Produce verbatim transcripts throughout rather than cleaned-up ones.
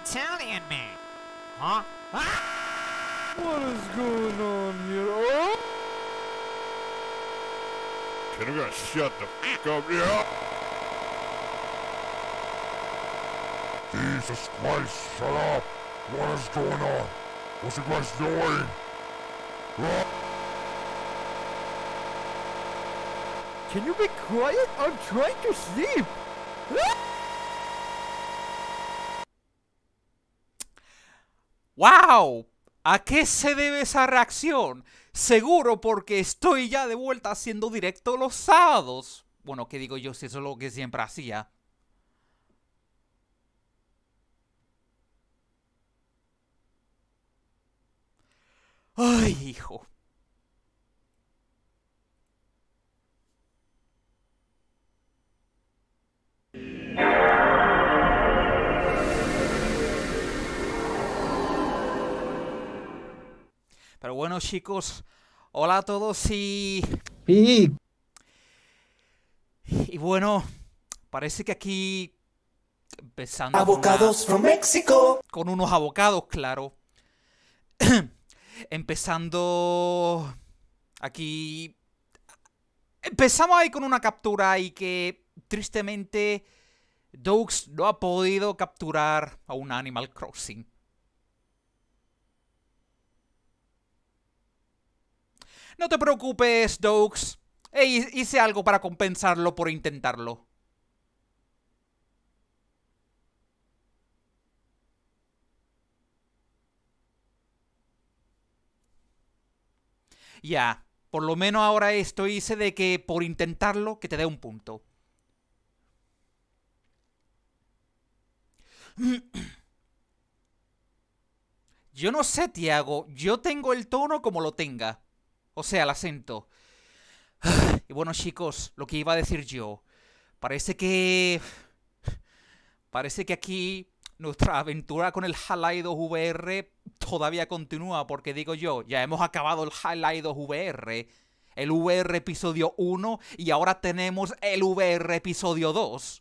Italian man. Huh? Ah! What is going on here? Oh! Can you guys shut the f*** up? Yeah! Jesus Christ, shut up! What is going on? What's you guys doing? Ah! Can you be quiet? I'm trying to sleep. ¡Wow! ¿A qué se debe esa reacción? Seguro porque estoy ya de vuelta haciendo directo los sábados. Bueno, ¿qué digo yo si eso es lo que siempre hacía? ¡Ay, hijo! Pero bueno, chicos, hola a todos y... Y... Y bueno, parece que aquí... Empezando Avocados con, from Mexico. con unos abocados, claro. Empezando... Aquí... Empezamos ahí con una captura y que, tristemente, Doux no ha podido capturar a un Animal Crossing. No te preocupes, Doux. Hey, hice algo para compensarlo por intentarlo. Ya, por lo menos ahora esto hice de que por intentarlo, que te dé un punto. Yo no sé, Tiago. Yo tengo el tono como lo tenga. O sea, el acento. Y bueno, chicos, lo que iba a decir yo. Parece que... Parece que aquí nuestra aventura con el Half-Life dos V R todavía continúa. Porque digo yo, ya hemos acabado el Half-Life dos V R. El V R episodio uno. Y ahora tenemos el V R episodio dos.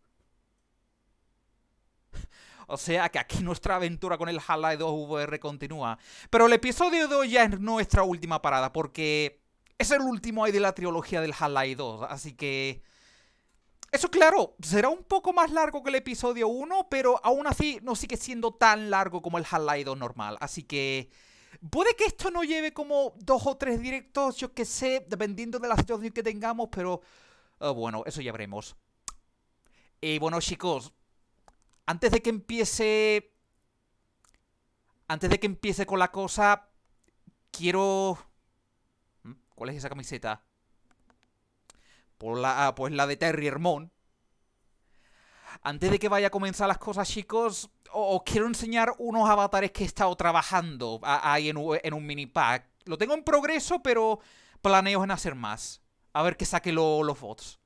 O sea que aquí nuestra aventura con el Half-Life dos V R continúa. Pero el episodio dos ya es nuestra última parada, porque es el último ahí de la trilogía del Half-Life dos. Así que... Eso claro, será un poco más largo que el episodio uno, pero aún así no sigue siendo tan largo como el Half-Life dos normal. Así que... Puede que esto no lleve como dos o tres directos, yo que sé, dependiendo de la situación que tengamos, pero... Uh, bueno, eso ya veremos. Y bueno, chicos... Antes de que empiece... Antes de que empiece con la cosa... Quiero... ¿Cuál es esa camiseta? Por la, ah, pues la de Terriermon. Antes de que vaya a comenzar las cosas, chicos... Os quiero enseñar unos avatares que he estado trabajando ahí en, en un mini pack. Lo tengo en progreso, pero planeo en hacer más. A ver que saque lo, los bots.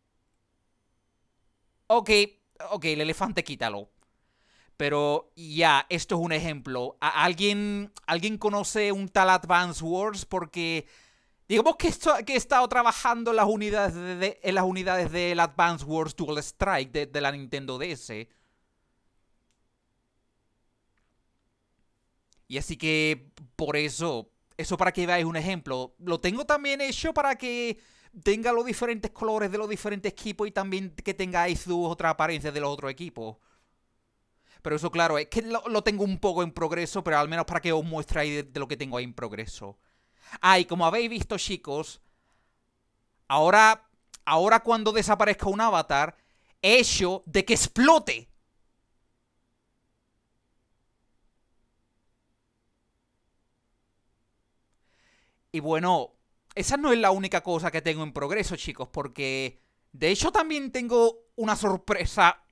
Ok... Ok, el elefante quítalo. Pero ya, esto es un ejemplo. ¿A ¿Alguien, ¿Alguien conoce un tal Advance Wars? Porque digamos que, esto, que he estado trabajando en las unidades de, de, en las unidades del Advance Wars Dual Strike de, de la Nintendo D S. Y así que por eso, eso para que veáis un ejemplo. Lo tengo también hecho para que... tenga los diferentes colores de los diferentes equipos y también que tengáis sus otras apariencias de los otros equipos. Pero eso, claro, es que lo, lo tengo un poco en progreso, pero al menos para que os muestre ahí de, de lo que tengo ahí en progreso. Ah, y como habéis visto, chicos, ahora, ahora cuando desaparezca un avatar, he hecho de que explote. Y bueno... Esa no es la única cosa que tengo en progreso, chicos, porque... De hecho, también tengo una sorpresa.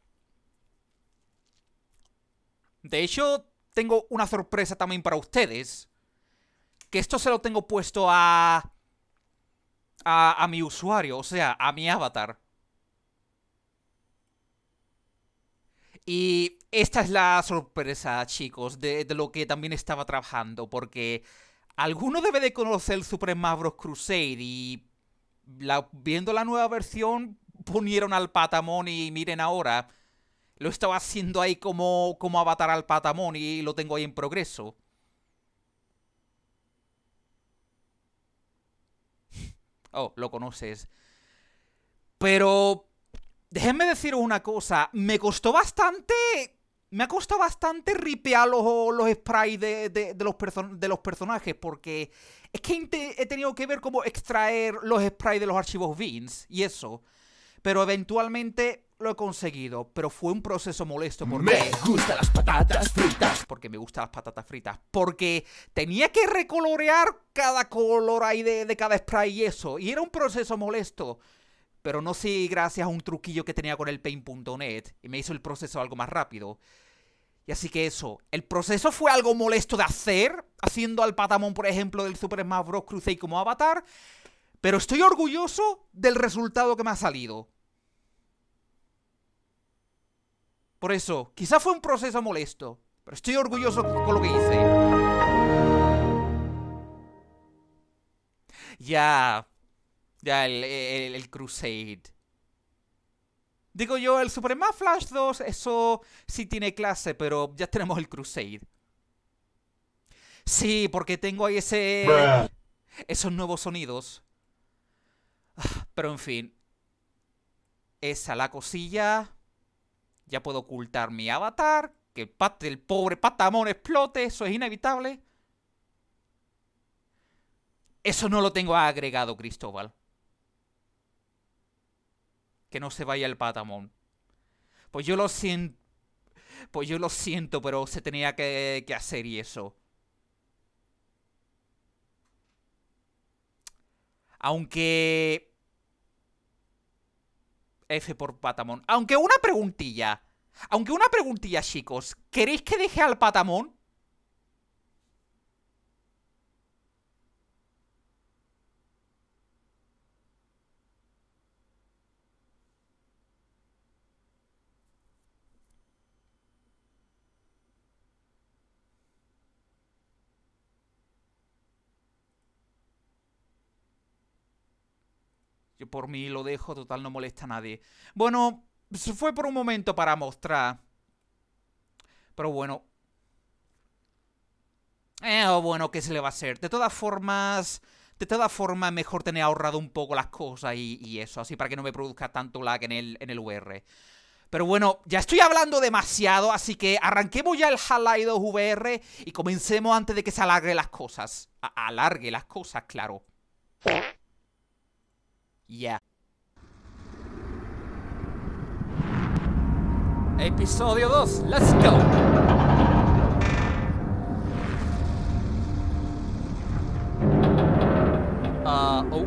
De hecho, tengo una sorpresa también para ustedes. Que esto se lo tengo puesto a... A, a mi usuario, o sea, a mi avatar. Y esta es la sorpresa, chicos, de, de lo que también estaba trabajando, porque... Alguno debe de conocer el Super Smash Bros. Crusade y la, viendo la nueva versión ponieron al Patamon y miren ahora, Lo estaba haciendo ahí como, como avatar al Patamon y lo tengo ahí en progreso. Oh, lo conoces. Pero déjenme deciros una cosa. Me costó bastante... Me ha costado bastante ripear los, los sprites de, de, de, los de los personajes. Porque es que he tenido que ver cómo extraer los sprites de los archivos Vince y eso. Pero eventualmente lo he conseguido. Pero fue un proceso molesto porque... Me gustan las patatas fritas. Porque me gustan las patatas fritas. Porque tenía que recolorear cada color ahí de, de cada sprite y eso. Y era un proceso molesto. Pero no sé, gracias a un truquillo que tenía con el Paint punto net. Y me hizo el proceso algo más rápido. Y así que eso. El proceso fue algo molesto de hacer. Haciendo al Patamon, por ejemplo, del Super Smash Bros. Crusade como avatar. Pero estoy orgulloso del resultado que me ha salido. Por eso, quizás fue un proceso molesto. Pero estoy orgulloso con lo que hice. Ya... Ya, el, el, el Crusade. Digo yo, el Super Smash Flash dos, eso sí tiene clase, pero ya tenemos el Crusade. Sí, porque tengo ahí ese... Bruh. Esos nuevos sonidos. Pero en fin. Esa la cosilla. Ya puedo ocultar mi avatar. Que el, pat el pobre Patamon explote, eso es inevitable. Eso no lo tengo agregado, Cristóbal. Que no se vaya el Patamon. Pues yo lo siento. Pues yo lo siento, pero se tenía que, que hacer y eso. Aunque... F por Patamon. Aunque una preguntilla. Aunque una preguntilla, chicos. ¿Queréis que deje al Patamon? Yo por mí lo dejo, total no molesta a nadie. Bueno, se fue por un momento para mostrar. Pero bueno. Eh, bueno, ¿qué se le va a hacer? De todas formas... De todas formas, mejor tener ahorrado un poco las cosas y, y eso. Así para que no me produzca tanto lag en el, en el V R. Pero bueno, ya estoy hablando demasiado. Así que arranquemos ya el Half-Life dos V R y comencemos antes de que se alargue las cosas. A alargue las cosas, claro. Ya. Yeah. Episodio dos, let's go. Uh, oh.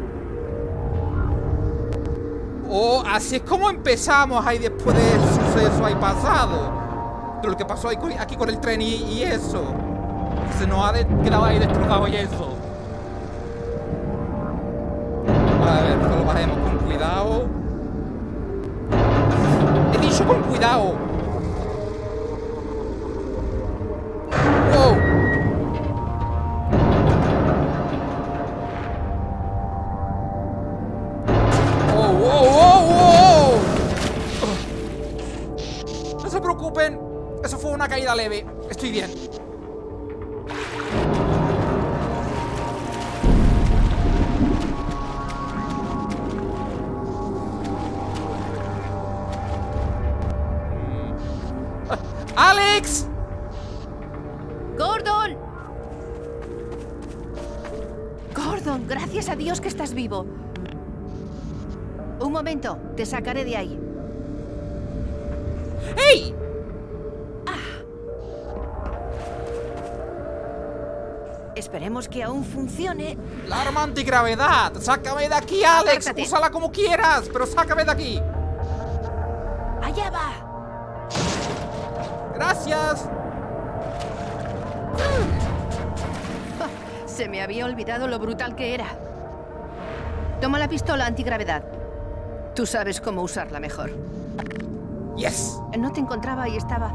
Oh, así es como empezamos ahí después del suceso ahí pasado. De lo que pasó ahí, aquí con el tren y, y eso. Se nos ha quedado ahí destrozado y eso. A ver, solo bajemos con cuidado. He dicho con cuidado. Wow. Oh, wow, wow, wow. No se preocupen. Eso fue una caída leve. Estoy bien. ¡Alex! ¡Gordon! Gordon, gracias a Dios que estás vivo. Un momento, te sacaré de ahí. ¡Hey! Ah. Esperemos que aún funcione. La arma antigravedad. ¡Sácame de aquí, Alex! Apártate. Úsala como quieras, pero sácame de aquí. ¡Allá va! ¡Gracias! Se me había olvidado lo brutal que era. Toma la pistola antigravedad. Tú sabes cómo usarla mejor. ¡Yes! No te encontraba y estaba...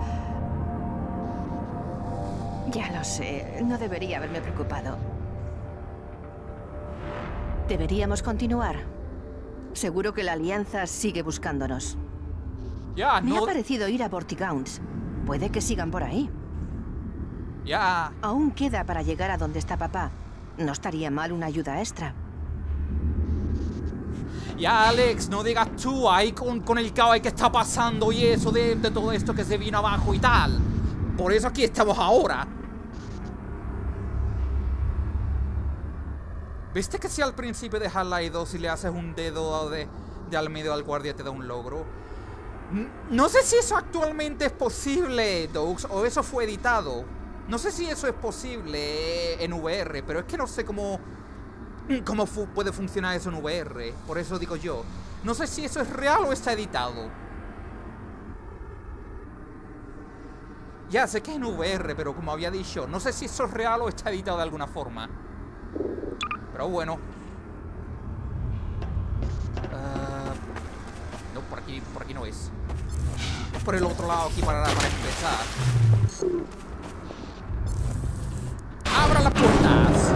Ya lo sé, no debería haberme preocupado. Deberíamos continuar. Seguro que la Alianza sigue buscándonos. Ya, Me no... ha parecido ir a Vortigaunts. Puede que sigan por ahí. Ya... Aún queda para llegar a donde está papá. No estaría mal una ayuda extra. Ya, Alex, no digas tú ahí con, con el caos que está pasando y eso de, de todo esto que se vino abajo y tal. Por eso aquí estamos ahora. ¿Viste que si al principio de Half-Life dos si le haces un dedo de, de al medio al guardia te da un logro? No sé si eso actualmente es posible, Dogs, o eso fue editado. No sé si eso es posible en V R, pero es que no sé cómo... ¿Cómo fu puede funcionar eso en V R? Por eso digo yo. No sé si eso es real o está editado. Ya, sé que es en V R, pero como había dicho, no sé si eso es real o está editado de alguna forma. Pero bueno. Uh, no, por aquí, por aquí no es. Es por el otro lado aquí para, para empezar. ¡Abra las puertas!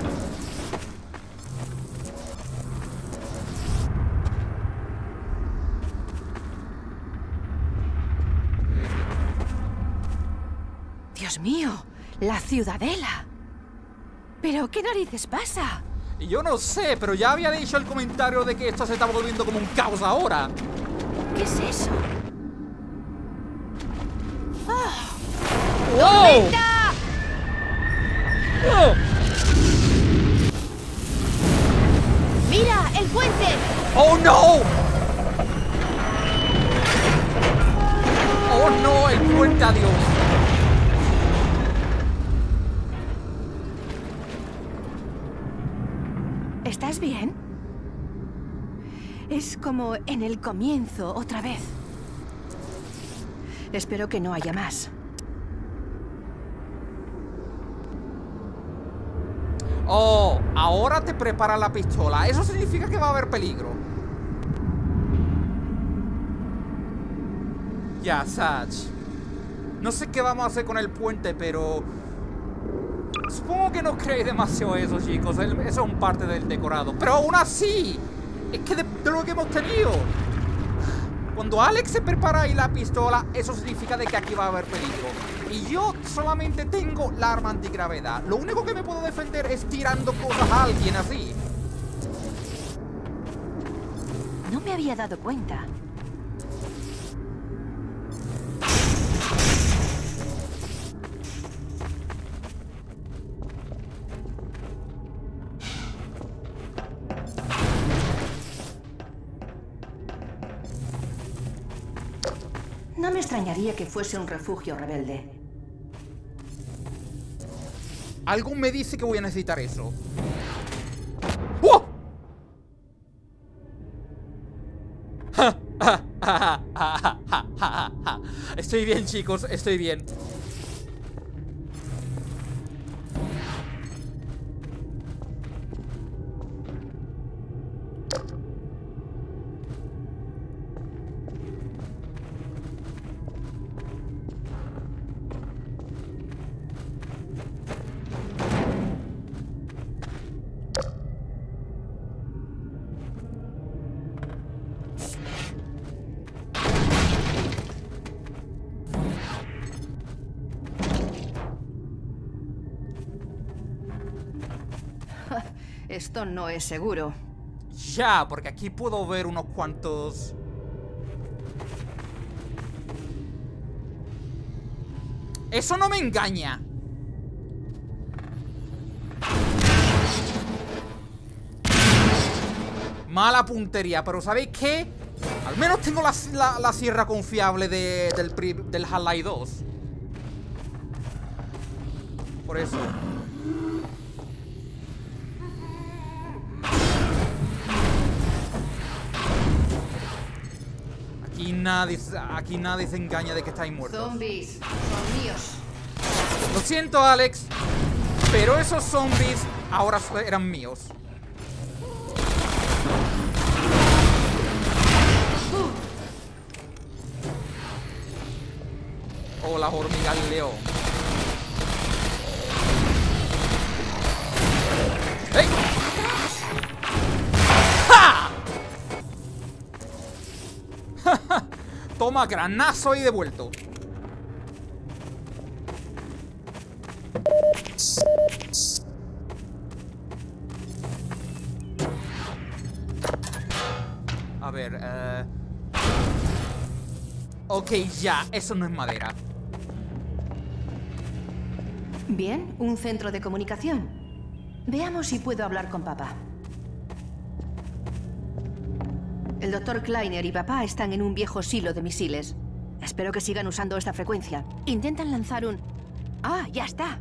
Dios mío, la ciudadela. ¿Pero qué narices pasa? Y yo no sé, pero ya había dicho el comentario de que esto se está volviendo como un caos ahora. ¿Qué es eso? ¡Oh! ¡Wow! ¡Tormenta! ¡Oh! ¡Mira, el puente! ¡Oh, no! ¡Oh, no! El puente, adiós. ¿Estás bien? Es como en el comienzo, otra vez. Espero que no haya más. Oh, ahora te prepara la pistola. Eso significa que va a haber peligro. Ya, Sach. No sé qué vamos a hacer con el puente, pero... supongo que no creéis demasiado eso, chicos. Eso es un parte del decorado. Pero aún así, es que de, de lo que hemos tenido. Cuando Alex se prepara ahí la pistola, eso significa de que aquí va a haber peligro. Y yo solamente tengo la arma antigravedad. Lo único que me puedo defender es tirando cosas a alguien así. No me había dado cuenta. No me extrañaría que fuese un refugio rebelde. Algo me dice que voy a necesitar eso. ¡Oh! Estoy bien, chicos, estoy bien. Esto no es seguro. Ya, porque aquí puedo ver unos cuantos... Eso no me engaña. Mala puntería, pero ¿sabéis qué? Al menos tengo la, la, la sierra confiable de, del, del Half-Life dos. Por eso. Aquí nadie, aquí nadie se engaña de que estáis muertos. Zombies, son míos. Lo siento, Alex, pero esos zombies ahora eran míos. Hola, hormiga león. ¡Ey! ¡Ja! Toma, granazo y devuelto. A ver, eh... ok, ya, eso no es madera. Bien, un centro de comunicación. Veamos si puedo hablar con papá. El doctor Kleiner y papá están en un viejo silo de misiles. Espero que sigan usando esta frecuencia. Intentan lanzar un... ¡Ah, ya está!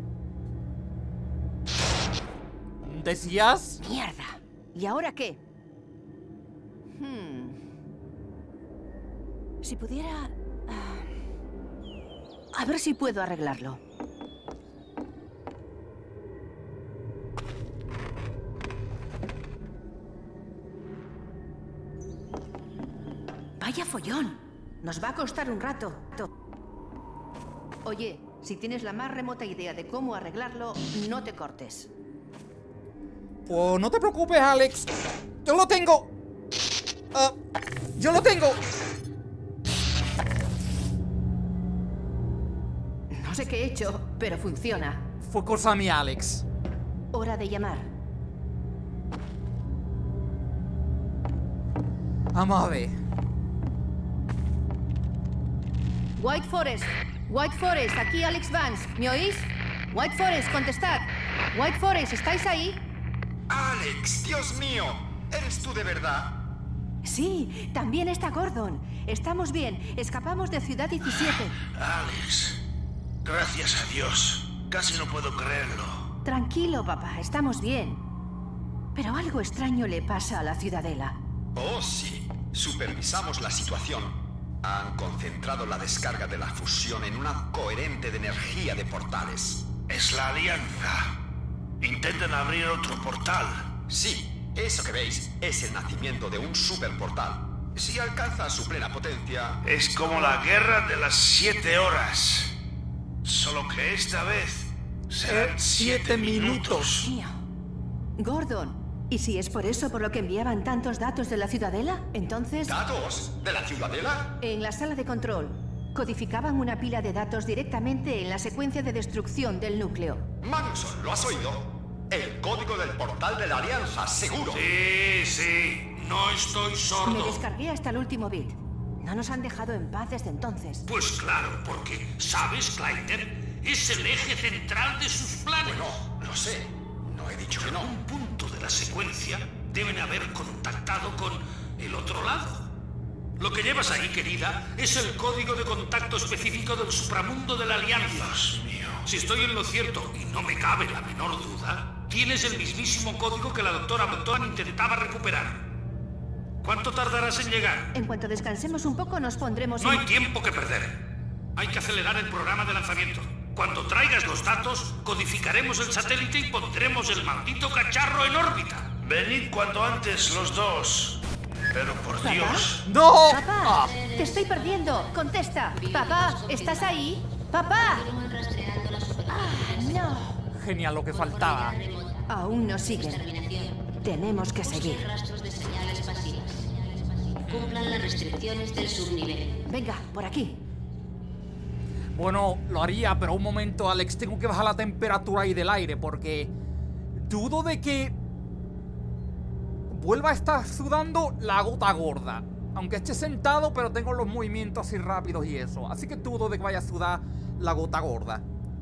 ¿Decías? ¡Mierda! ¿Y ahora qué? Hmm. Si pudiera... ah, a ver si puedo arreglarlo. ¡Vaya follón! Nos va a costar un rato. Oye, si tienes la más remota idea de cómo arreglarlo, no te cortes. Pues no te preocupes, Alex. Yo lo tengo. Uh, yo lo tengo. No sé qué he hecho, pero funciona. Fue cosa mía, Alex. Hora de llamar. Vamos a ver. White Forest. White Forest, aquí Alex Vance. ¿Me oís? White Forest, contestad. White Forest, ¿estáis ahí? Alex, Dios mío. ¿Eres tú de verdad? Sí, también está Gordon. Estamos bien. Escapamos de Ciudad diecisiete. Alex, gracias a Dios. Casi no puedo creerlo. Tranquilo, papá. Estamos bien. Pero algo extraño le pasa a la Ciudadela. Oh, sí. Supervisamos la situación. Han concentrado la descarga de la fusión en una coherente de energía de portales. Es la Alianza. Intentan abrir otro portal. Sí, eso que veis es el nacimiento de un superportal. Si alcanza su plena potencia... Es como la guerra de las siete horas. Solo que esta vez serán siete minutos. Mío. Gordon, ¿y si es por eso por lo que enviaban tantos datos de la Ciudadela? Entonces... ¿Datos? ¿De la Ciudadela? En la sala de control, codificaban una pila de datos directamente en la secuencia de destrucción del núcleo. Manson, ¿lo has oído? El código del portal de la Alianza, seguro. Sí, sí. No estoy Me sordo. descargué hasta el último bit. No nos han dejado en paz desde entonces. Pues claro, porque, ¿sabes, Kleiner? Es el eje central de sus planes. Bueno, lo sé. No he dicho que En no. un punto de la secuencia deben haber contactado con el otro lado. Lo que llevas ahí, querida, es el código de contacto específico del supramundo de la Alianza. Dios mío. Si estoy en lo cierto, y no me cabe la menor duda, tienes el mismísimo código que la doctora Montoan intentaba recuperar. ¿Cuánto tardarás en llegar? En cuanto descansemos un poco, nos pondremos No en... hay tiempo que perder. Hay que acelerar el programa de lanzamiento. Cuando traigas los datos, codificaremos el satélite y pondremos el maldito cacharro en órbita. Venid cuanto antes los dos. Pero por ¿Papá? Dios. ¡No! ¡Papá! ¡Te estoy perdiendo! ¡Contesta! ¡Papá! ¿Estás ahí? ¡Papá! ¡Ah, no! Genial, lo que faltaba. Aún nos siguen. Tenemos que seguir. Rastros de señales pasivas. Cumplan las restricciones del subnivel. Venga, por aquí. Bueno, lo haría, pero un momento, Alex. Tengo que bajar la temperatura ahí del aire porque dudo de que vuelva a estar sudando la gota gorda. Aunque esté sentado, pero tengo los movimientos así rápidos y eso. Así que dudo de que vaya a sudar la gota gorda.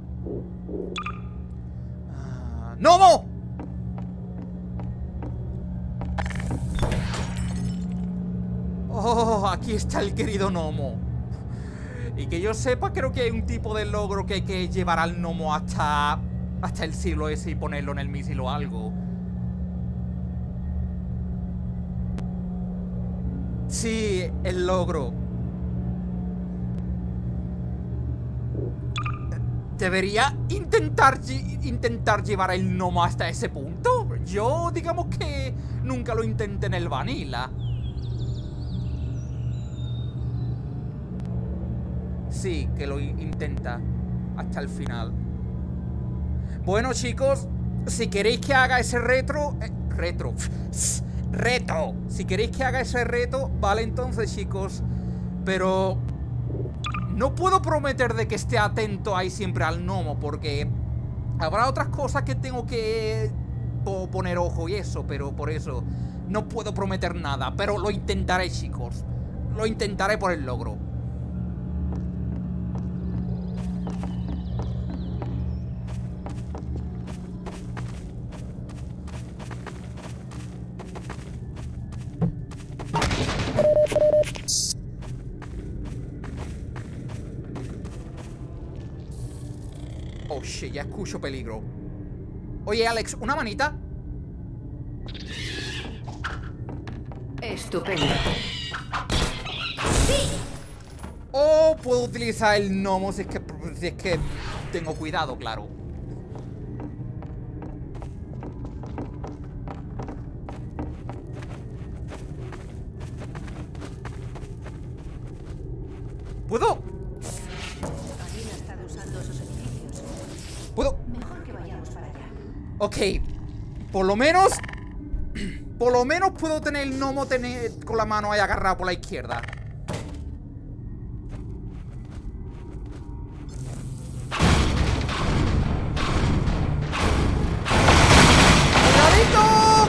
Ah, ¡Nomo! Oh, aquí está el querido Nomo. Y que yo sepa, creo que hay un tipo de logro que hay que llevar al Nomo hasta, hasta el siglo ese y ponerlo en el misil o algo. Sí, el logro. Debería intentar, intentar llevar el Nomo hasta ese punto. Yo, digamos que nunca lo intenté en el Vanilla. Sí, que lo intenta hasta el final. Bueno, chicos, si queréis que haga ese retro... Eh, retro... reto. Si queréis que haga ese reto, vale entonces, chicos. Pero No puedo prometer de que esté atento ahí siempre al gnomo, porque habrá otras cosas que tengo que poner ojo y eso, pero por eso no puedo prometer nada. Pero lo intentaré, chicos. Lo intentaré por el logro. Oh, shit, ya escucho peligro. Oye, Alex, ¿una manita? Estupendo. O puedo utilizar el gnomo si es que, si es que tengo cuidado, claro. ¿Puedo? Alguien ha estado usando esos edificios. ¿Puedo? Mejor que vayamos para allá. Ok. Por lo menos... Por lo menos puedo tener el gnomo tener con la mano ahí agarrado por la izquierda. ¡Cuidadito!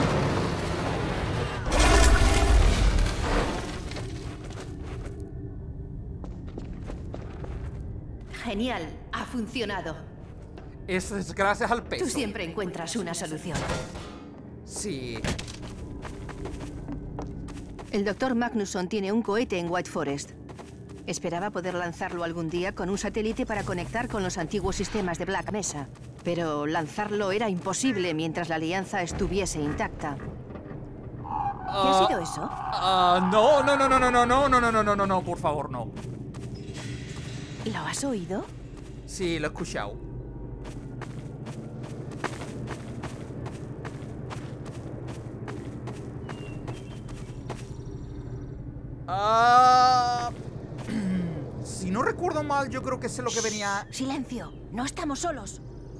Genial, ha funcionado. Eso es gracias al peso. Tú siempre encuentras una solución. Sí. El doctor Magnusson tiene un cohete en White Forest. Esperaba poder lanzarlo algún día con un satélite para conectar con los antiguos sistemas de Black Mesa. Pero lanzarlo era imposible mientras la alianza estuviese intacta. ¿Qué ha sido eso? Ah, no, no, no, no, no, no, no, no, no, no, no, no, no, por favor, no. ¿Lo has oído? Sí, lo he escuchado. Ah, si no recuerdo mal, yo creo que sé lo que venía. Silencio, no estamos solos.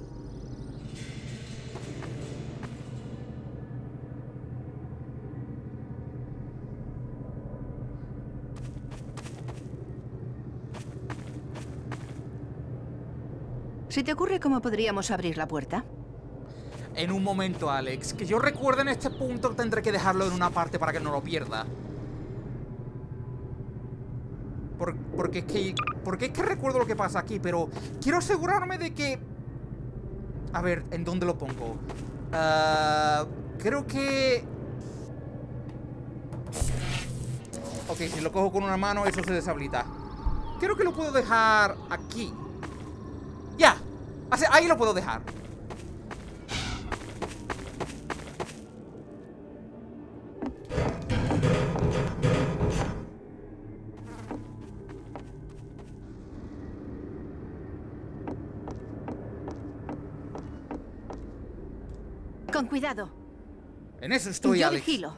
¿Se te ocurre cómo podríamos abrir la puerta? En un momento, Alex. Que yo recuerde en este punto tendré que dejarlo en una parte para que no lo pierda. Por, porque es que... Porque es que recuerdo lo que pasa aquí, pero quiero asegurarme de que... A ver, ¿en dónde lo pongo? Uh, creo que... Ok, si lo cojo con una mano, eso se deshabilita. Creo que lo puedo dejar aquí. ¡Ya! Ahí lo puedo dejar. Con cuidado. En eso estoy, Yo Alex. vigilo.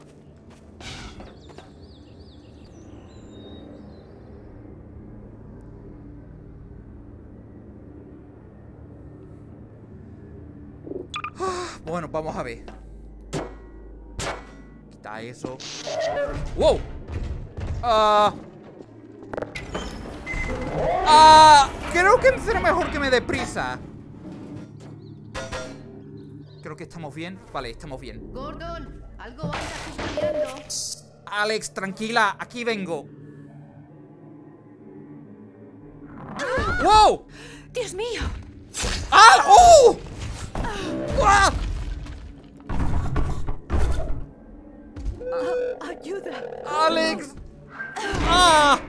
Bueno, vamos a ver. Quita eso. ¡Wow! Ah... Ah... Creo que será mejor que me dé prisa. Creo que estamos bien. Vale, estamos bien. Gordon, algo anda chispoteando. Alex, tranquila. Aquí vengo. ¡Wow! ¡Dios mío! ¡Ah! ¡Oh! ¡Ah! Ah, ¡ayuda! ¡Alex! ¡Ah!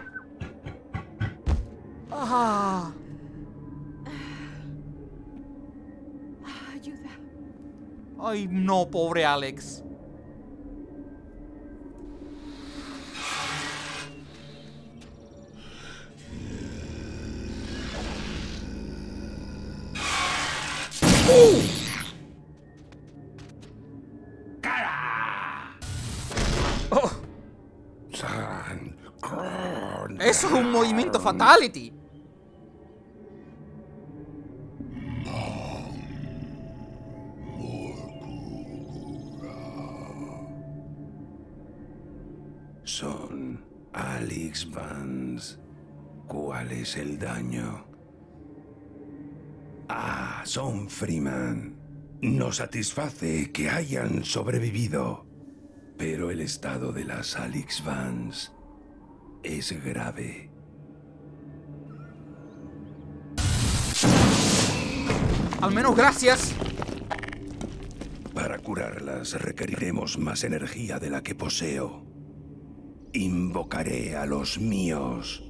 ¡Ah! ¡Ayuda! ¡Ay, no, pobre Alex! ¡Uh! ¡Oh! ¡Eso es un movimiento fatality! Son Alex Vance. ¿Cuál es el daño? Ah, son Freeman. Nos satisface que hayan sobrevivido, pero el estado de las Alyx Vance es grave. Al menos gracias. Para curarlas requeriremos más energía de la que poseo. Invocaré a los míos.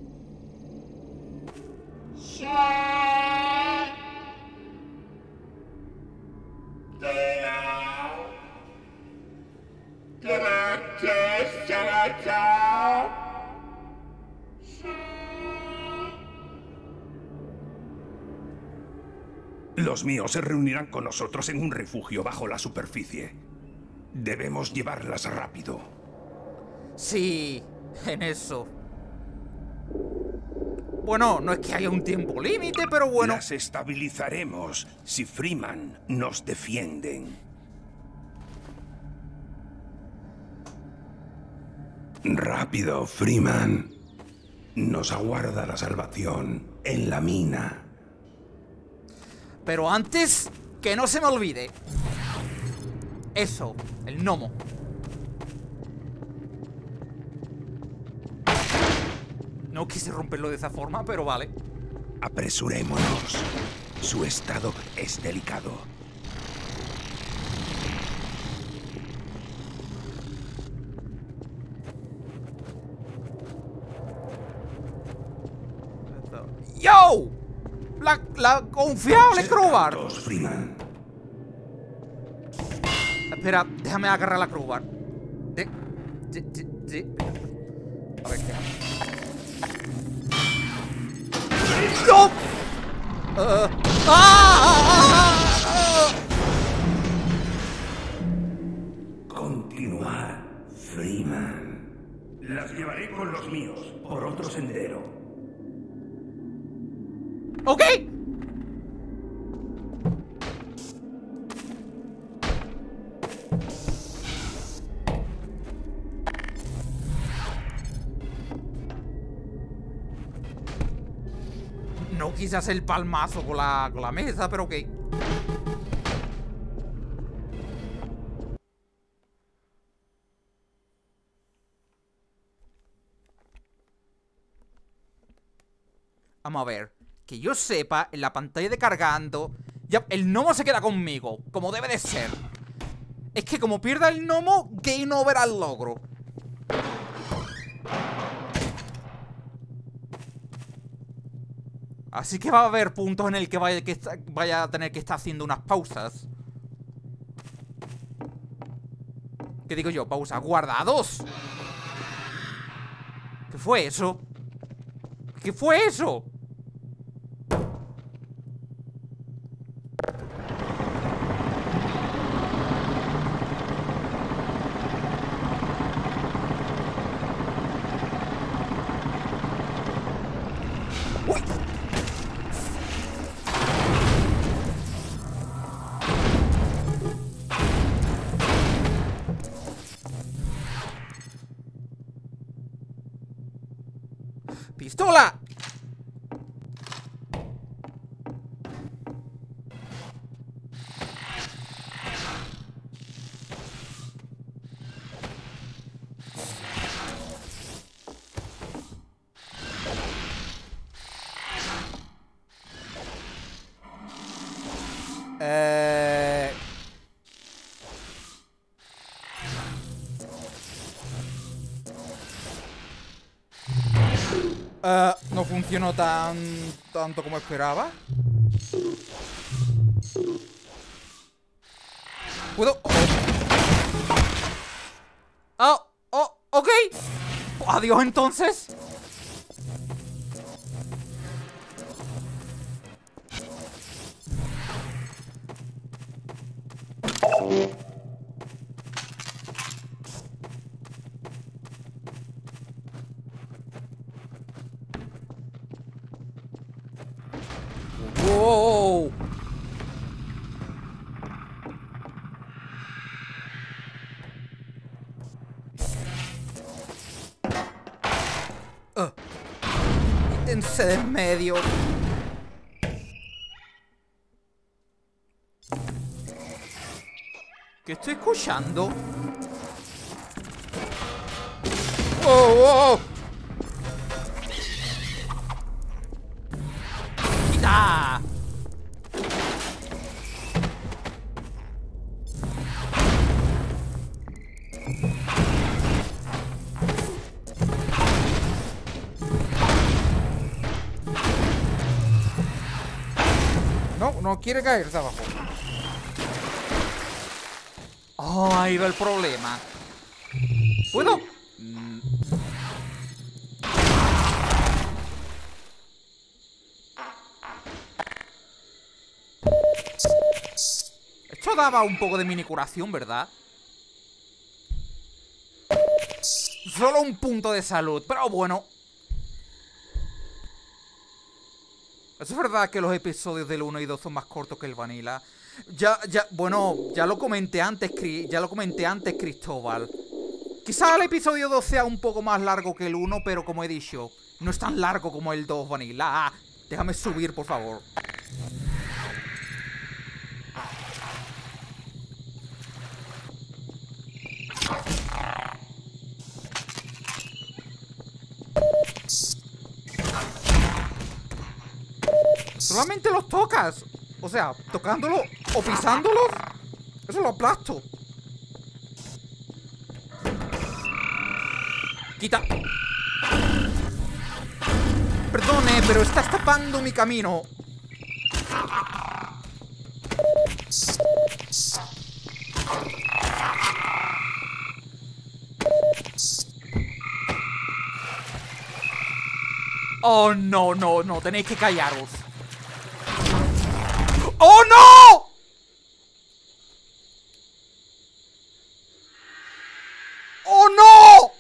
Los míos se reunirán con nosotros en un refugio bajo la superficie. Debemos llevarlas rápido. Sí, en eso. Bueno, no es que haya un tiempo límite, pero bueno. Las estabilizaremos si Freeman nos defienden. Rápido, Freeman. Nos aguarda la salvación en la mina. Pero antes, que no se me olvide. Eso, el gnomo. No quise romperlo de esa forma, pero vale. Apresurémonos. Su estado es delicado. ¡Yo! La, la confiable crowbar. Freeman. Espera, déjame agarrar la crowbar. De, de, de, de. A ver, déjame. ¡No! Uh, ¡ah! Continuar, Freeman. Las llevaré con los míos por otro sendero. ¡Ok! No quise hacer el palmazo con la, con la mesa, pero ok. Vamos a ver. Que yo sepa, en la pantalla de cargando, ya el gnomo se queda conmigo, como debe de ser. Es que como pierda el gnomo, game over al logro. Así que va a haber puntos en el que vaya, que vaya a tener que estar haciendo unas pausas. ¿Qué digo yo? Pausa. ¡Guardados! ¿Qué fue eso? ¿Qué fue eso? ¡Uy! ¡Pistola! Eh... Uh, no funcionó tan tanto como esperaba. ¿Puedo? Oh, oh, ok. Adiós entonces. Wow. Uh. quitarse de en medio. ¿Qué estoy escuchando? ¡Oh, oh! ¡Quita! No, no quiere caerse abajo. Oh, ahí va el problema. ¿Puedo? Mm. Esto daba un poco de mini curación, ¿verdad? Solo un punto de salud, pero bueno. Eso es verdad que los episodios del uno y dos son más cortos que el Vanilla. Ya, ya, bueno, ya lo comenté antes, ya lo comenté antes, Cristóbal. Quizá el episodio dos sea un poco más largo que el uno, pero como he dicho, no es tan largo como el dos Vanilla. Ah, déjame subir, por favor. Solamente los tocas. O sea, tocándolo o pisándolos. Eso lo aplasto. Quita. Perdone, pero estás tapando mi camino. Oh, no, no, no. Tenéis que callaros. ¡Oh, no! ¡Oh, no!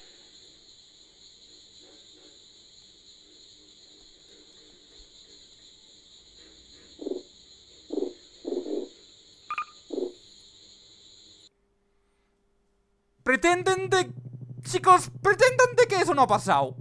Pretenden de... Chicos, pretenden de que eso no ha pasado.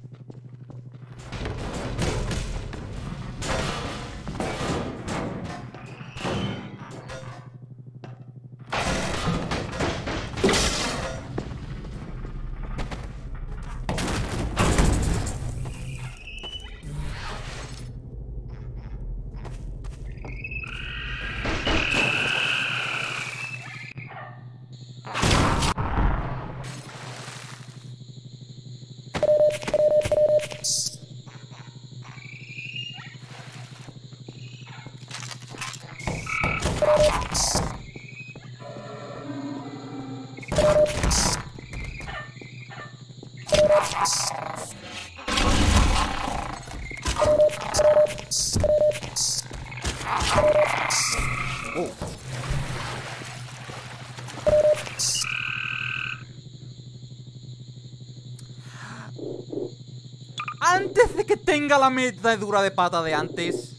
Oh. Antes de que tenga la metadura de pata de antes.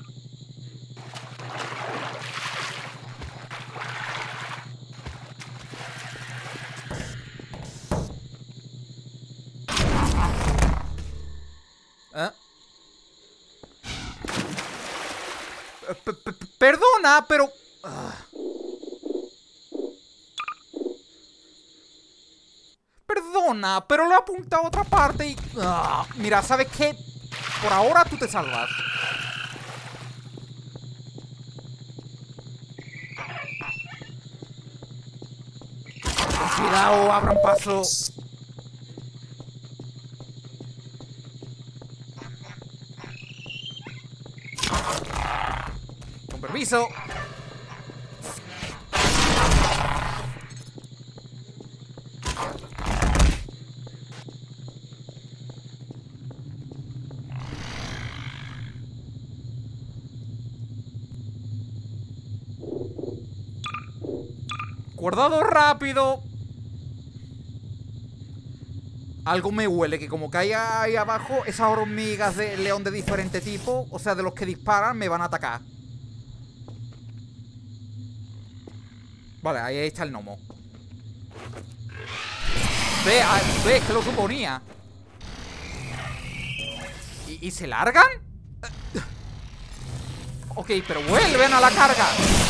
¿Eh? P -p Perdona, pero... Uh. Perdona, pero le he apuntado a otra parte y... Uh. Mira, ¿sabes qué? Por ahora tú te salvas. Cuidado, abran paso. Con permiso. Guardado rápido. Algo me huele, que como cae ahí abajo, esas hormigas de león de diferente tipo, o sea, de los que disparan, me van a atacar. Vale, ahí está el gnomo. Ve, ve, que lo suponía. Y, ¿Y, y se largan? Ok, pero vuelven a la carga.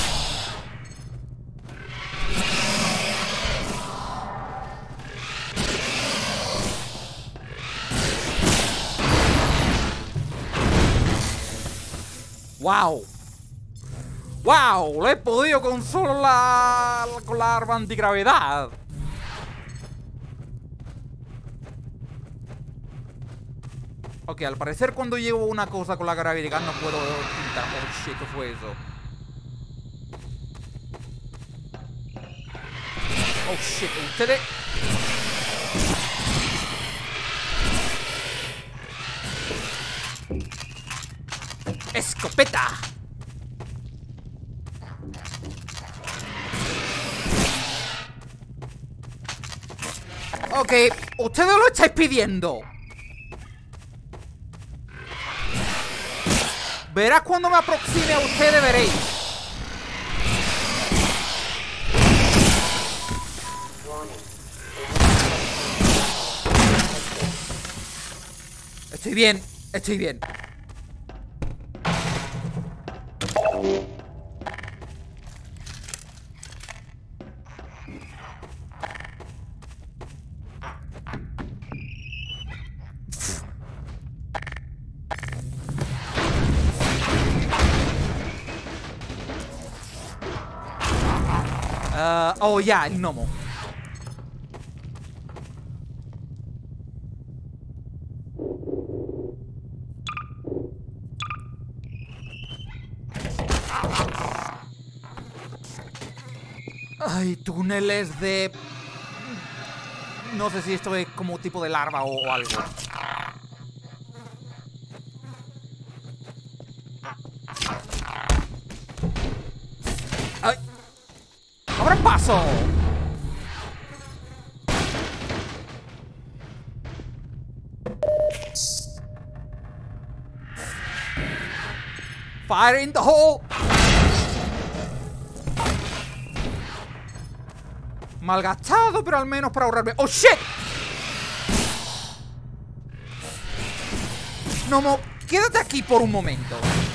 ¡Wow! ¡Wow! Lo he podido con solo la... con la arma antigravedad. Ok, al parecer cuando llevo una cosa con la gravedad no puedo pintar. Oh shit, ¿qué fue eso? Oh shit, ustedes... ¡Escopeta! Ok, ustedes lo estáis pidiendo. Verás cuando me aproxime a ustedes, veréis. Estoy bien, estoy bien. Uh, oh, ya, el gnomo. Ay, túneles de... No sé si esto es como tipo de larva o, o algo. ¡Ay! ¡Abra paso! Fire in the hole. Malgastado, pero al menos para ahorrarme. ¡Oh, shit! Gnomo, quédate aquí por un momento.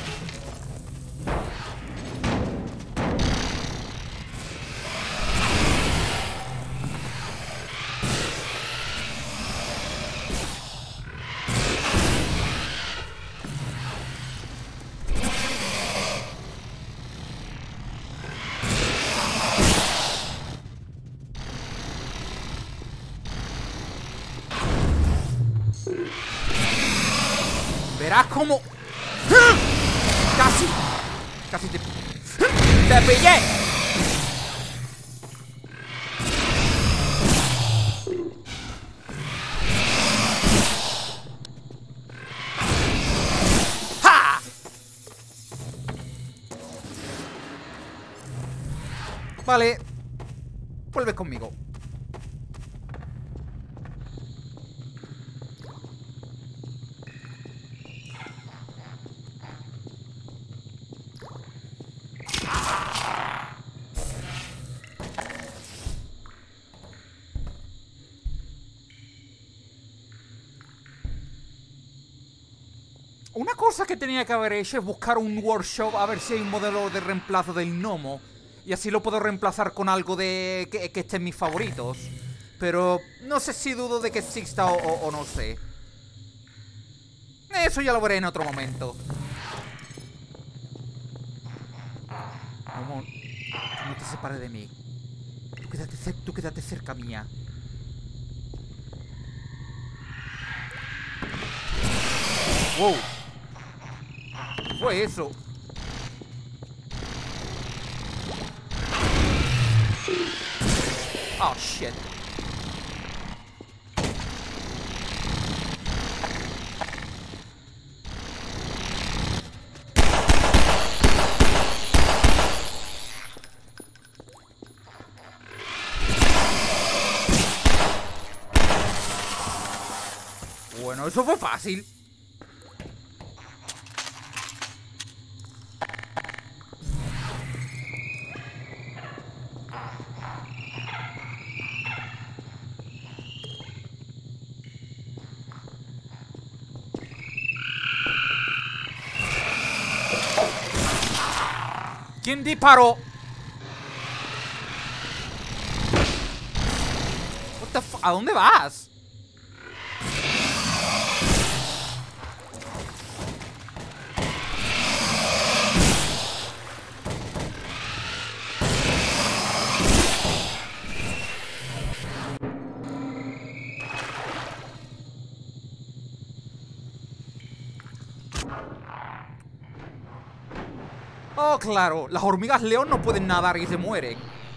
Verás cómo... Casi... Casi te... ¡Te pillé! ¡Ja! Vale. Vuelve conmigo. Una cosa que tenía que haber hecho es buscar un workshop a ver si hay un modelo de reemplazo del gnomo. Y así lo puedo reemplazar con algo de que, que esté en mis favoritos. Pero no sé si dudo de que exista o, o, o no sé. Eso ya lo veré en otro momento. Gnomo, no te separes de mí. Tú quédate, tú quédate cerca mía. Wow. ¿Qué fue eso? Oh, shit. Bueno, eso fue fácil. ¿Quién disparó? What the fu- ¿A dónde vas? Oh, claro, las hormigas león no pueden nadar y se mueren.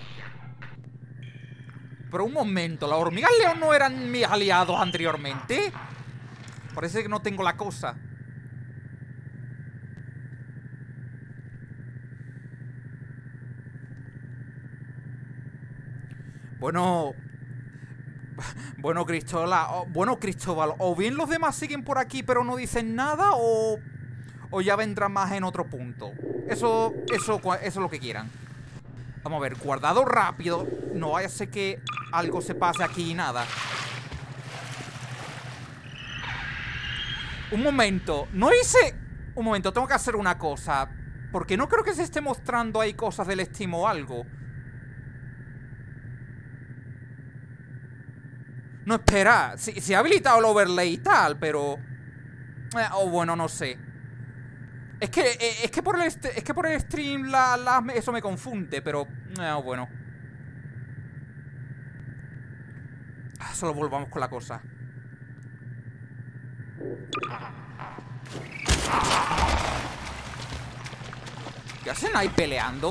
Pero un momento, ¿las hormigas león no eran mis aliados anteriormente? Parece que no tengo la cosa. Bueno... Bueno, Cristóbal, oh, bueno, Cristóbal, o bien los demás siguen por aquí pero no dicen nada, o... O ya vendrán más en otro punto. Eso, eso, eso es lo que quieran. Vamos a ver, guardado rápido. No vaya a ser que algo se pase aquí y nada. Un momento, no hice... Un momento, tengo que hacer una cosa. Porque no creo que se esté mostrando ahí cosas del Steam o algo. No, espera, se, se ha habilitado el overlay y tal, pero... Eh, oh, bueno, no sé. Es que, eh, es que por el es que por el stream la, la, eso me confunde, pero... Eh, bueno. Solo volvamos con la cosa. ¿Qué hacen ahí peleando?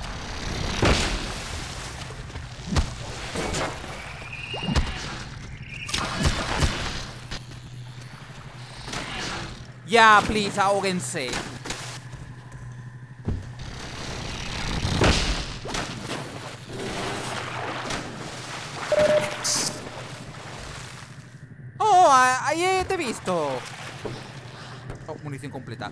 Ya, please, ahóguense. Oh, ahí te he visto. Oh, munición completa.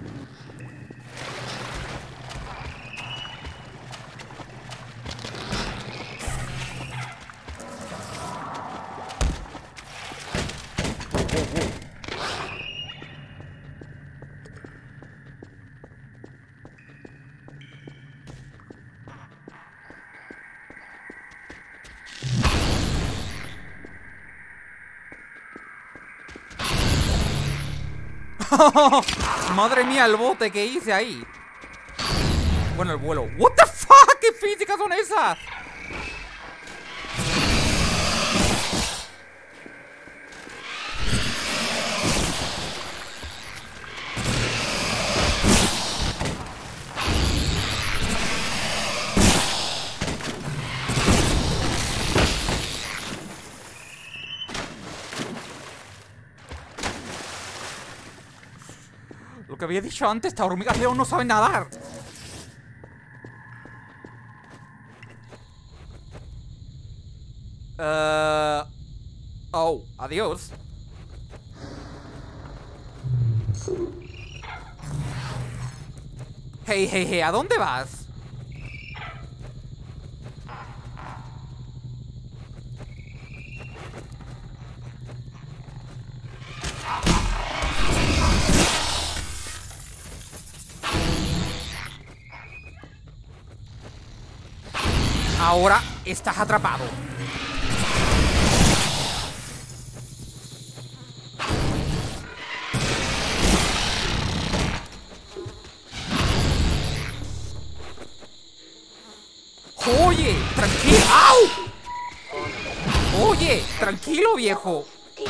Madre mía, el bote que hice ahí. Bueno, el vuelo. What the fuck, ¿qué físicas son esas? Lo que había dicho antes, estas hormigas león no saben nadar. Uh... Oh, adiós. Hey, hey, hey, ¿a dónde vas? Ahora estás atrapado. Oye, tranquilo. ¡Au! Oye, tranquilo, viejo.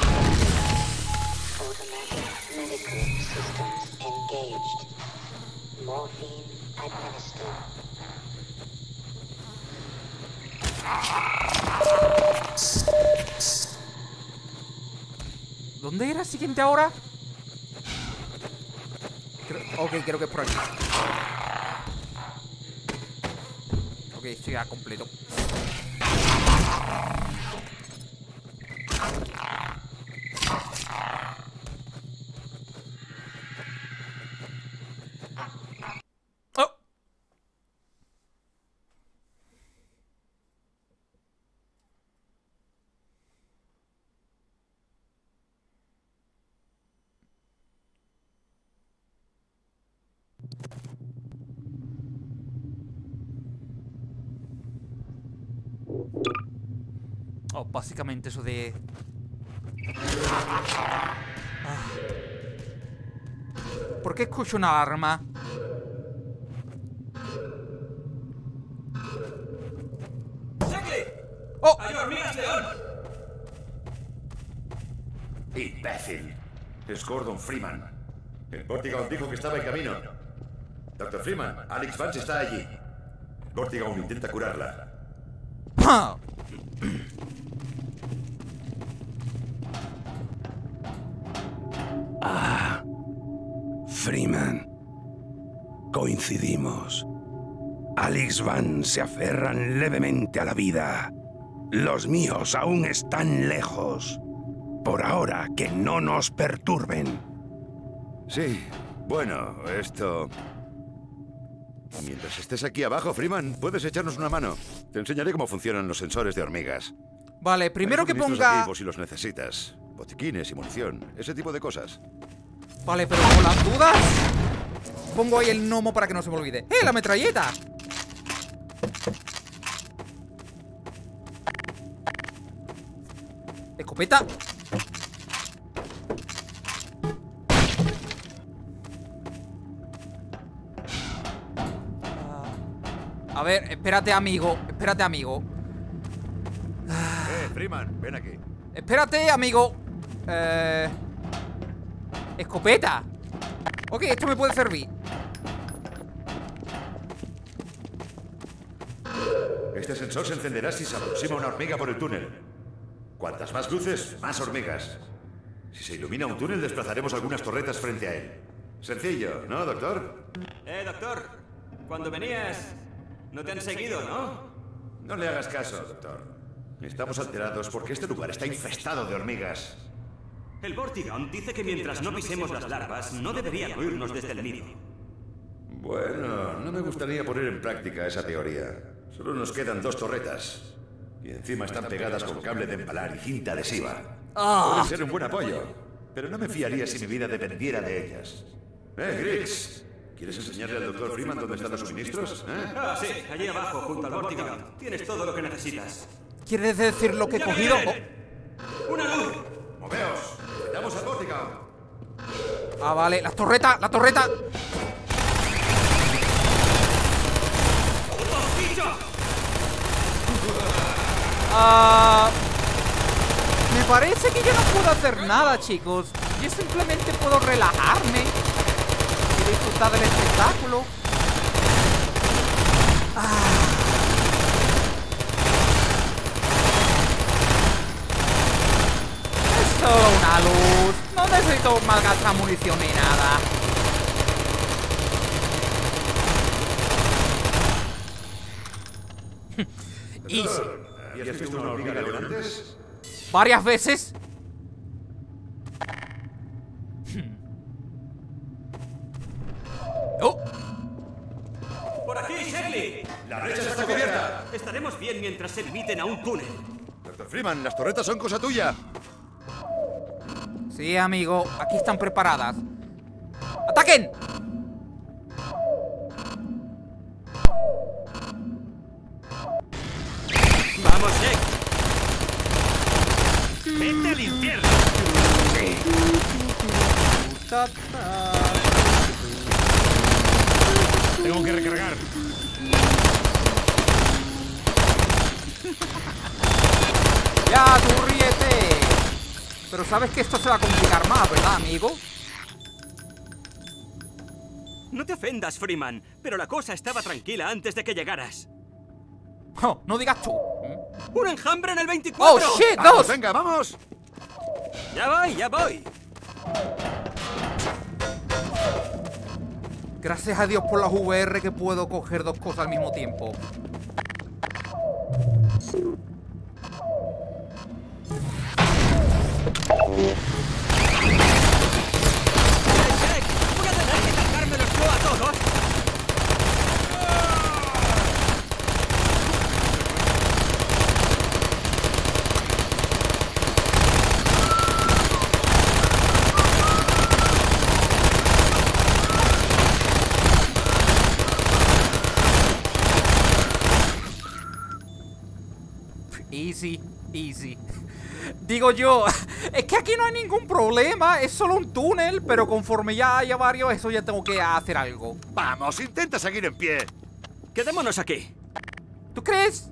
¿Dónde era el siguiente ahora? Creo, ok, creo que es por aquí. Ok, estoy ya completo. Oh. Oh, básicamente eso de... Ah. ¿Por qué escucho una alarma? ¡Oh! ¡Hay hormigas león! ¡Imbécil! Es Gordon Freeman. El Vortigaun dijo que estaba en camino. doctor Freeman, Alyx Vance está allí. El Vortigaun intenta curarla. ¡Ah! Ah, Freeman. Coincidimos. Alyx Vance se aferran levemente a la vida. Los míos aún están lejos. Por ahora, que no nos perturben. Sí, bueno, esto... Mientras estés aquí abajo, Freeman, puedes echarnos una mano. Te enseñaré cómo funcionan los sensores de hormigas. Vale, primero Hay que suministros ponga... aquí por si los necesitas. Botiquines y munición, ese tipo de cosas. Vale, pero con las dudas... Pongo ahí el gnomo para que no se me olvide. ¡Eh, la metralleta! Escopeta. A ver, espérate, amigo. Espérate, amigo. Eh, Freeman, ven aquí. Espérate, amigo. Eh... Escopeta. Ok, esto me puede servir. Este sensor se encenderá si se aproxima una hormiga por el túnel. Cuantas más luces, más hormigas. Si se ilumina un túnel, desplazaremos algunas torretas frente a él. Sencillo, ¿no, doctor? Eh, doctor. Cuando venías... No te han seguido, ¿no? No le hagas caso, doctor. Estamos alterados porque este lugar está infestado de hormigas. El Vortigaun dice que mientras no pisemos las larvas, no deberían oírnos desde el nido. Bueno, no me gustaría poner en práctica esa teoría. Solo nos quedan dos torretas. Y encima están pegadas con cable de empalar y cinta adhesiva. Ah. Puede ser un buen apoyo, pero no me fiaría si mi vida dependiera de ellas. ¡Eh, Griggs! ¿Quieres enseñarle al doctor Freeman dónde están los suministros? ¿Eh? Ah, sí, allí abajo, junto al Vortigaun. Tienes todo lo que necesitas. ¿Quieres decir lo que he ¡Ya cogido? viene! ¡Una luz! ¡Moveos! ¡Vamos al Vortigaun! Oh. Ah, vale, la torreta, la torreta. Ah, me parece que yo no puedo hacer nada, chicos. Yo simplemente puedo relajarme y disfrutar del espectáculo. Ah. Es solo una luz. No necesito malgastar munición ni nada. Y... ¿Habías visto una hormiga león antes? varias veces. ¡Oh! ¡Por aquí, Shelley! ¡La brecha está cubierta! Estaremos bien mientras se limiten a un túnel. doctor Freeman, las torretas son cosa tuya. Sí, amigo, aquí están preparadas. ¡Ataquen! ¡Vamos, Jack! ¡Vete al infierno! Tengo que recargar. Ya, tú ríete. Pero sabes que esto se va a complicar más, ¿verdad, amigo? No te ofendas, Freeman, pero la cosa estaba tranquila antes de que llegaras. Oh, no digas tú. ¡Un enjambre en el veinticuatro! ¡Oh, shit! ¡Vamos, ¡Dos! venga, vamos! ¡Ya voy, ya voy! Gracias a Dios por las V R que puedo coger dos cosas al mismo tiempo. Jack, ¿voy a tener que cargármelos yo a todos? Easy. easy, easy. Digo yo, es que aquí no hay ningún problema, es solo un túnel, pero conforme ya haya varios, eso ya tengo que hacer algo. Vamos, intenta seguir en pie. Quedémonos aquí. ¿Tú crees?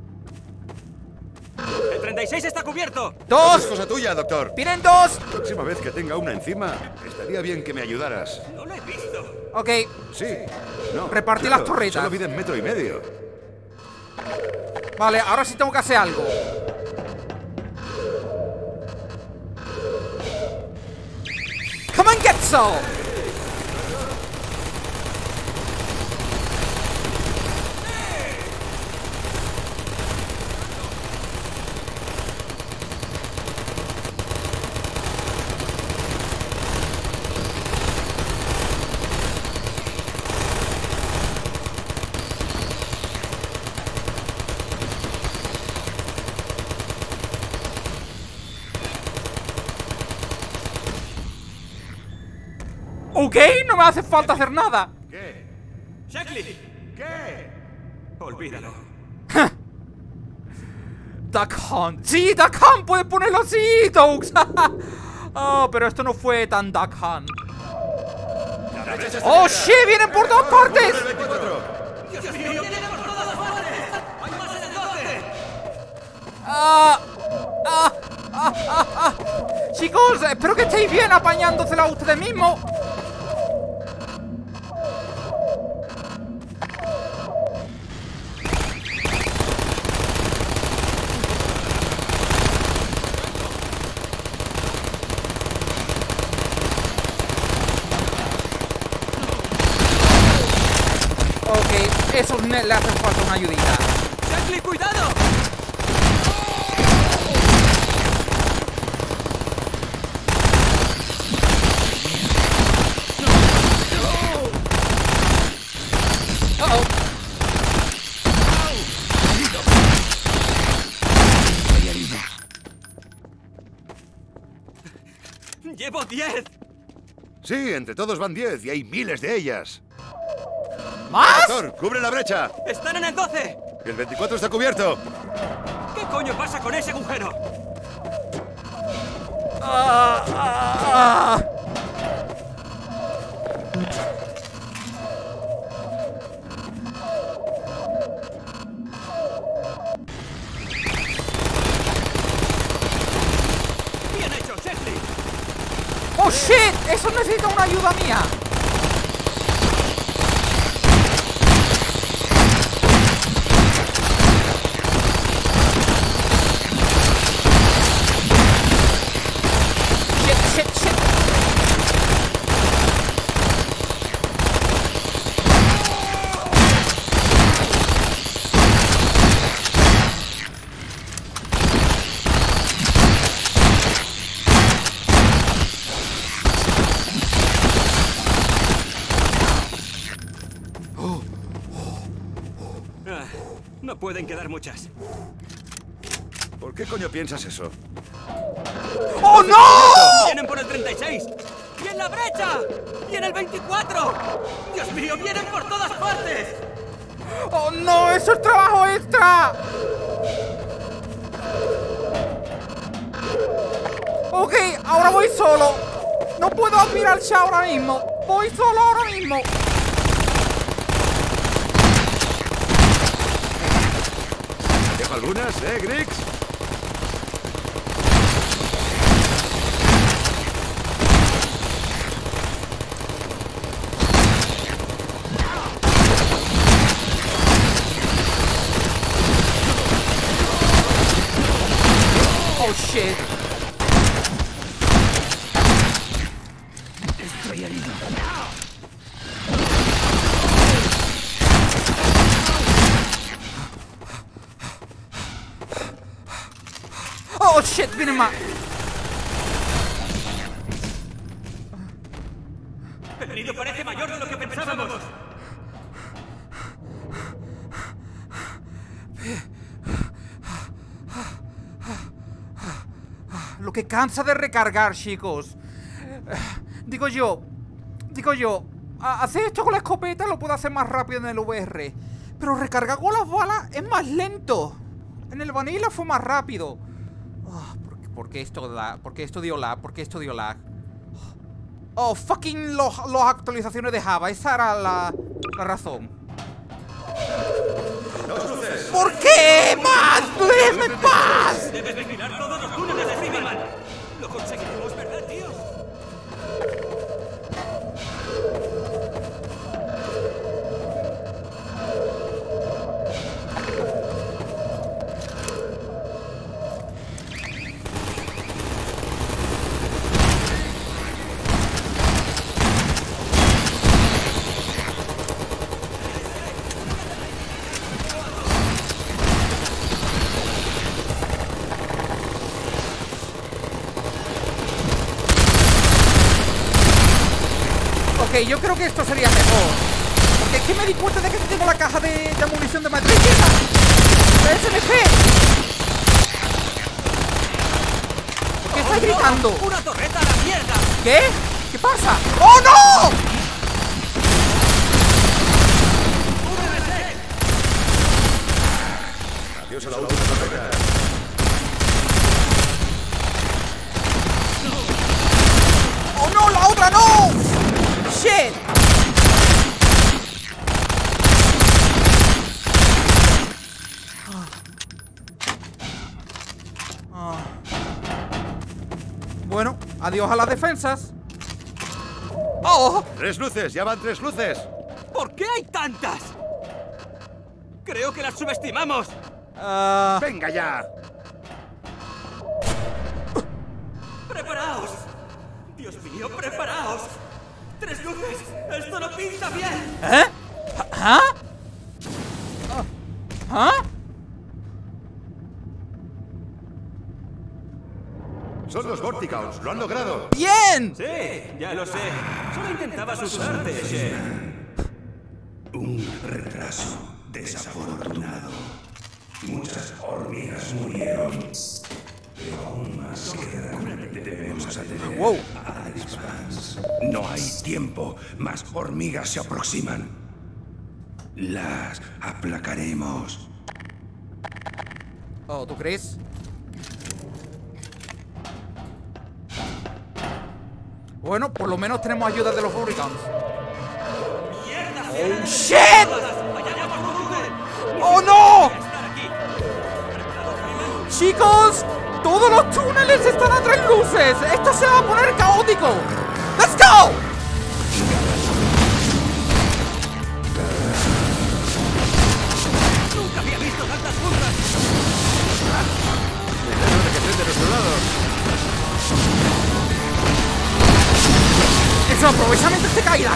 El treinta y seis está cubierto. ¡Dos! Es cosa tuya, doctor. ¡Vienen dos! La próxima vez que tenga una encima, estaría bien que me ayudaras. No lo he visto. Ok. Sí. No. Repartí claro, las torretas. Solo miden metro y medio. Vale, ahora sí tengo que hacer algo. Come on, get some. Ok, no me hace falta hacer nada. ¿Qué? ¡Shackley! ¿Qué? Olvídalo. Duck Hunt. Sí, Duck Hunt, puedes ponerlo así, Dogs. Oh, pero esto no fue tan Duck Hunt. Oh, shit, vienen por todas partes. ¡Dios mío, vienen por todas partes! ¡Hay más en el doce! Ah, ah, ah, ah, ah. Chicos, espero que estéis bien apañándosela ustedes mismos. Ok, esos net le hacen falta una ayudita. ¡Shackley, cuidado! Uh-oh. ¡Llevo diez! Sí, entre todos van diez y hay miles de ellas. ¿Más? Doctor, cubre la brecha. ¡Están en el doce! El veinticuatro está cubierto. ¿Qué coño pasa con ese agujero? Ah, ah, ah. ¡Bien hecho, Shackley! ¡Oh, shit! ¡Eso necesita una ayuda mía! Shit, shit, shit. Ah, no pueden quedar muchas. ¿Por qué coño piensas eso? ¡Oh, no! ¡Vienen por el treinta y seis! ¡Y en la brecha! ¡Y en el veinticuatro! ¡Dios mío, vienen por todas partes! ¡Oh, no! ¡Eso es trabajo extra! Ok, ahora voy solo. No puedo admirarse ahora mismo. Voy solo ahora mismo. ¿Dejo algunas, eh, Griggs? Oh, shit. Estoy herido. Oh, shit, vienen más. El herido parece mayor de lo que pensábamos. Lo que cansa de recargar, chicos. Digo yo, digo yo, hacer esto con la escopeta lo puedo hacer más rápido en el V R, pero recargar con las balas es más lento. En el vanilla fue más rápido. Oh, ¿por, qué, ¿Por qué esto lag? ¿Por qué esto dio lag? ¿Por qué esto dio lag? Oh, fucking las actualizaciones de Java. Esa era la, la razón. ¿Por qué? ¡Más! ¡Déjame en paz! Debes vigilar todos los túneles de Freeman. Lo conseguiremos, ¿verdad, tío? Ok, yo creo que esto sería mejor. Porque es que me di cuenta de que tengo la caja de, de munición de matriqueta. ¡De S M G! ¿Por qué está gritando? ¡Una torreta a la mierda! ¿Qué? ¿Qué pasa? ¡Oh, no! Adiós a la última torreta. ¡Oh, no! ¡La otra no! ¡Shit! Ah. Bueno, adiós a las defensas. ¡Oh! ¡Tres luces! ¡Ya van tres luces! ¿Por qué hay tantas? Creo que las subestimamos. Uh... ¡Venga ya! ¡Preparaos! ¡Dios mío, preparaos! ¡Tres luces! ¡Esto no pinta bien! ¿Eh? ¿Ah? ¿Ah? Son los Vortigaunts, lo han logrado. ¡Bien! Sí, ya lo sé. Solo intentaba asustarte, Shen. Un retraso desafortunado. Muchas hormigas murieron. Pero aún más quedan. Debemos atender wow. a Alyx Vance. No hay tiempo. Más hormigas se aproximan. Las aplacaremos. Oh, ¿tú crees? Bueno, por lo menos tenemos ayuda de los Hurricanes. ¡Oh, shit! ¡Oh, no! Chicos, todos los túneles están a tres luces. Esto se va a poner caótico. ¡Let's go! Nunca había visto tantas juntas. Cuidado de que estén de nuestro lado. Eso, aprovechamiento este caída.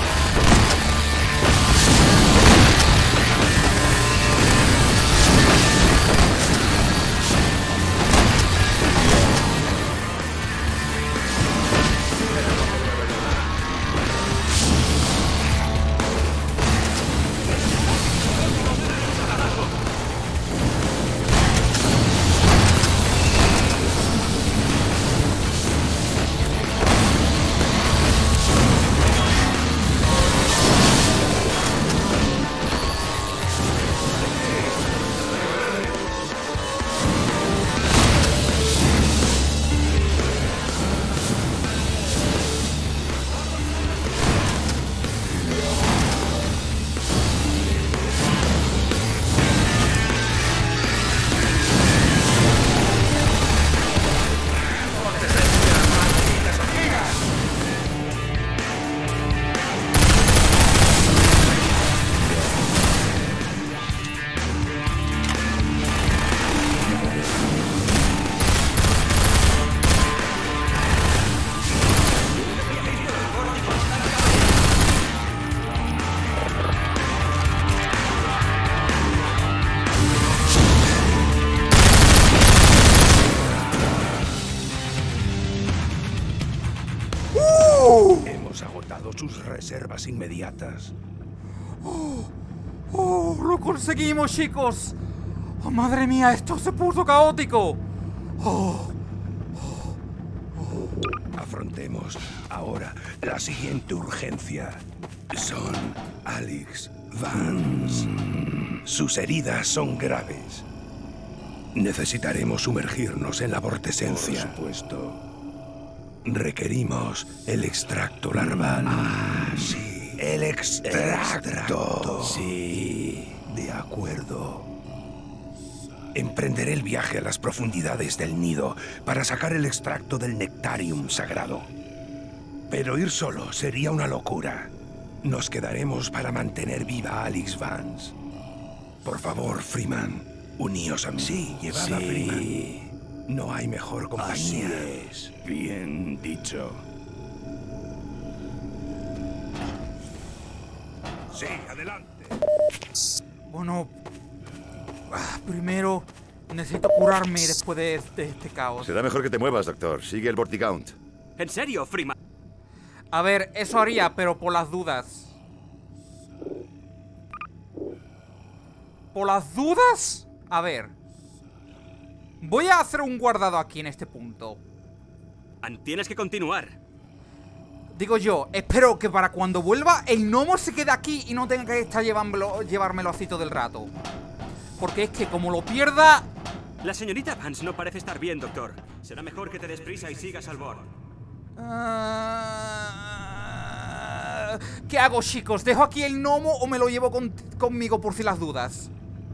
Hemos agotado sus reservas inmediatas. Oh, oh, lo conseguimos, chicos. Oh, madre mía, esto se puso caótico. Oh, oh, oh. Afrontemos ahora la siguiente urgencia. Son Alyx Vance. Sus heridas son graves. Necesitaremos sumergirnos en la vortescencia. Por supuesto. Requerimos el extracto larval. Ah, sí. El extracto. El extracto. Sí, de acuerdo. Emprenderé el viaje a las profundidades del nido para sacar el extracto del nectarium sagrado. Pero ir solo sería una locura. Nos quedaremos para mantener viva a Alyx Vance. Por favor, Freeman, uníos a mí. Sí, llevad sí. a Freeman. No hay mejor compañía. Así es. Bien dicho. Sí, adelante. Bueno, primero necesito curarme después de este, este caos. Será mejor que te muevas, doctor. Sigue el Vorticount. ¿En serio, Freeman? A ver, eso haría, pero por las dudas. ¿Por las dudas? A ver. Voy a hacer un guardado aquí en este punto. Tienes que continuar. Digo yo, espero que para cuando vuelva el gnomo se quede aquí y no tenga que estar llevándolo, llevármelo así todo el rato. Porque es que como lo pierda... La señorita Vance no parece estar bien, doctor. Será mejor que te des prisa y sigas al bord. Uh... ¿Qué hago, chicos? ¿Dejo aquí el gnomo o me lo llevo con... conmigo por si las dudas?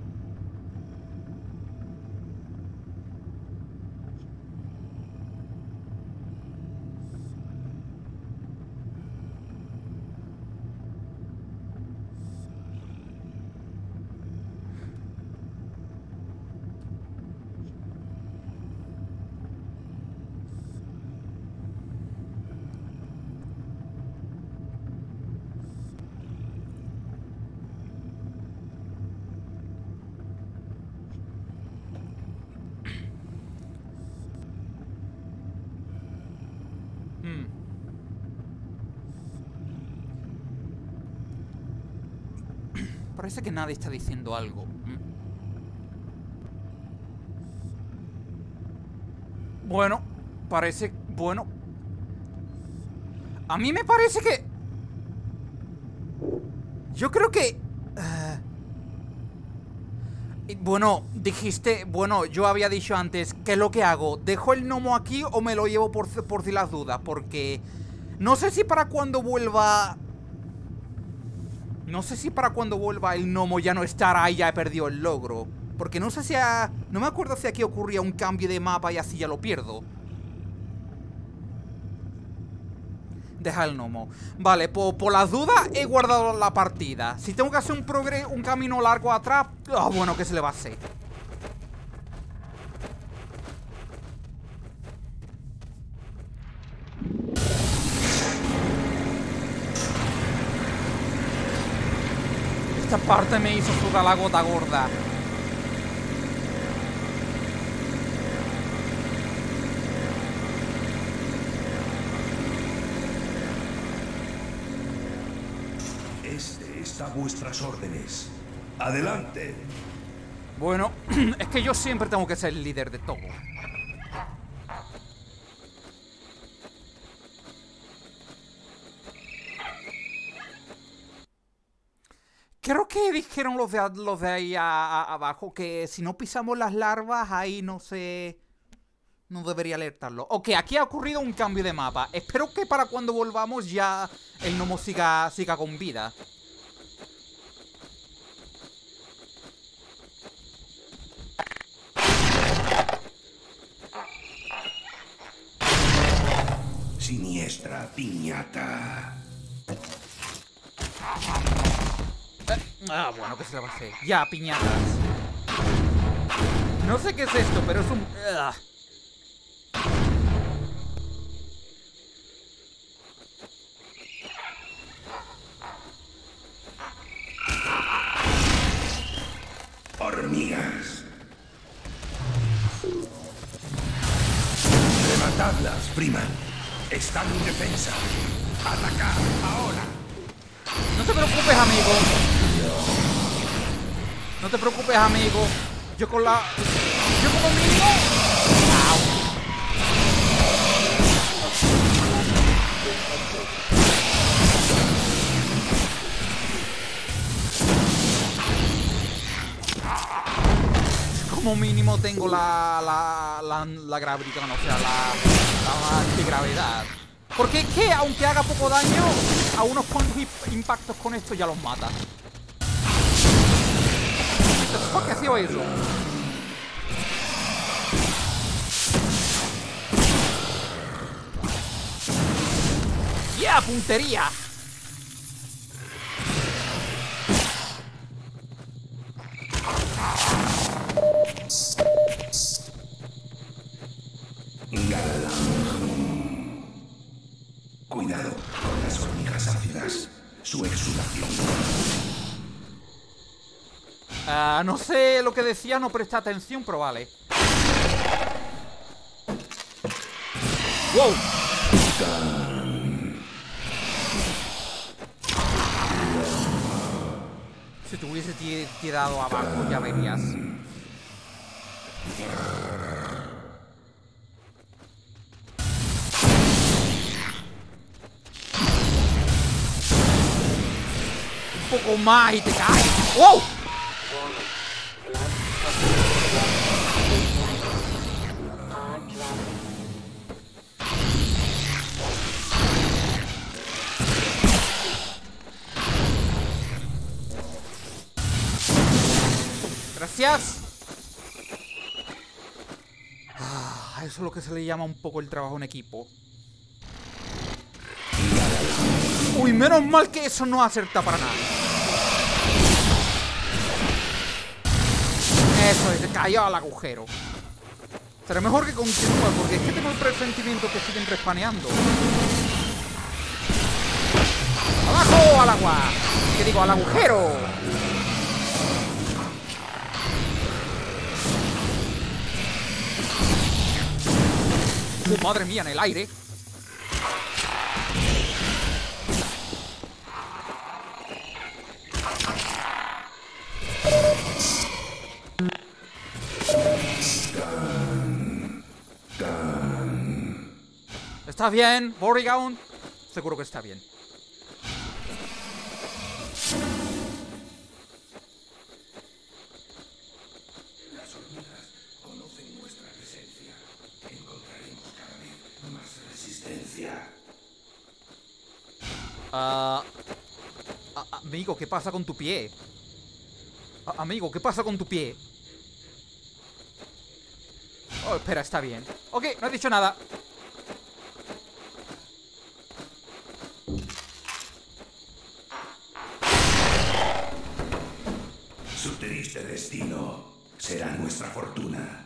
Parece que nadie está diciendo algo. Bueno, parece... Bueno. A mí me parece que... Yo creo que... Uh, bueno, dijiste... Bueno, yo había dicho antes, ¿qué es lo que hago? ¿Dejo el gnomo aquí o me lo llevo por, por si las dudas? Porque... No sé si para cuando vuelva... No sé si para cuando vuelva el gnomo ya no estará y ya he perdido el logro. Porque no sé si... Ha, no me acuerdo si aquí ocurría un cambio de mapa y así ya lo pierdo. Deja el gnomo. Vale, por, por las dudas he guardado la partida. Si tengo que hacer un, progre un camino largo atrás... Oh, bueno, ¿qué se le va a hacer? Esta parte me hizo sudar la gota gorda. Este está a vuestras órdenes. ¡Adelante! Bueno, es que yo siempre tengo que ser el líder de todo. Creo que dijeron los de, los de ahí a, a, abajo que si no pisamos las larvas, ahí no sé... No debería alertarlo. Ok, aquí ha ocurrido un cambio de mapa. Espero que para cuando volvamos ya el gnomo siga, siga con vida. Siniestra piñata. Ah, bueno, ¿qué se le va a hacer? Ya, piñatas. No sé qué es esto, pero es un... Uh. Hormigas. Rematadlas, Freeman. Están en defensa. Atacar ahora. No te preocupes, amigo. No te preocupes, amigo. Yo con la... Yo como mínimo... ¡Au! como mínimo tengo la, la, la, la gravedad, o sea, la, la antigravedad. Porque es que, aunque haga poco daño, a unos cuantos impactos con esto ya los mata. ¿Por qué ha sido eso? ¡Yeah! ¡Puntería! Cuidado con las hormigas ácidas. Su exudación. Uh, no sé lo que decía, no presté atención, pero vale. ¡Wow! Si te hubiese tirado abajo, ya verías. Un poco más y te caes. ¡Wow! Gracias. Ah, eso es lo que se le llama un poco el trabajo en equipo. Uy, menos mal que eso no acerta para nada. Eso es, se cayó al agujero. Será mejor que continúe, porque es que tengo el presentimiento que siguen respaneando. ¡Abajo al agua! ¿Qué digo? ¡Al agujero! ¡Oh, madre mía, en el aire! ¿Está bien, Vortigaunt? Seguro que está bien. Las hormigas conocen nuestra presencia. Encontraremos cada vez más resistencia. Ah, uh, amigo, ¿qué pasa con tu pie? Uh, amigo, ¿qué pasa con tu pie? Oh, espera, está bien. Ok, no he dicho nada. Su triste destino será nuestra fortuna.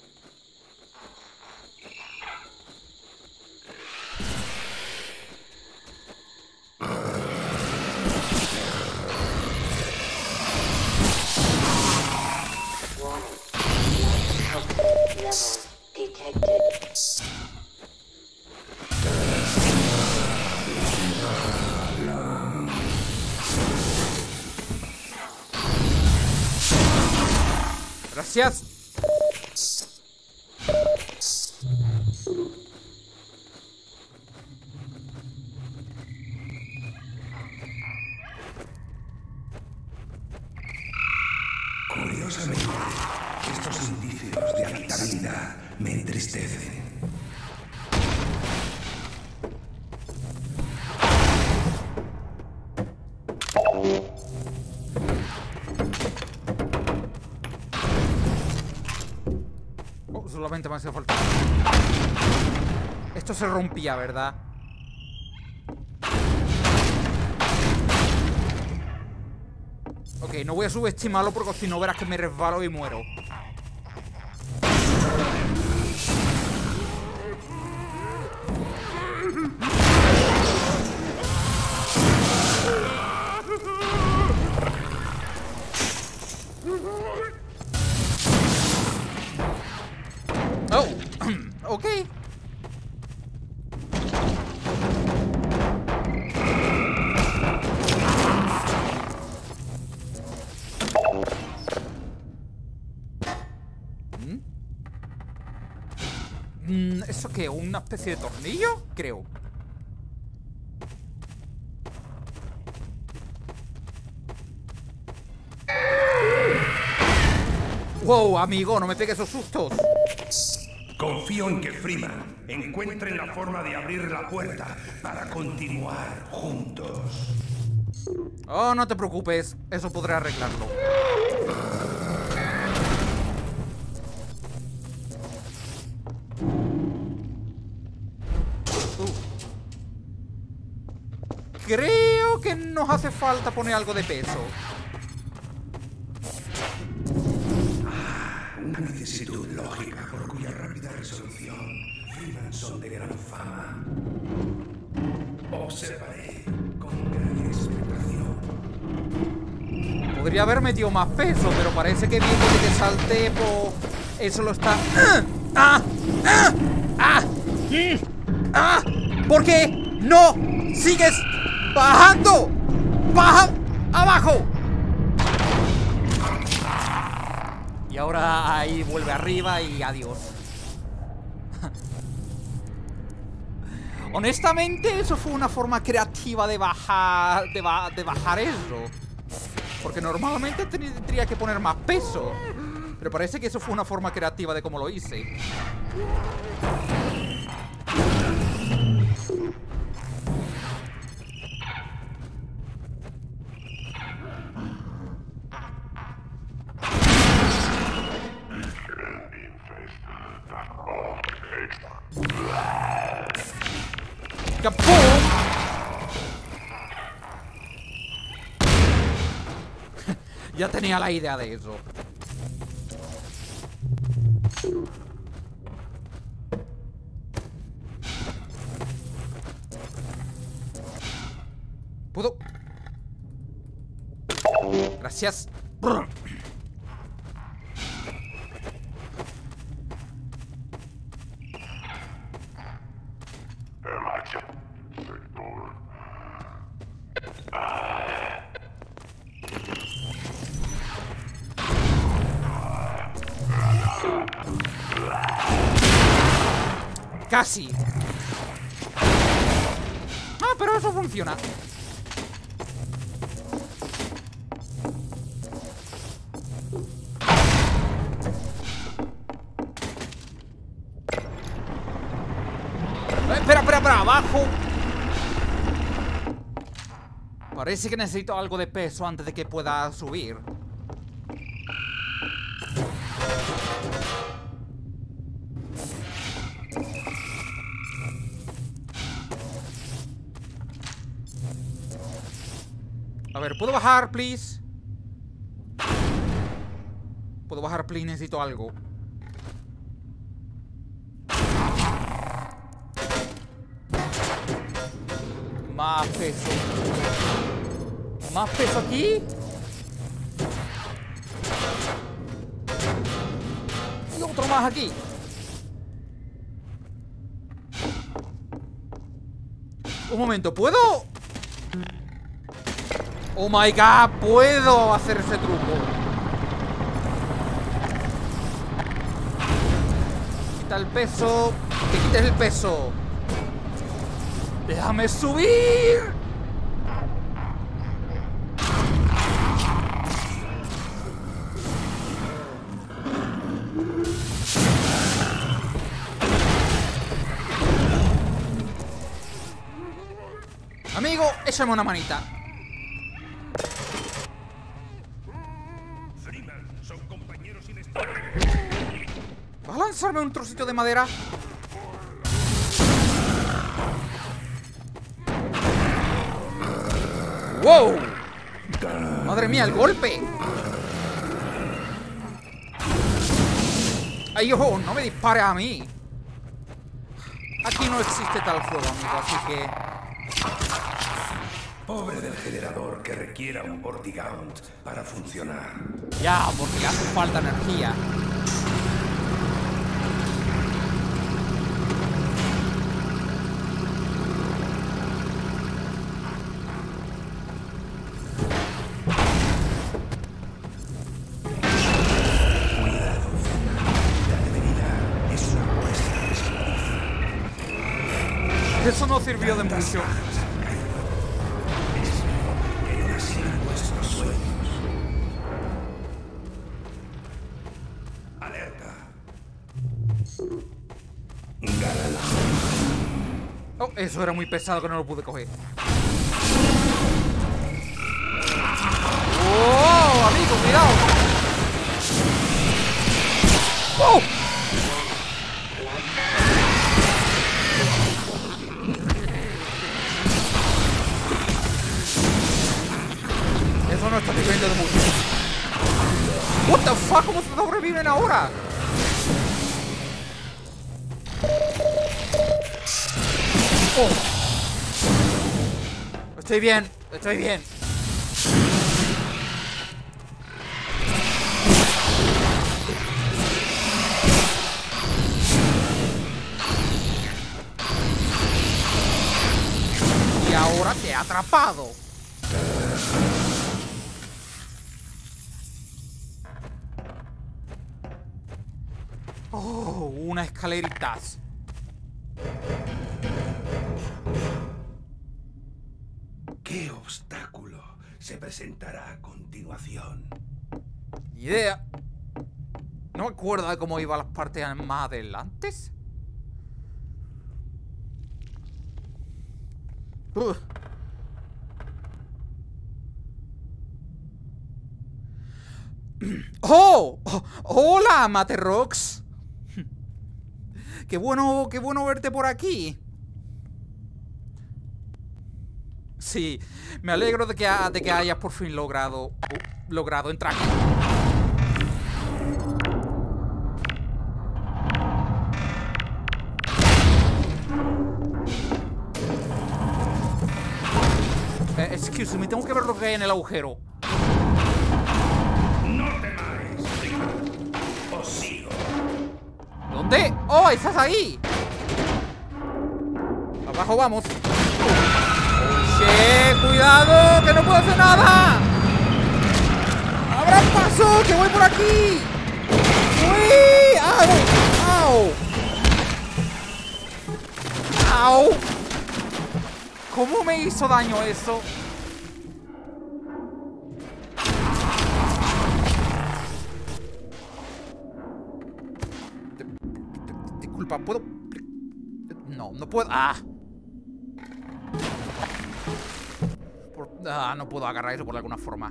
Gracias. Curiosamente, estos indicios de habitabilidad me entristecen. Oh, solamente me hacía falta. Esto se rompía, ¿verdad? Ok, no voy a subestimarlo porque si no verás que me resbalo y muero. Oh, ok. Mm, ¿Eso qué? ¿Una especie de tornillo? Creo. Wow, amigo, no me pegues esos sustos. Confío en que Freeman encuentre la forma de abrir la puerta para continuar juntos. Oh, no te preocupes, eso podré arreglarlo. Uh. Creo que nos hace falta poner algo de peso. Una vicisitud lógica por cuya rápida resolución Freeman son de gran fama. Observaré con gran expectación. Podría haber metido más peso, pero parece que viendo que te salte, pues eso lo está... ¡Ah! ¡Ah! ¡Ah! ¡Ah! ¿Por qué no sigues bajando? ¡Baja abajo! Y ahora ahí vuelve arriba y adiós. Honestamente, eso fue una forma creativa de bajar, de, ba de bajar eso. Porque normalmente tendría que poner más peso. Pero parece que eso fue una forma creativa de cómo lo hice. ¡Capum! Ya tenía la idea de eso. ¿Puedo? Gracias. Brr. Casi. Ah, pero eso funciona. Eh, espera, espera, espera, abajo. Parece que necesito algo de peso antes de que pueda subir. A ver, ¿puedo bajar, please? ¿Puedo bajar, please? Necesito algo. Más peso. Más peso aquí. Y otro más aquí. Un momento, ¿puedo...? Oh my god, puedo hacer ese truco. Quita el peso. Que quites el peso. Déjame subir. Amigo, échame una manita. ¿Vas a lanzarme un trocito de madera? ¡Wow! ¡Madre mía, el golpe! ¡Ay, ojo! ¡No me dispares a mí! Aquí no existe tal juego, amigo, así que... Pobre del generador que requiera un Vortigaunt para funcionar. Ya, porque le hace falta energía. Eso no sirvió de mucho. Eso era muy pesado que no lo pude coger. ¡Oh, amigo, cuidado! ¡Oh! Eso no está sirviendo de mucho. What the fuck, ¿cómo se sobreviven ahora? Oh. Estoy bien, estoy bien. Y ahora te he atrapado. Oh, una escaleritas. ¿Qué obstáculo se presentará a continuación? Ni idea. No me acuerdo de cómo iban las partes más adelante. Uh. ¡Oh! ¡Oh! ¡Hola, Materox! ¡Qué bueno, qué bueno verte por aquí! Sí, me alegro de que, de que hayas por fin logrado, uh, logrado entrar aquí. Eh, excuse me, tengo que ver lo que hay en el agujero. No temáis, os sigo. ¿Dónde? ¡Oh, estás ahí! Abajo vamos. ¡Che! ¡Cuidado! ¡Que no puedo hacer nada! ¡Abra paso! ¡Que voy por aquí! ¡Uy! ¡Au! ¡Au! ¡Au! ¿Cómo me hizo daño eso? Disculpa, ¿puedo...? No, no puedo... ¡Ah! Por... Ah, no puedo agarrar eso por alguna forma.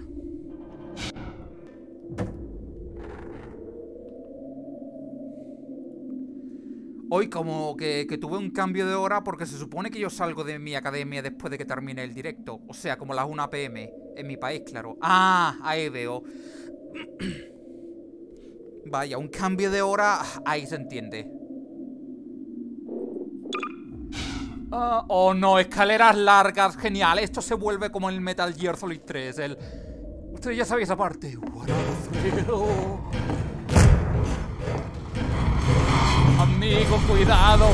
Hoy como que, que tuve un cambio de hora porque se supone que yo salgo de mi academia después de que termine el directo. O sea, como las una pe eme en mi país, claro. Ah, ahí veo. Vaya, un cambio de hora, ahí se entiende. Uh, oh no, escaleras largas, genial. Esto se vuelve como el Metal Gear Solid tres. El... Ustedes ya sabéis esa parte. What a thrill. Amigo, cuidado.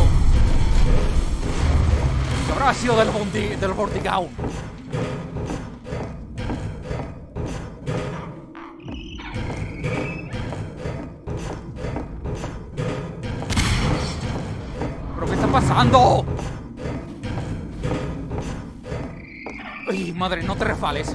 Habrá sido del, bondi, del Vortigaun. ¿Pero qué está pasando? Ay, madre, no te resbales.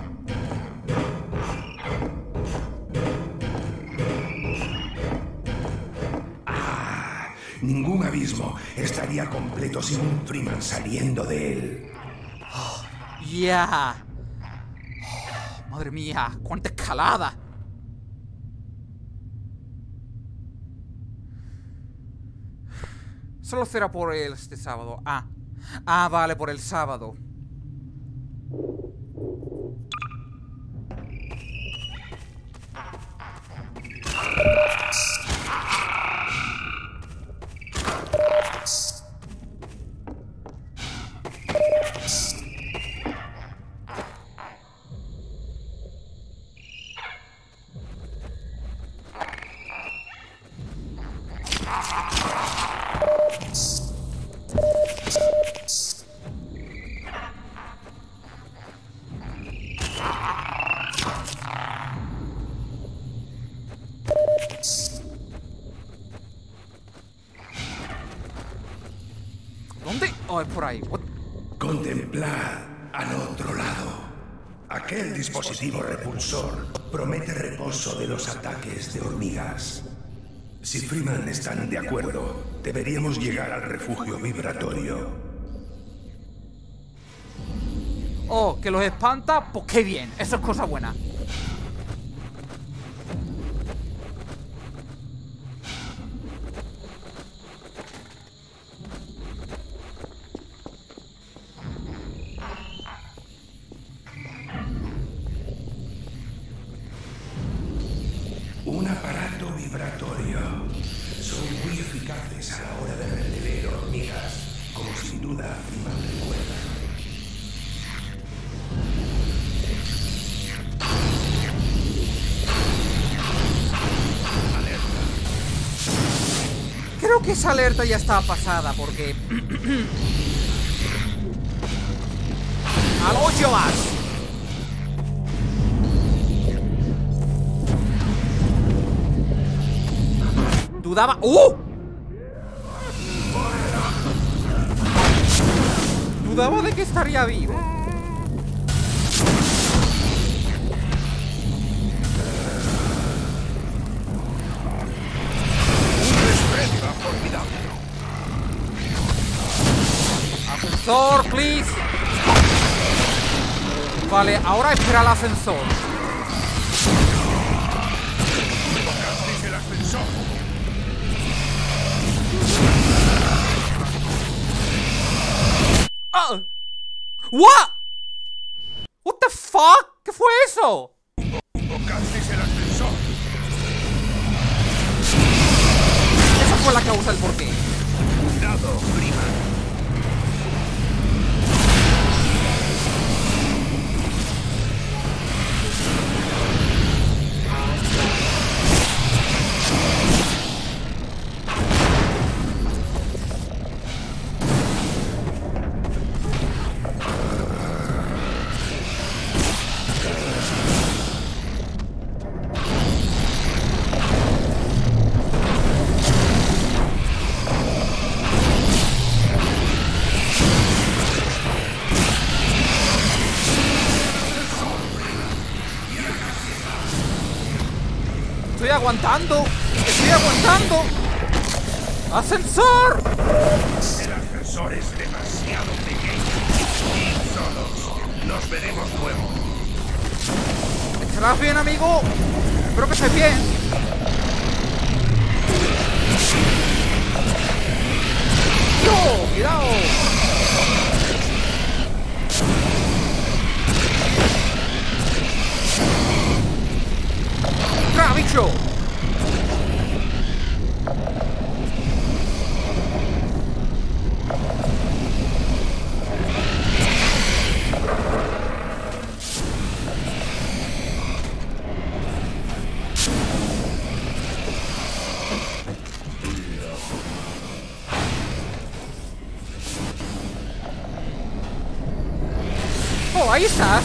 Ningún abismo estaría completo sin un Freeman saliendo de él. Oh, ¡Ya! Yeah. Oh, madre mía, cuánta escalada. Solo será por el, este sábado. Ah, ah, vale, por el sábado. ¿Dónde? Oh, es por ahí. What? Contemplad al otro lado. Aquel dispositivo repulsor promete reposo de los ataques de hormigas. Si Freeman están de acuerdo, deberíamos llegar al refugio vibratorio. Oh, que los espanta, pues qué bien. Eso es cosa buena. Un aparato vibratorio. Son muy eficaces a la hora de repeler hormigas, como sin duda Freeman recuerda. Creo que esa alerta ya está pasada, porque... ¡Al hoyo vas! Dudaba... ¡Uh! Dudaba de que estaría vivo. Ascensor, please. Vale, ahora espera el ascensor. el ascensor. Ah. What? What the fuck? ¿Qué fue eso? Invocasteis el ascensor. Esa fue la causa del porqué. Cuidado, Freeman. Estoy aguantando. Estoy aguantando. ¡Ascensor! El ascensor es demasiado pequeño. Y solos. Nos veremos luego. ¿Estarás bien, amigo? Espero que estés bien. ¡Yo! ¡Cuidado! ¡Tra, bicho! Oh, ahí estás.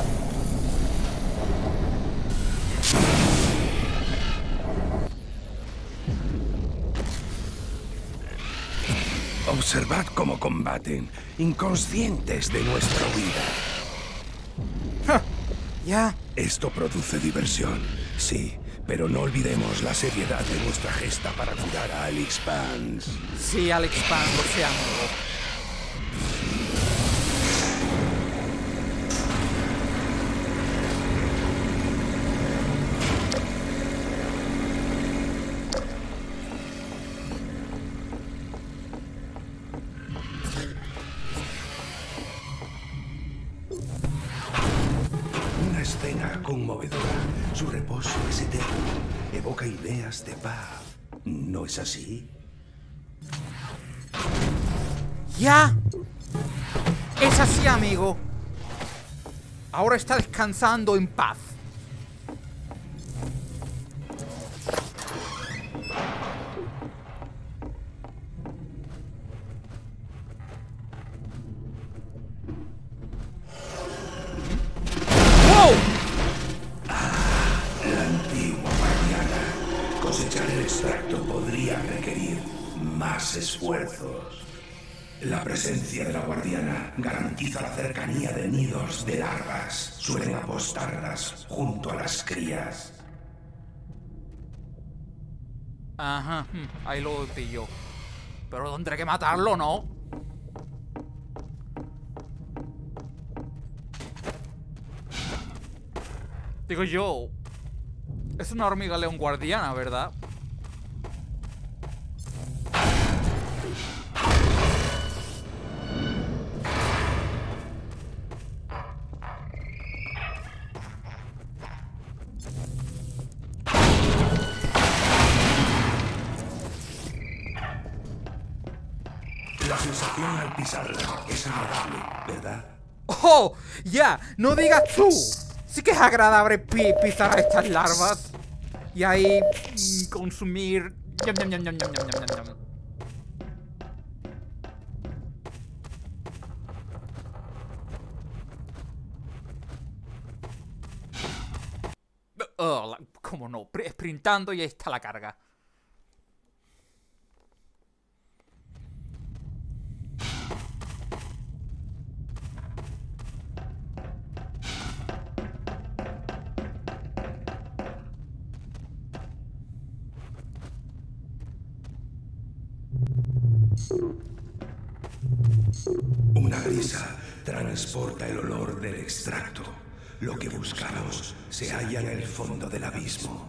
Observad cómo combaten, inconscientes de nuestra huida. Ya. Esto produce diversión, sí, pero no olvidemos la seriedad de nuestra gesta para cuidar a Alex Vance. Sí, Alex Vance, lo sé, amigo. Escena conmovedora. Su reposo es eterno. Evoca ideas de paz. ¿No es así? ¡Ya! Es así, amigo. Ahora está descansando en paz. La antigua guardiana. Cosechar el extracto podría requerir más esfuerzos. La presencia de la guardiana garantiza la cercanía de nidos de larvas. Suelen apostarlas junto a las crías. Ajá, ahí lo pilló. Pero tendré que matarlo, ¿no? Digo yo, es una hormiga león guardiana, ¿verdad? La sensación al pisarla es agradable, ¿verdad? ¡Oh! ¡Ya! ¡No digas tú! Sí que es agradable pi pisar a estas larvas. Y ahí mm, consumir... Yam, yam, yam, yam, yam, yam, yam, yam. Oh, la- ¿cómo no? Pre- Sprintando y ahí está la carga. Una brisa transporta el olor del extracto. Lo que buscamos se halla en el fondo del abismo.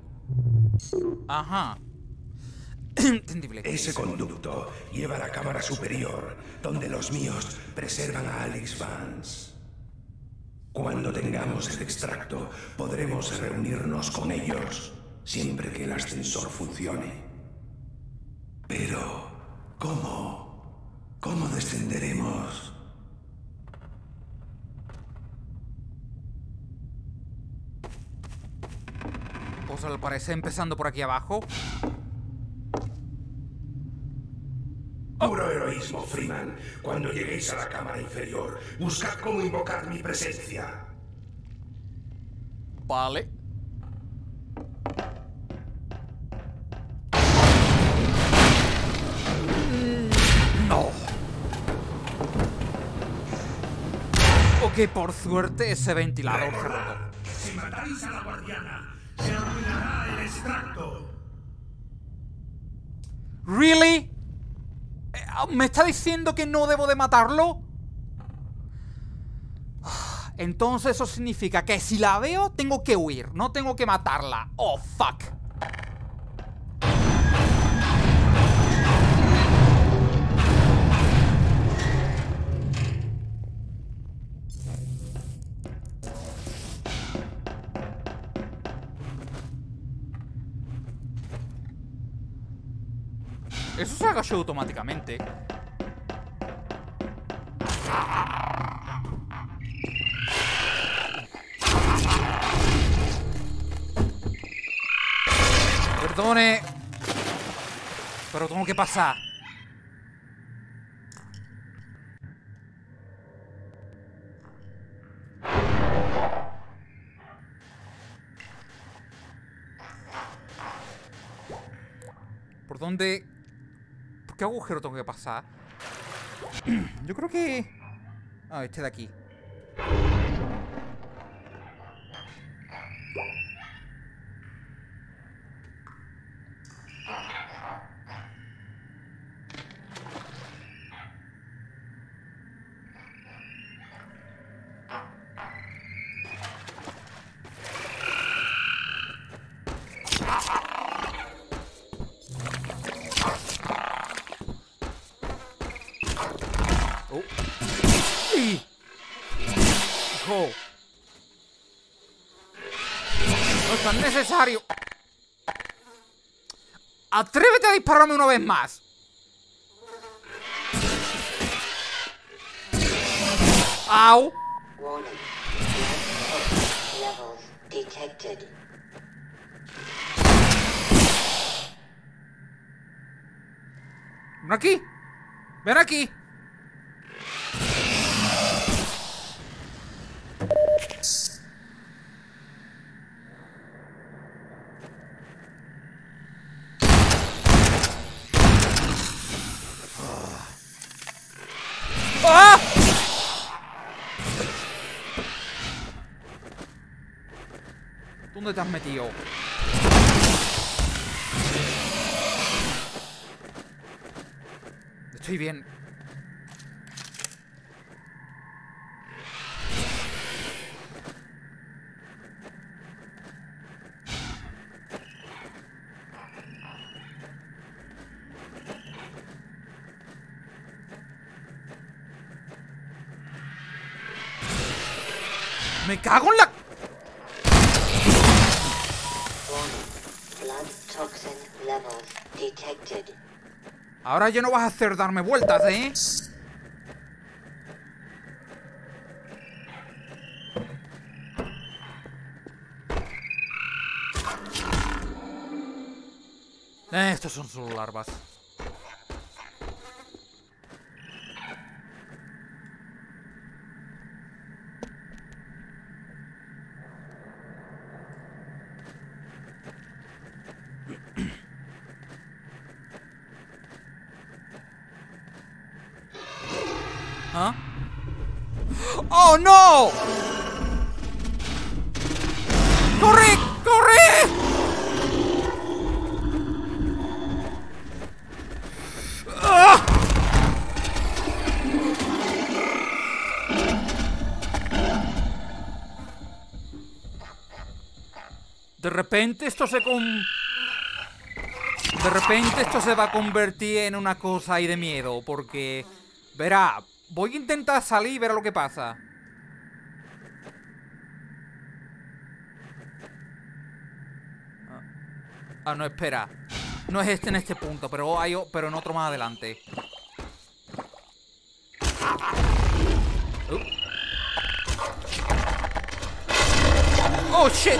Ajá. Entendible. Ese conducto lleva a la cámara superior, donde los míos preservan a Alyx Vance. Cuando tengamos el extracto, podremos reunirnos con ellos, siempre que el ascensor funcione. Pero, ¿cómo? ¿Cómo descenderemos? Pues al parecer empezando por aquí abajo. Puro heroísmo, Freeman. Cuando lleguéis a la cámara inferior, buscad cómo invocar mi presencia. Vale. No. Ok, por suerte ese ventilador se roto. Si matáis a la guardiana, se arruinará el extracto. ¿Really? ¿Me está diciendo que no debo de matarlo? Entonces eso significa que si la veo, tengo que huir. No tengo que matarla. Oh, fuck. Eso se agachó automáticamente. Perdone, pero tengo que pasar. ¿Por dónde? ¿Por qué agujero tengo que pasar? Yo creo que... Ah, este de aquí. No es tan necesario. Atrévete a dispararme una vez más. Au. Ven aquí. Ven aquí. ¡Ah! ¿Dónde te has metido? Estoy bien. Me cago en la... Ahora ya no vas a hacer darme vueltas, ¿eh? Eh, estos son solo larvas. ¿Ah? ¡Oh, no! ¡Corre! ¡Corre! ¡Ah! De repente esto se con... De repente esto se va a convertir en una cosa ahí de miedo, porque... Verá, voy a intentar salir y ver lo que pasa. Ah, ah no, espera. No es este en este punto, pero hay o- pero en otro más adelante. Uh. Oh, shit.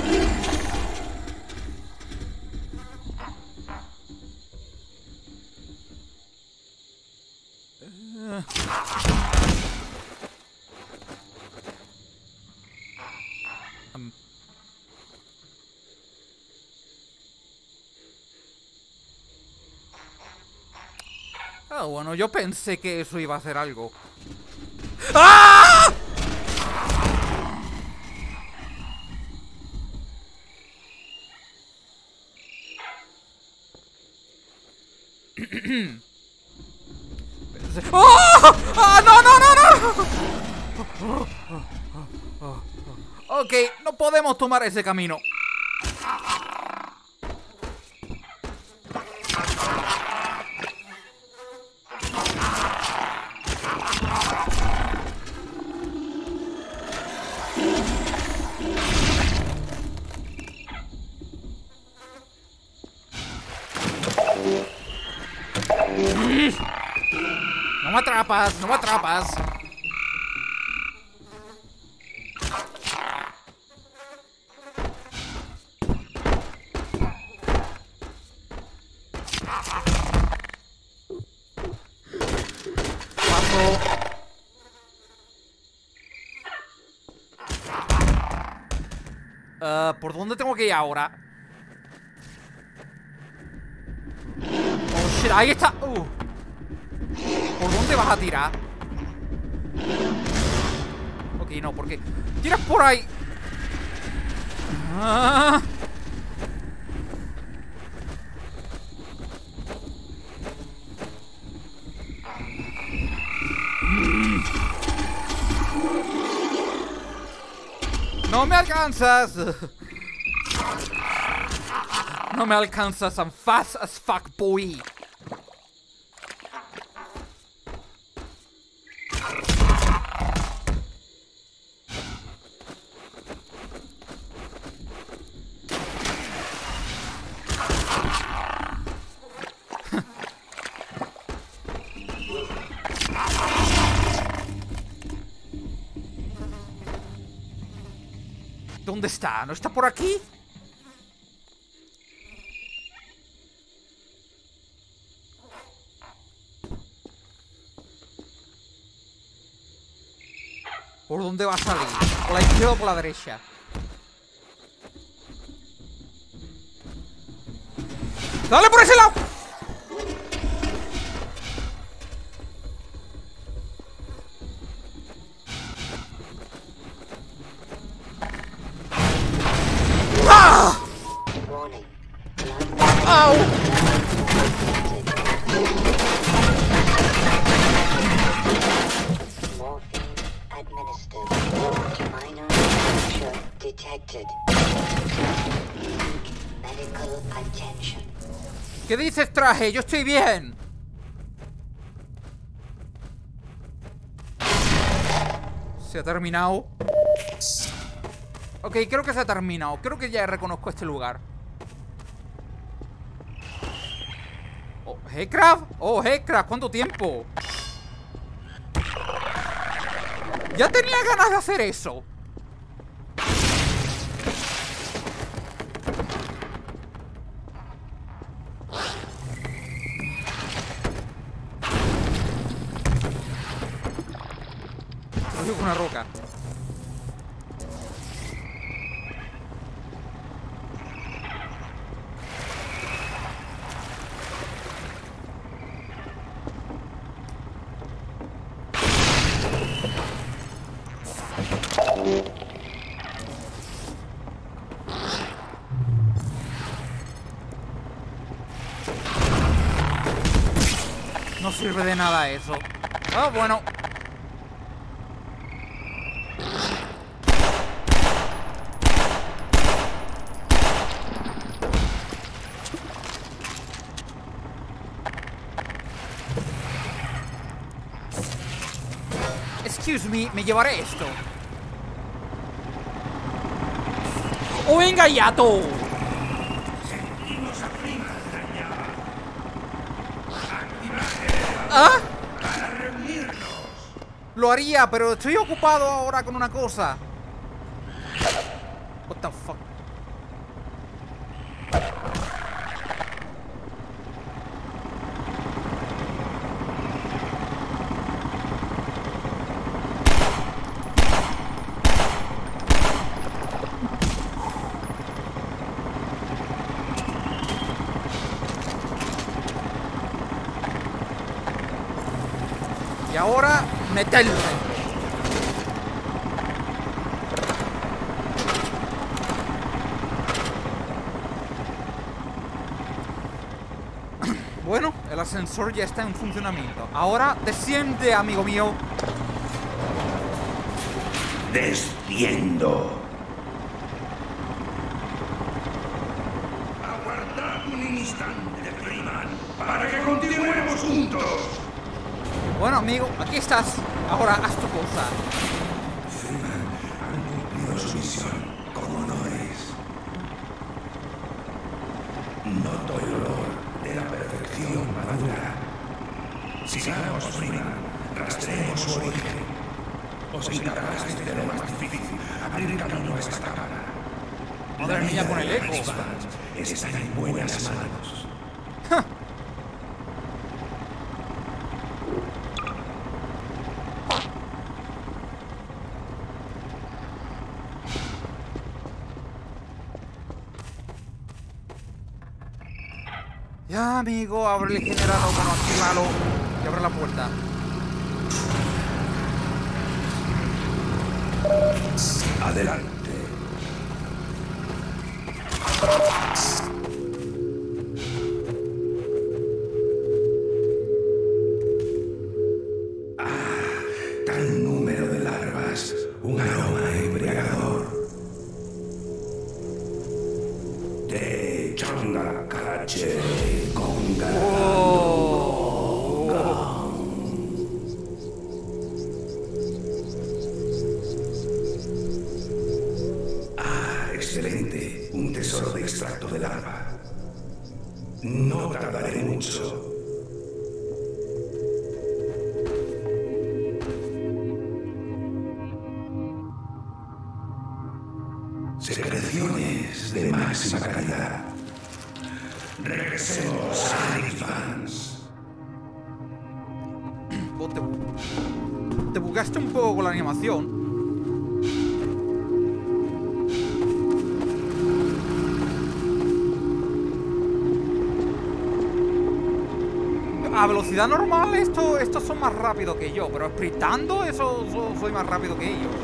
Uh. Um. Ah, bueno, yo pensé que eso iba a hacer algo. ¡Ah! ¡Oh! ¡Ah, no, no, no, no! Ok, no podemos tomar ese camino. No me atrapas, no me atrapas. Paso. Uh, ¿por dónde tengo que ir ahora? Oh shit, ahí está. Uh. ¿Por dónde vas a tirar? Ok, no, porque tiras por ahí. Ah. No me alcanzas. No me alcanzas. I'm fast as fuck, boy. ¿Dónde está? ¿No está por aquí? ¿Por dónde va a salir? ¿Por la izquierda o por la derecha? ¡Dale por ese lado! ¡Ah! ¡Au! ¿Qué dices, traje? Yo estoy bien. Se ha terminado. Ok, creo que se ha terminado. Creo que ya reconozco este lugar. Oh, Headcraft. Oh, Headcraft, ¿cuánto tiempo? Ya tenía ganas de hacer eso. Lo digo con una roca. No sirve de nada eso. Ah, bueno. Excuse me, me llevaré esto. ¡Oh, venga, Yato! ¿Ah? Lo haría, pero estoy ocupado ahora con una cosa. What the fuck? Y ahora, meterlo. Bueno, el ascensor ya está en funcionamiento. Ahora, desciende, amigo mío. Desciendo. Aguardad un instante, Freeman, para que continuemos juntos. Bueno, amigo, aquí estás. Ahora haz tu cosa. Freeman han cumplido su misión con honores. Noto el olor de la perfección madura. Sigamos, Freeman. Rastreemos su origen. Os encargasteis de lo más difícil, abrir camino a esta cámara. Madre mía, con el eco. Está en buenas manos. Ya, amigo, abre el generador, bueno, actívalo y abre la puerta. Adelante. Ah, tal número de larvas, un aroma embriagador. De Changacache con Ah, excelente. Un tesoro de extracto de larva. No tardaré mucho. Secreciones de máxima calidad. Regresemos a Advance. Oh, te, te bugaste un poco con la animación. A velocidad normal esto, estos son más rápidos que yo, pero sprintando eso, eso soy más rápido que ellos.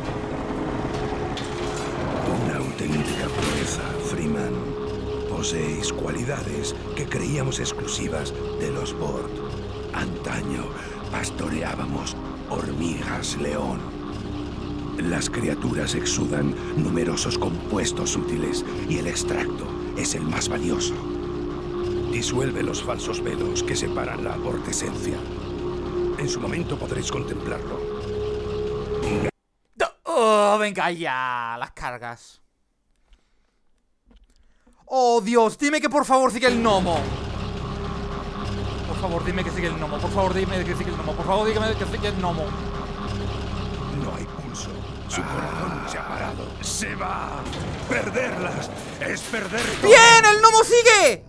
Una auténtica proeza, Freeman. Poseéis cualidades que creíamos exclusivas de los Bord. Antaño pastoreábamos hormigas león. Las criaturas exudan numerosos compuestos útiles y el extracto es el más valioso. Disuelve los falsos velos que separan la vortescencia. En su momento podréis contemplarlo. Oh, venga ya, las cargas. Oh, Dios, dime que por favor sigue el gnomo. Por favor, dime que sigue el gnomo. Por favor, dime que sigue el gnomo. Por favor, dime que sigue el gnomo. No hay pulso. Su corazón se ha parado. Se va. Perderlas es perder todo. ¡Bien! ¡El gnomo sigue!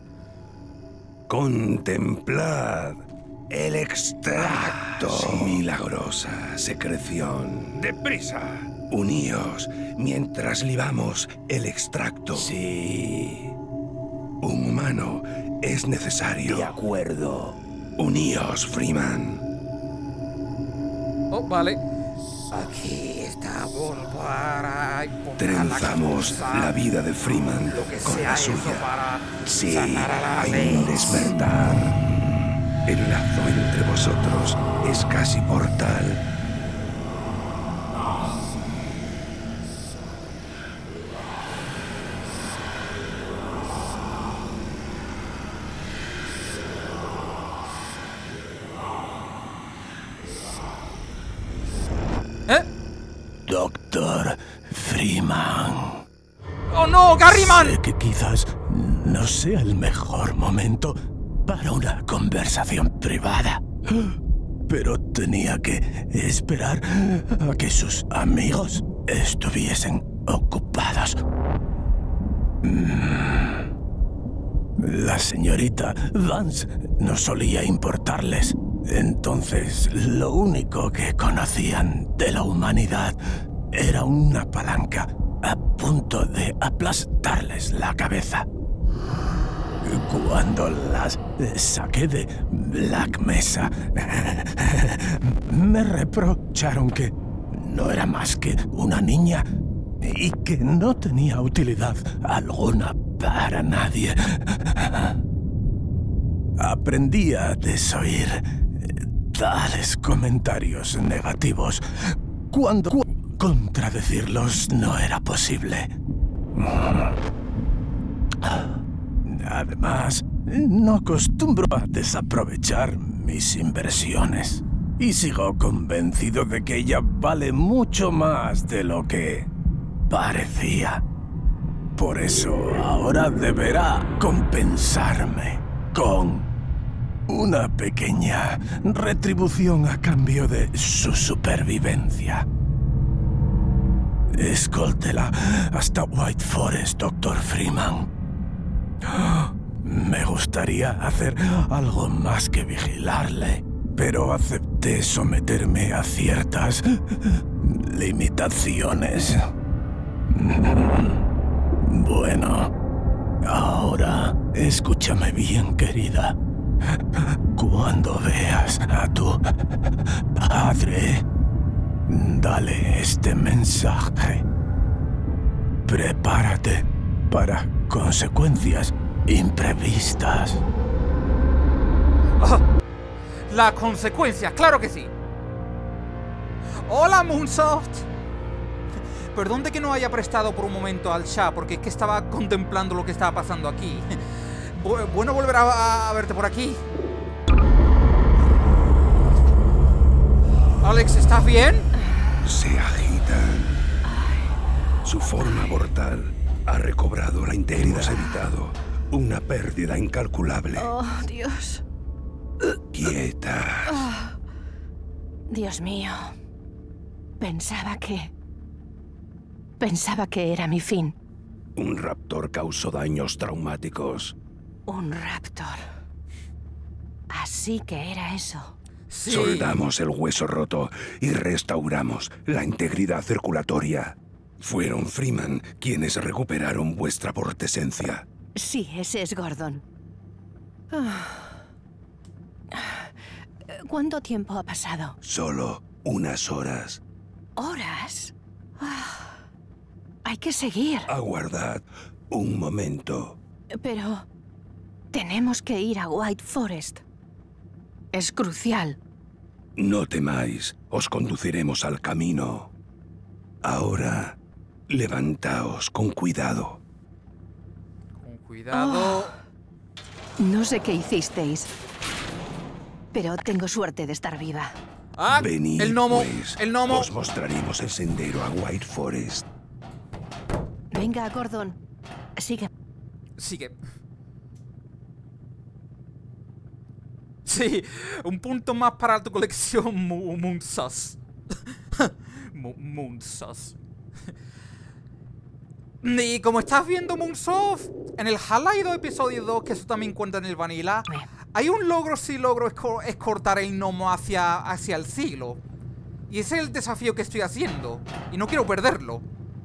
Contemplad el extracto. Ah, milagrosa secreción. ¡Deprisa! Uníos mientras libamos el extracto. Sí. Un humano es necesario. De acuerdo. Uníos, Freeman. Oh, vale. Aquí estamos para... Trenzamos la, la vida de Freeman con la suya. Sí, hay un despertar. El lazo entre vosotros es casi portal. Doctor Freeman. ¡Oh no, Garryman! Sé que quizás no sea el mejor momento para una conversación privada, pero tenía que esperar a que sus amigos estuviesen ocupados. La señorita Vance no solía importarles. Entonces, lo único que conocían de la humanidad era una palanca a punto de aplastarles la cabeza. Cuando las saqué de Black Mesa, me reprocharon que no era más que una niña y que no tenía utilidad alguna para nadie. Aprendí a desoír tales comentarios negativos cuando contradecirlos no era posible. Además, no acostumbro a desaprovechar mis inversiones y sigo convencido de que ella vale mucho más de lo que parecía. Por eso ahora deberá compensarme con una pequeña retribución a cambio de su supervivencia. Escóltela hasta White Forest, doctor Freeman. Me gustaría hacer algo más que vigilarle, pero acepté someterme a ciertas limitaciones. Bueno, ahora escúchame bien, querida. Cuando veas a tu padre, dale este mensaje. Prepárate para consecuencias imprevistas. Oh, la consecuencia, claro que sí. Hola, Moonsoft. Perdón de que no haya prestado por un momento al chat, porque es que estaba contemplando lo que estaba pasando aquí. Bueno volver a, a verte por aquí. Alex, ¿estás bien? Se agitan. Su forma mortal ha recobrado la integridad. Hemos evitado una pérdida incalculable. Oh, Dios. Quietas. Oh, Dios mío. Pensaba que... Pensaba que era mi fin. Un raptor causó daños traumáticos. Un raptor. Así que era eso. Sí. Soldamos el hueso roto y restauramos la integridad circulatoria. Fueron Freeman quienes recuperaron vuestra vortescencia. Sí, ese es Gordon. ¿Cuánto tiempo ha pasado? Solo unas horas. ¿Horas? Hay que seguir. Aguardad un momento. Pero... tenemos que ir a White Forest. Es crucial. No temáis, os conduciremos al camino. Ahora, levantaos con cuidado. Con cuidado... Oh, no sé qué hicisteis, pero tengo suerte de estar viva. Ah, venid, el gnomo, pues, el gnomo. Os mostraremos el sendero a White Forest. Venga, Gordon. Sigue. Sigue. Sí, un punto más para tu colección, Moonsas. Moonsas. Y como estás viendo, Moonsoft, en el Half-Life dos episodio dos, que eso también cuenta en el Vanilla, hay un logro si logro es, co es cortar el gnomo hacia, hacia el siglo. Y ese es el desafío que estoy haciendo. Y no quiero perderlo.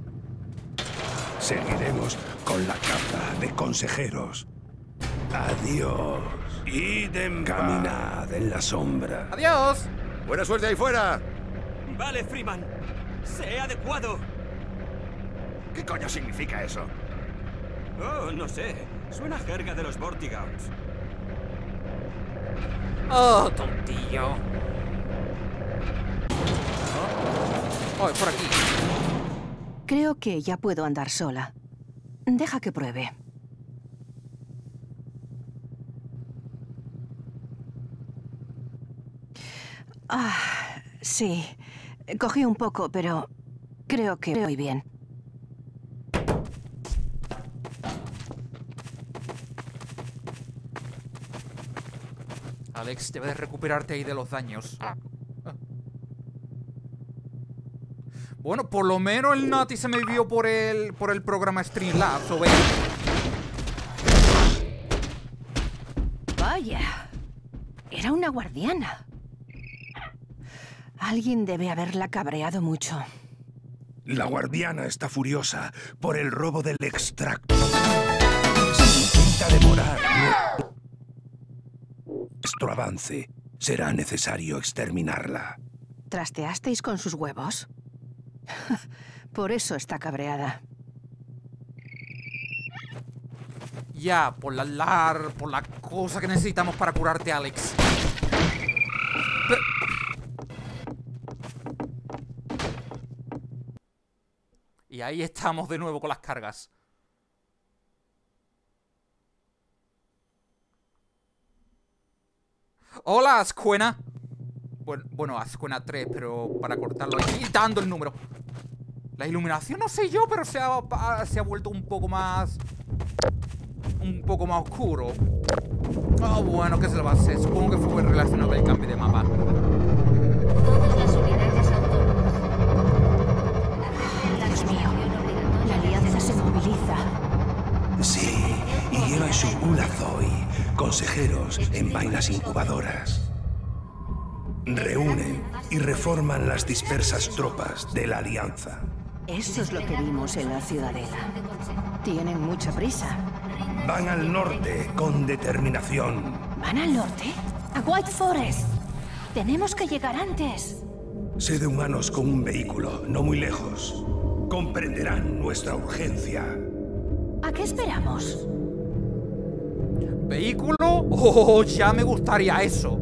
Seguiremos con la caza de consejeros. Adiós. Idem. Caminad en la sombra. Adiós. Buena suerte ahí fuera. Vale, Freeman. Sé adecuado. ¿Qué coño significa eso? Oh, no sé. Suena jerga de los Vortigauns. Oh, tontillo. Oh, es por aquí. Creo que ya puedo andar sola. Deja que pruebe. Ah, sí. Cogí un poco, pero creo que voy bien. Alex, debes recuperarte ahí de los daños. Ah. Bueno, por lo menos el Nati se me vio por el, por el programa Streamlabs, ¿o ves? Vaya. Era una guardiana. Alguien debe haberla cabreado mucho. La guardiana está furiosa por el robo del extracto. Si intenta demorar nuestro avance, será necesario exterminarla. ¿Trasteasteis con sus huevos? Por eso está cabreada. Ya, por la lar, por la cosa que necesitamos para curarte, Alex. Pero... Y ahí estamos de nuevo con las cargas. Hola, Ascuena. Bueno, bueno, Ascuena tres, pero para cortarlo ahí, quitando el número. La iluminación no sé yo, pero se ha, se ha vuelto un poco más... Un poco más oscuro. Oh, bueno, ¿qué se le va a hacer? Supongo que fue relacionado al cambio de mapa. Todas las unidades autónomas. Dios mío, la alianza se moviliza. Sí, y lleva en su Ulazoi consejeros en vainas incubadoras. Reúnen y reforman las dispersas tropas de la Alianza. Eso es lo que vimos en la ciudadela. Tienen mucha prisa. Van al norte con determinación. ¿Van al norte? A White Forest. Tenemos que llegar antes. Sé de humanos con un vehículo, no muy lejos. Comprenderán nuestra urgencia. ¿A qué esperamos? ¿Vehículo? Oh, ya me gustaría eso.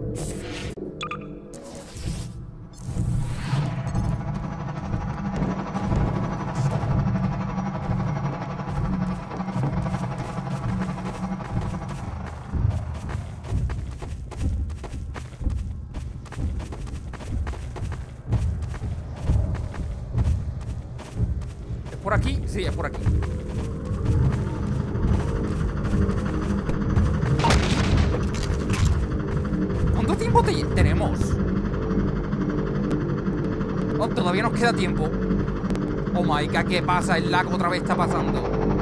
¿Es por aquí? Sí, es por aquí. ¿Cuánto tiempo te tenemos? Oh, todavía nos queda tiempo. Oh my god, ¿qué pasa? El lag otra vez está pasando.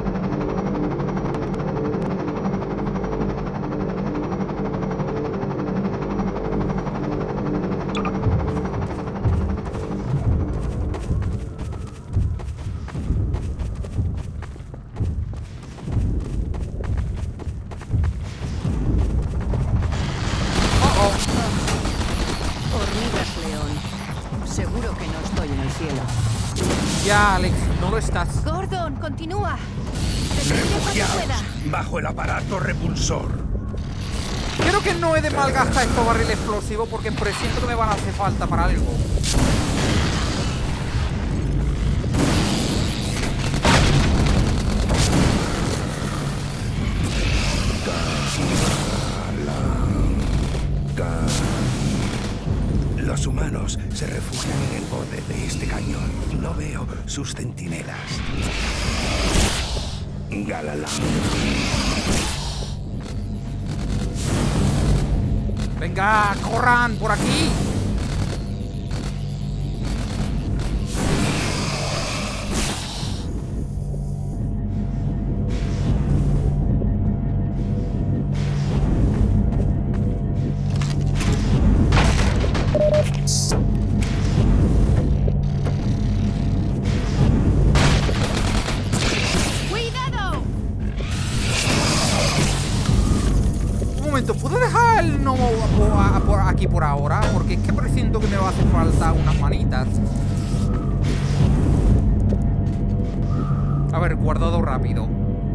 Ya, Alex, no lo estás. Gordon, continúa. Refugiados bajo el aparato repulsor. Creo que no he de malgastar estos barriles explosivos porque presiento que me van a hacer falta para algo. Los humanos se refugian en el borde de este cañón. No veo sus centinelas. Galalán. Venga, corran por aquí. ¿Puedo dejar el gnomo aquí por ahora? Porque es que presiento que me va a hacer falta unas manitas. A ver, guardado rápido.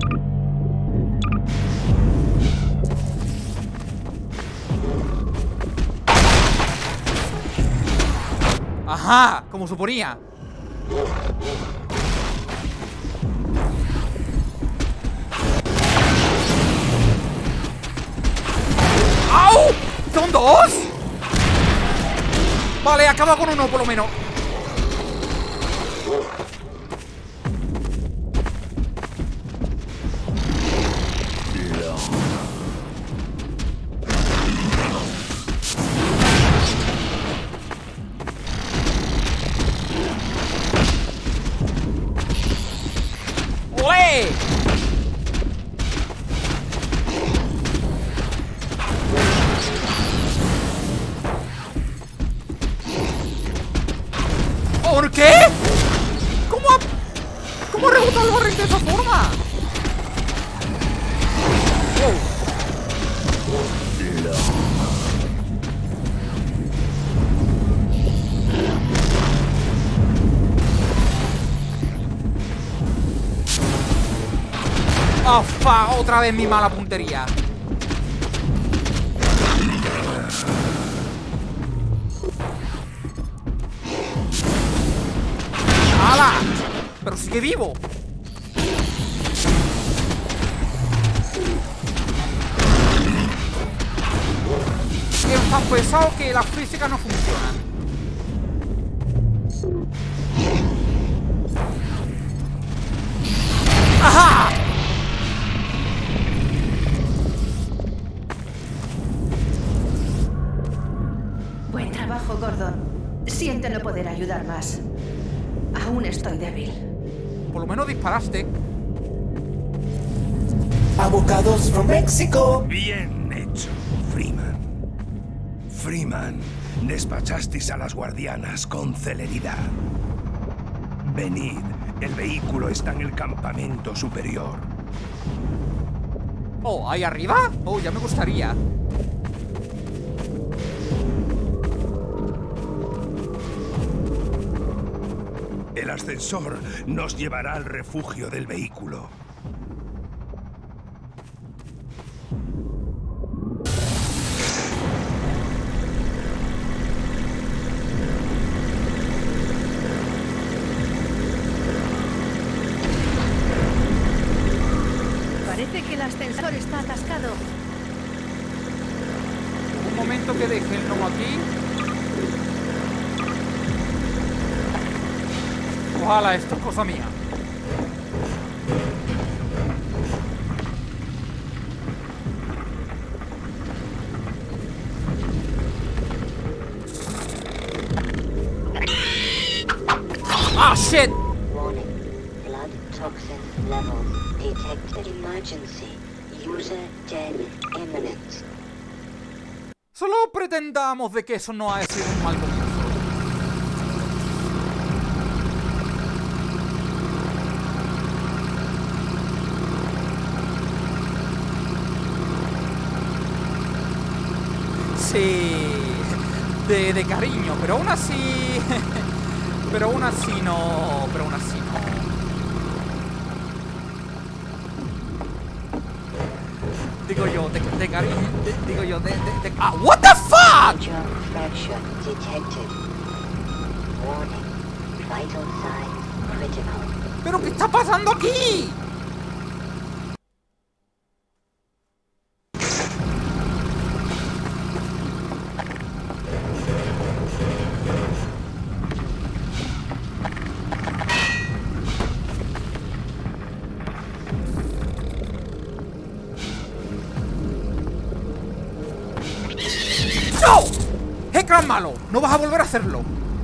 ¡Ajá! Como suponía. ¡Au! ¿Son dos? Vale, acaba con uno por lo menos. ¡Ole! ¿Por qué? ¿Cómo ha... ¿Cómo ha rebotado el barril de esa forma? ¡Oh, fuck! Otra vez mi mala puntería. ¡Hala! ¡Pero sigue vivo! Es tan pesado que las físicas no funcionan. ¡Ajá! Buen trabajo, Gordon. Siento no poder ayudar más. Aún estoy débil. Por lo menos disparaste. Abocados from México. Bien hecho, Freeman. Freeman, despachasteis a las guardianas con celeridad. Venid, el vehículo está en el campamento superior. Oh, ¿ahí arriba? Oh, ya me gustaría. El ascensor nos llevará al refugio del vehículo. Parece que el ascensor está atascado. Un momento que deje el gnomo aquí. Ojalá, esto es cosa mía. Ah, shit. Warning. Blood toxin levels detected. Emergency. User dead imminent. Solo pretendamos de que eso no ha sido un mal comienzo. Sí, de, de cariño, pero aún así... Pero aún así no... Pero aún así no... Digo yo, de, de cariño... de- digo yo, de, de, de... ¡Ah! ¡What the fuck! Major fracture detected. Warning. Vital signs critical. ¿Pero qué está pasando aquí? clan malo. No vas a volver a hacerlo.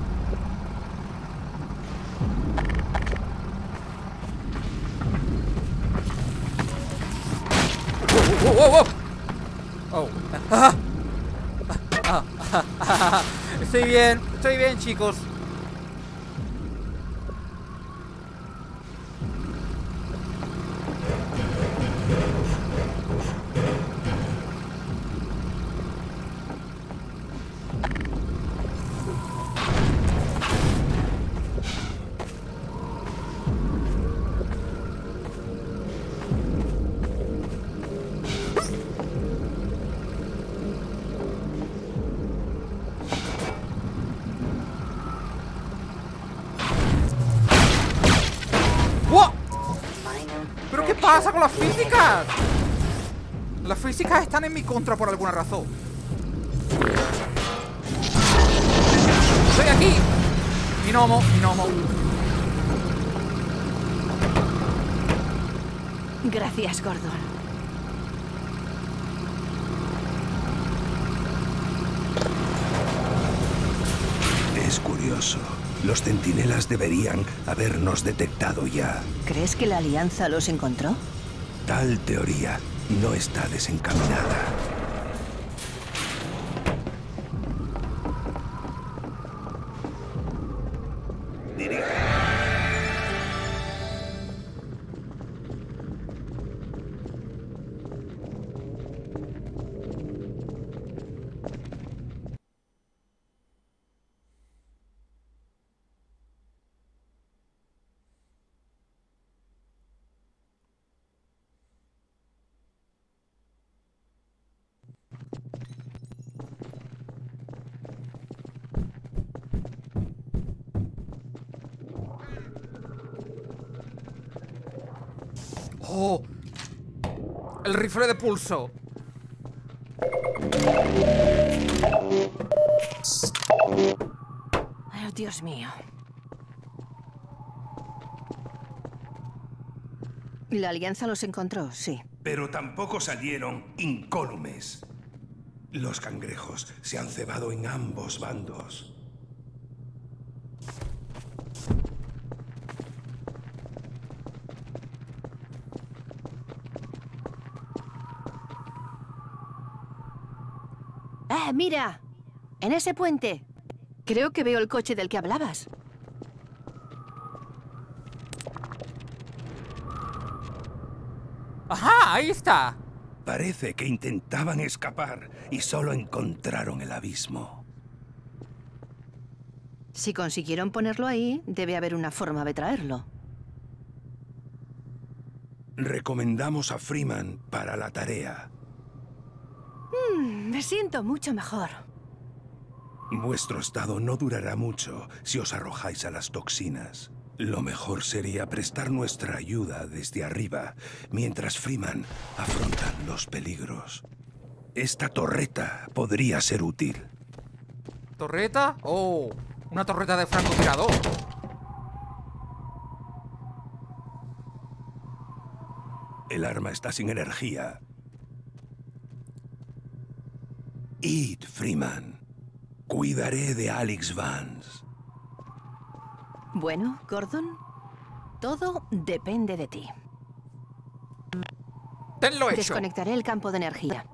¡Oh, oh, oh! Oh. Ah. Ah, ah, ah. Estoy bien, estoy bien, chicos. ¿Pero qué pasa con las físicas? Las físicas están en mi contra por alguna razón. ¡Estoy aquí! Mi gnomo, mi gnomo. Gracias, Gordon. Es curioso. Los centinelas deberían habernos detectado ya. ¿Crees que la Alianza los encontró? Tal teoría no está desencaminada. ¡Oh! El rifle de pulso. Oh, Dios mío. La Alianza los encontró, sí. Pero tampoco salieron incólumes. Los cangrejos se han cebado en ambos bandos. ¡Ah, mira! En ese puente. Creo que veo el coche del que hablabas. ¡Ajá! Ahí está. Parece que intentaban escapar y solo encontraron el abismo. Si consiguieron ponerlo ahí, debe haber una forma de traerlo. Recomendamos a Freeman para la tarea. Mm, me siento mucho mejor. Vuestro estado no durará mucho si os arrojáis a las toxinas. Lo mejor sería prestar nuestra ayuda desde arriba, mientras Freeman afronta los peligros. Esta torreta podría ser útil. ¿Torreta? Oh, una torreta de francotirador. El arma está sin energía. Id, Freeman. Cuidaré de Alyx Vance. Bueno, Gordon, todo depende de ti. Tenlo hecho. Desconectaré el campo de energía.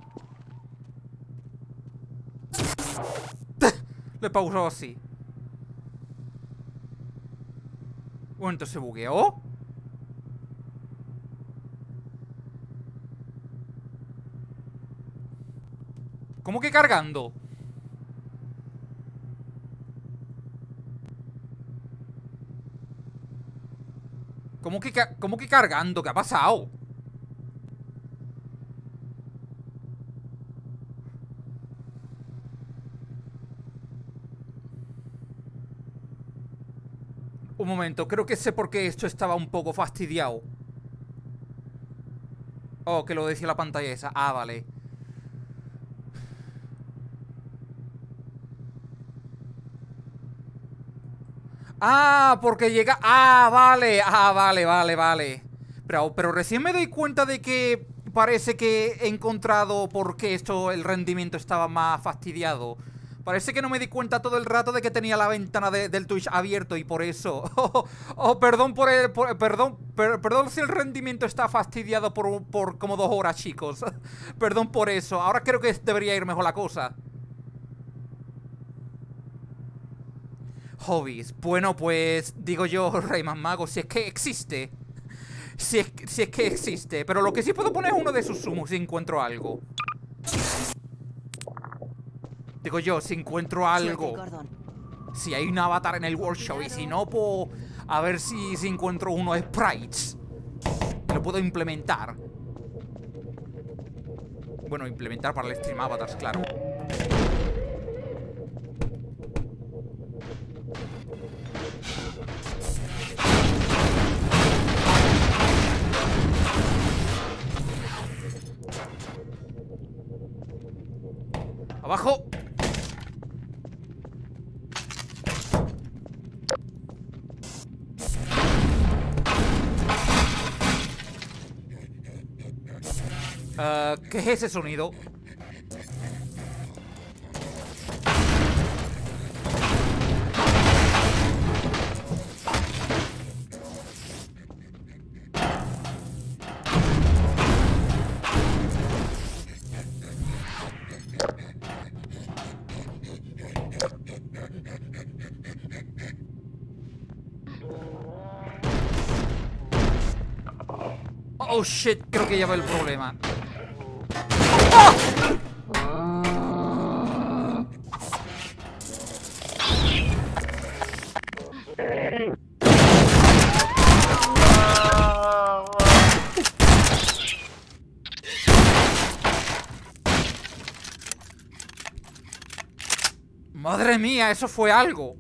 Le pausó así. ¿O entonces se bugueó? ¿Cómo que cargando? ¿Cómo que, ¿Cómo que cargando? ¿Qué ha pasado? Un momento, creo que sé por qué esto estaba un poco fastidiado. Oh, que lo decía la pantalla esa. Ah, vale. Ah, porque llega... Ah, vale, ah, vale, vale, vale. Pero, pero recién me doy cuenta de que parece que he encontrado por qué esto, el rendimiento estaba más fastidiado. Parece que no me di cuenta todo el rato de que tenía la ventana de, del Twitch abierto y por eso... Oh, oh, perdón por el... Por, perdón, per, perdón si el rendimiento está fastidiado por, por como dos horas, chicos. Perdón por eso. Ahora creo que debería ir mejor la cosa. Hobbies. Bueno, pues digo yo, Rayman Mago, si es que existe. Si es, si es que existe. Pero lo que sí puedo poner es uno de sus sumos si encuentro algo. Digo yo, si encuentro algo. Si hay un avatar en el workshop. Y si no, pues a ver si, si encuentro unos sprites. Lo puedo implementar. Bueno, implementar para el stream avatars, claro. ¡Abajo! Uh, ¿Qué es ese sonido? Oh shit, creo que ya veo el problema. ¡Oh! Madre mía, eso fue algo.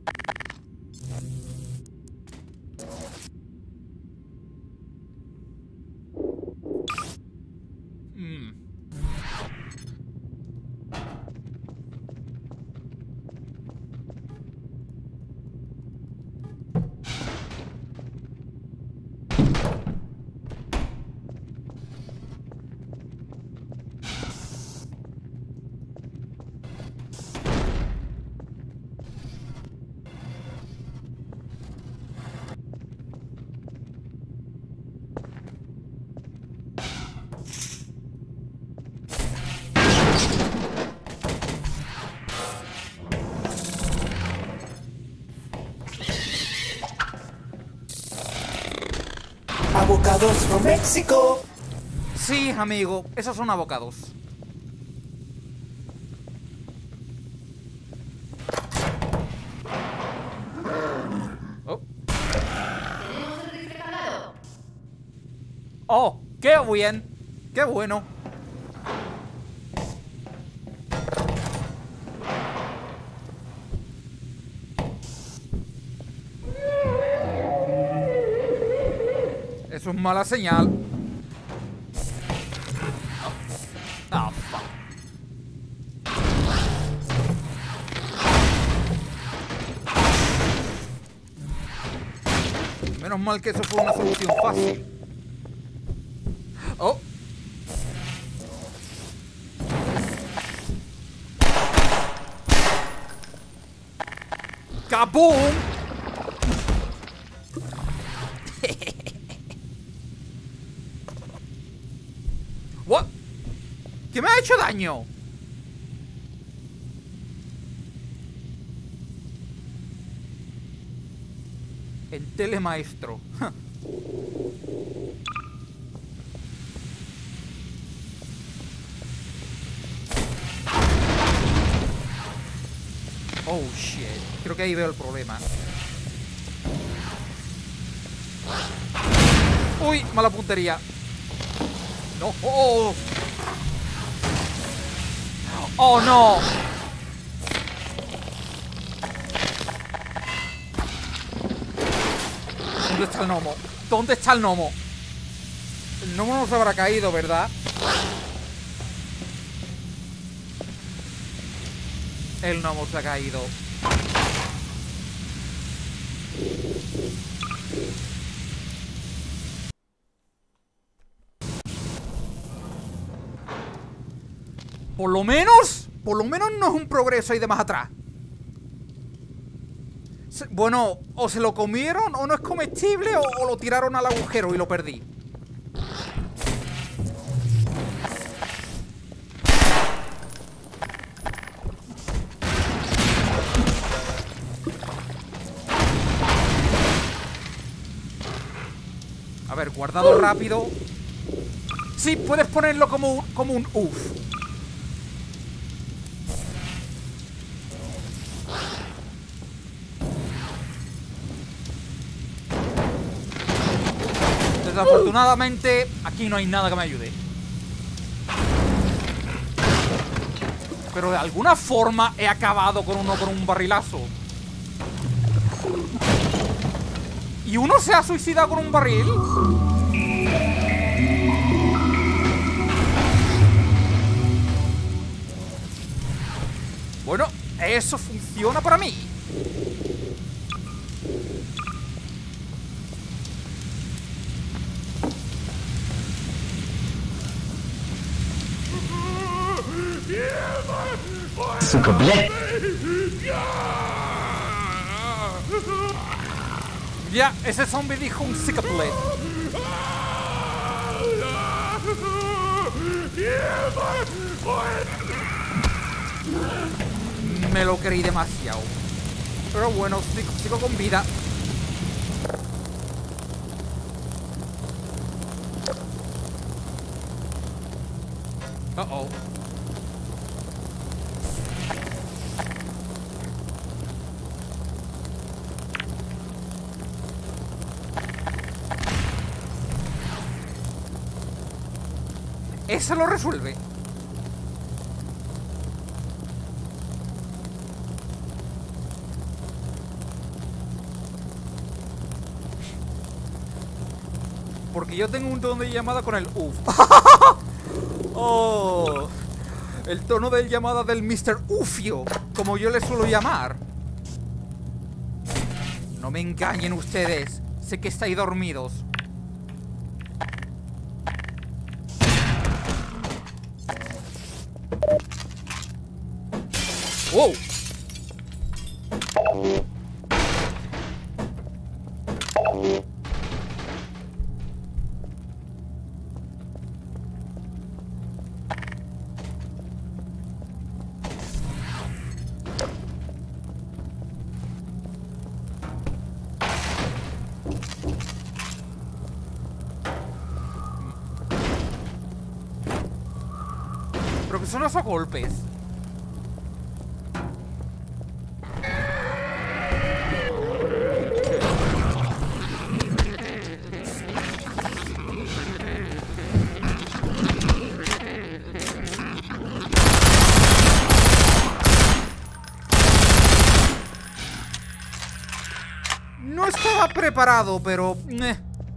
Avocados from México. Sí, amigo, esos son avocados. Oh. Oh, qué bien. Qué bueno. Eso es mala señal. Ah, oh, fuck. Menos mal que eso fue una solución fácil. Oh. ¡Kaboom! What? ¿Qué me ha hecho daño? En telemaestro. Oh shit. Creo que ahí veo el problema. Uy, mala puntería. No. Oh, oh no. ¿Dónde está el gnomo? ¿Dónde está el gnomo? El gnomo no se habrá caído, ¿verdad? El gnomo se ha caído. Por lo menos por lo menos no es un progreso ahí de más atrás. Se, bueno, o se lo comieron, o no es comestible, o, o lo tiraron al agujero y lo perdí. A ver, guardado rápido. Sí, puedes ponerlo como un, como un uff. Desafortunadamente, aquí no hay nada que me ayude. Pero de alguna forma he acabado con uno con un barrilazo. ¿Y uno se ha suicidado con un barril? Bueno, eso funciona para mí. Ya, ese zombie dijo un cicaplet. Me lo creí demasiado. Pero bueno, sigo, sigo con vida. Uh oh. Eso lo resuelve. Porque yo tengo un tono de llamada con el uff. Oh, el tono de llamada del mister Ufio, como yo le suelo llamar. No me engañen ustedes. Sé que estáis dormidos. ¡Wow! Pero que son esos golpes. No estaba preparado, pero... Eh.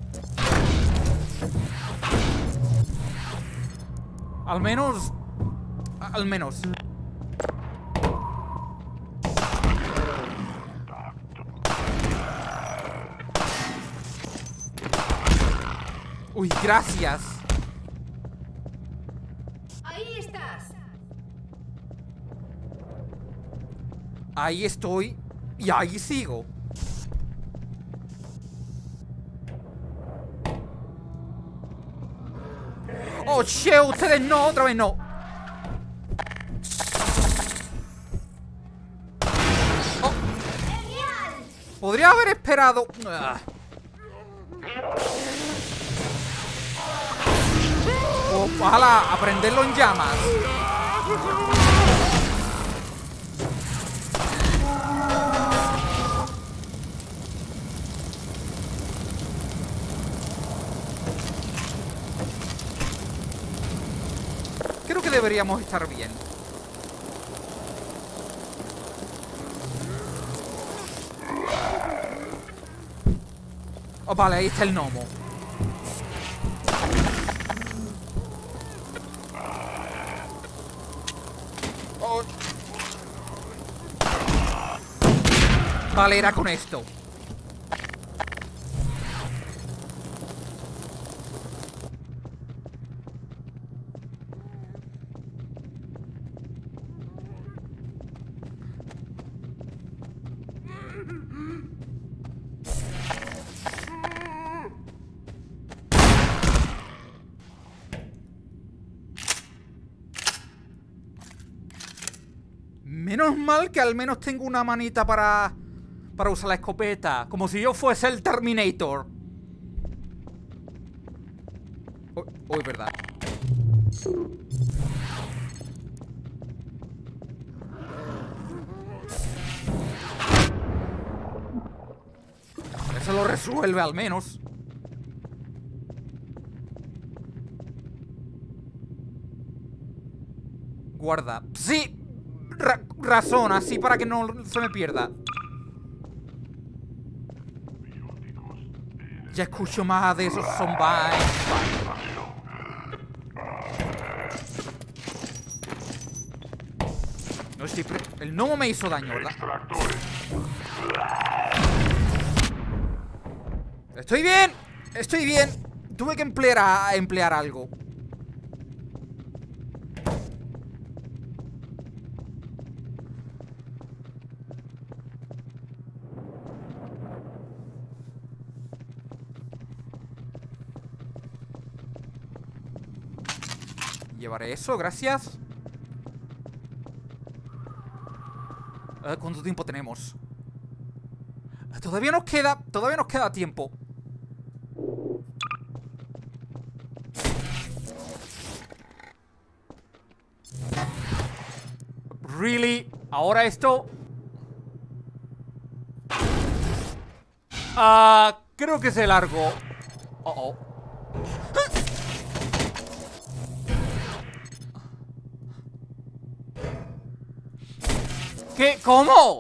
Al menos... Al menos... Uy, gracias. Ahí estás. Ahí estoy. Y ahí sigo. Oh, che, ustedes no, otra vez no. Oh. Podría haber esperado. Ah. Oh, ojalá aprenderlo en llamas. Creo que deberíamos estar bien. Oh, vale, ahí está el gnomo. Oh. Vale, era con esto. Menos mal que al menos tengo una manita para... Para usar la escopeta. Como si yo fuese el Terminator. Uy, uy, verdad. Eso lo resuelve al menos. Guarda. Sí. Ra razón, así para que no se me pierda. Ya escucho más de esos zombies. No estoy pre El gnomo me hizo daño, ¿verdad? Estoy bien. Estoy bien. Tuve que emplear, a, emplear algo. Llevaré eso, gracias. Uh, ¿Cuánto tiempo tenemos? Uh, todavía nos queda, todavía nos queda tiempo. Really? ¿Ahora esto? Ah, uh, creo que se largó. Oh, oh. ¿Qué? ¿Cómo?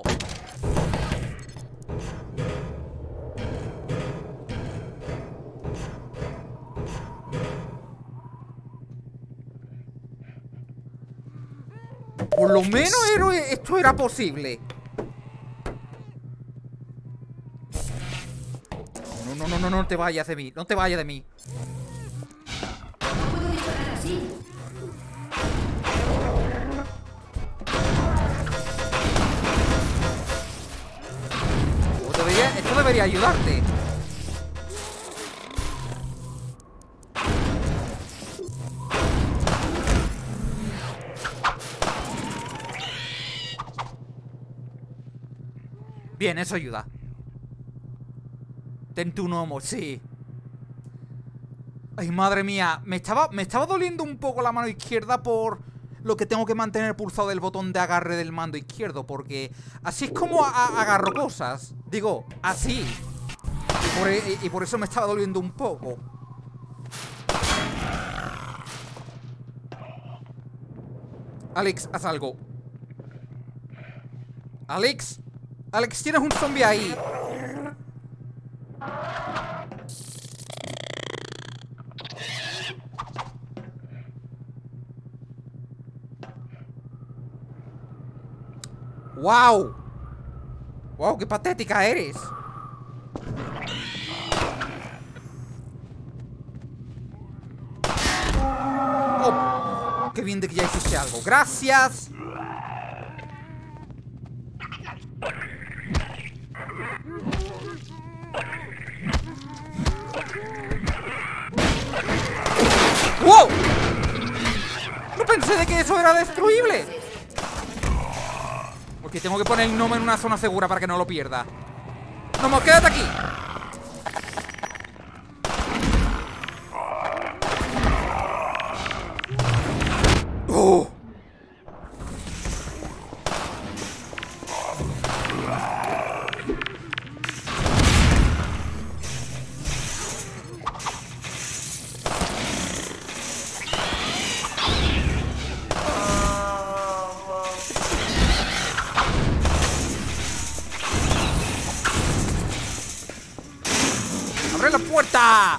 Por lo menos esto era posible. No, no, no, no, no te vayas de mí. No te vayas de mí. No puedo disparar así. Esto debería ayudarte. Bien, eso ayuda. Ten tu gnomo, sí. Ay, madre mía. Me estaba, me estaba doliendo un poco la mano izquierda por lo que tengo que mantener pulsado el botón de agarre del mando izquierdo. Porque así es como a, a, agarro cosas. Digo, así. Y por, y, y por eso me estaba doliendo un poco. Alex, haz algo. Alex. Alex, tienes un zombie ahí. ¡Wow! ¡Wow! ¡Qué patética eres! ¡Oh! ¡Qué bien de que ya hiciste algo! ¡Gracias! ¡Wow! No pensé de que eso era destruible. Porque tengo que poner el gnomo en una zona segura para que no lo pierda. ¡Gnomo, quédate aquí! ¡Oh! ¡Abre la puerta!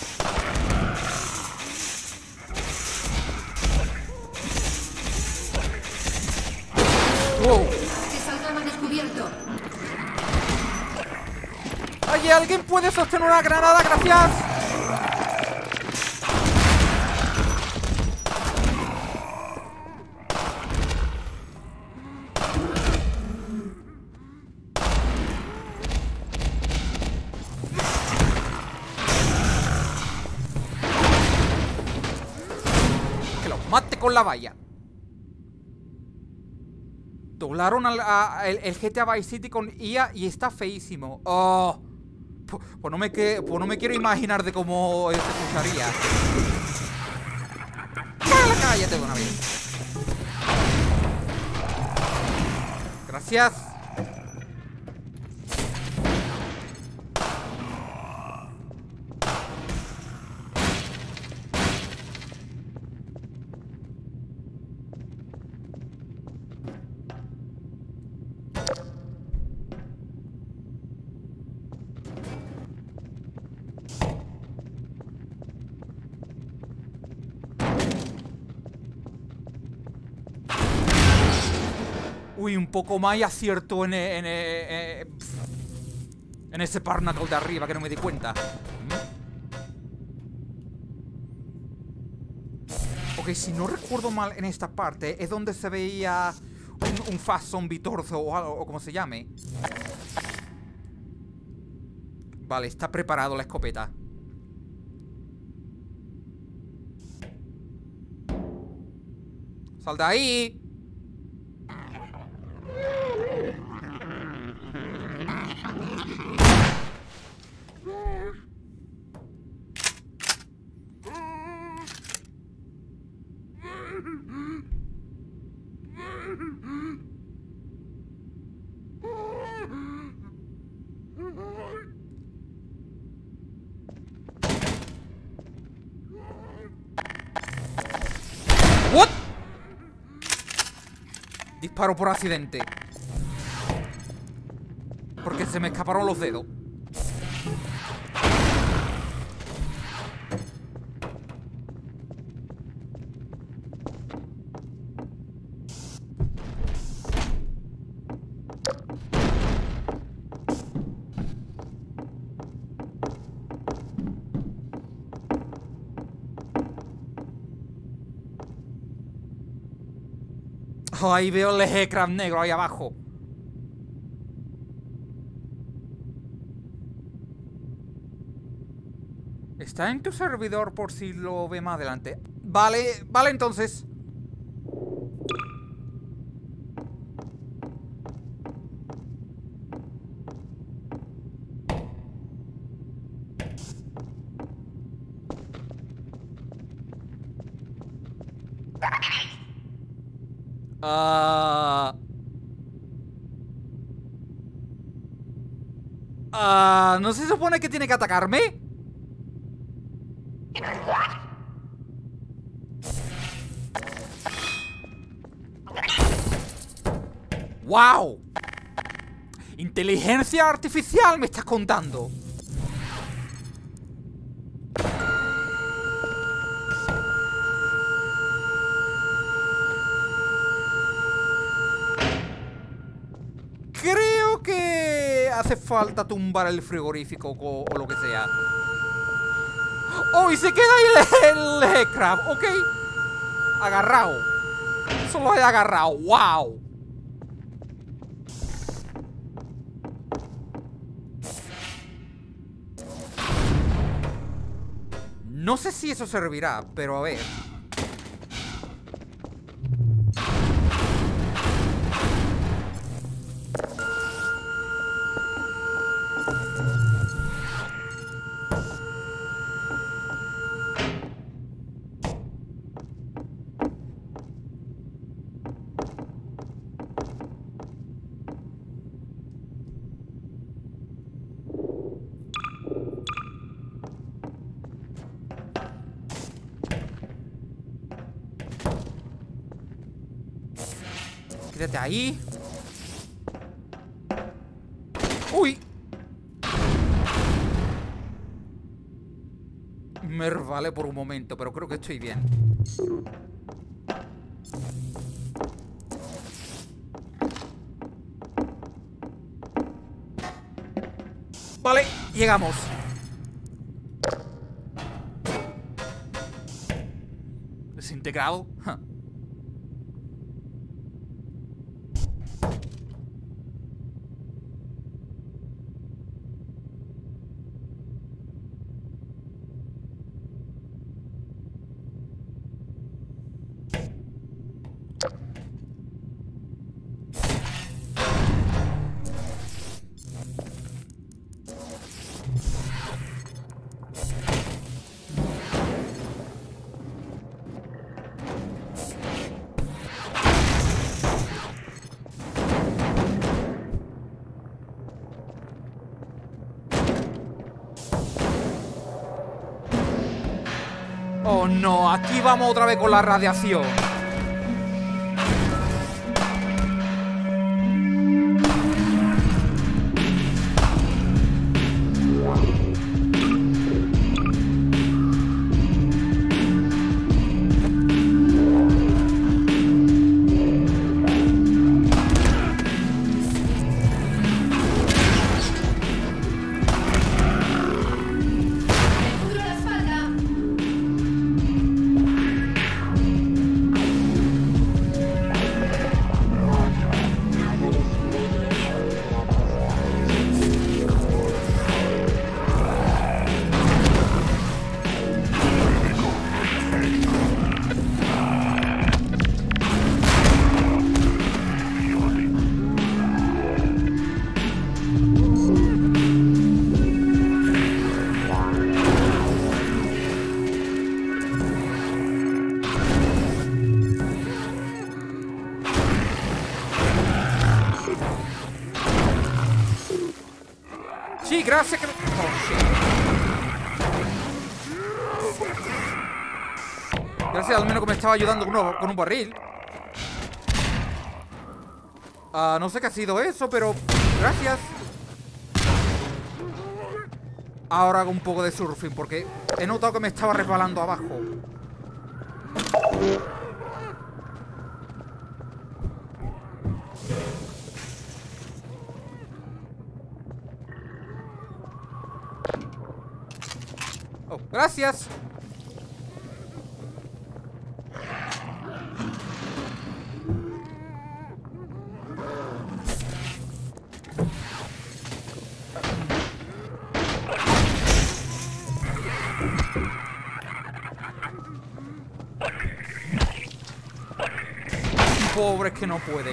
¡Wow! Que salgan a descubierto. Oye, ¿alguien puede sostener una granada? Gracias. Que los mate con la valla. Doblaron al, a, el, el G T A Vice City con I A y está feísimo. Oh, pues, pues, no me que, pues no me quiero imaginar de cómo se escucharía. Cállate de una vez. Gracias. Uy, un poco más y acierto en, en, en, en ese Barnacle de arriba, que no me di cuenta. Ok, si no recuerdo mal, en esta parte es donde se veía un, un fast zombie torso o algo, o como se llame. Vale, está preparado la escopeta. ¡Sal de ahí! What? Disparo por accidente. Porque se me escaparon los dedos. Oh, ahí veo el Headcrab negro ahí abajo. Está en tu servidor por si lo ve más adelante. Vale, vale entonces. Ah... Ah... ¿No se supone que tiene que atacarme? ¡Wow! Inteligencia artificial me estás contando. Creo que hace falta tumbar el frigorífico o, o lo que sea. ¡Oh! Y se queda ahí el, el Headcrab. Ok. Agarrado. Solo he agarrado. ¡Wow! No sé si eso servirá, pero a ver. Quédate ahí. ¡Uy! Me resbalé por un momento, pero creo que estoy bien. Vale, llegamos. Desintegrado. Huh. no, aquí vamos otra vez con la radiación. Sí, gracias que... Oh, shit. Gracias al menos que me estaba ayudando con, uno, con un barril. Uh, no sé qué ha sido eso, pero... Gracias. Ahora hago un poco de surfing porque he notado que me estaba resbalando abajo. Oh, gracias. Pobres que no pueden.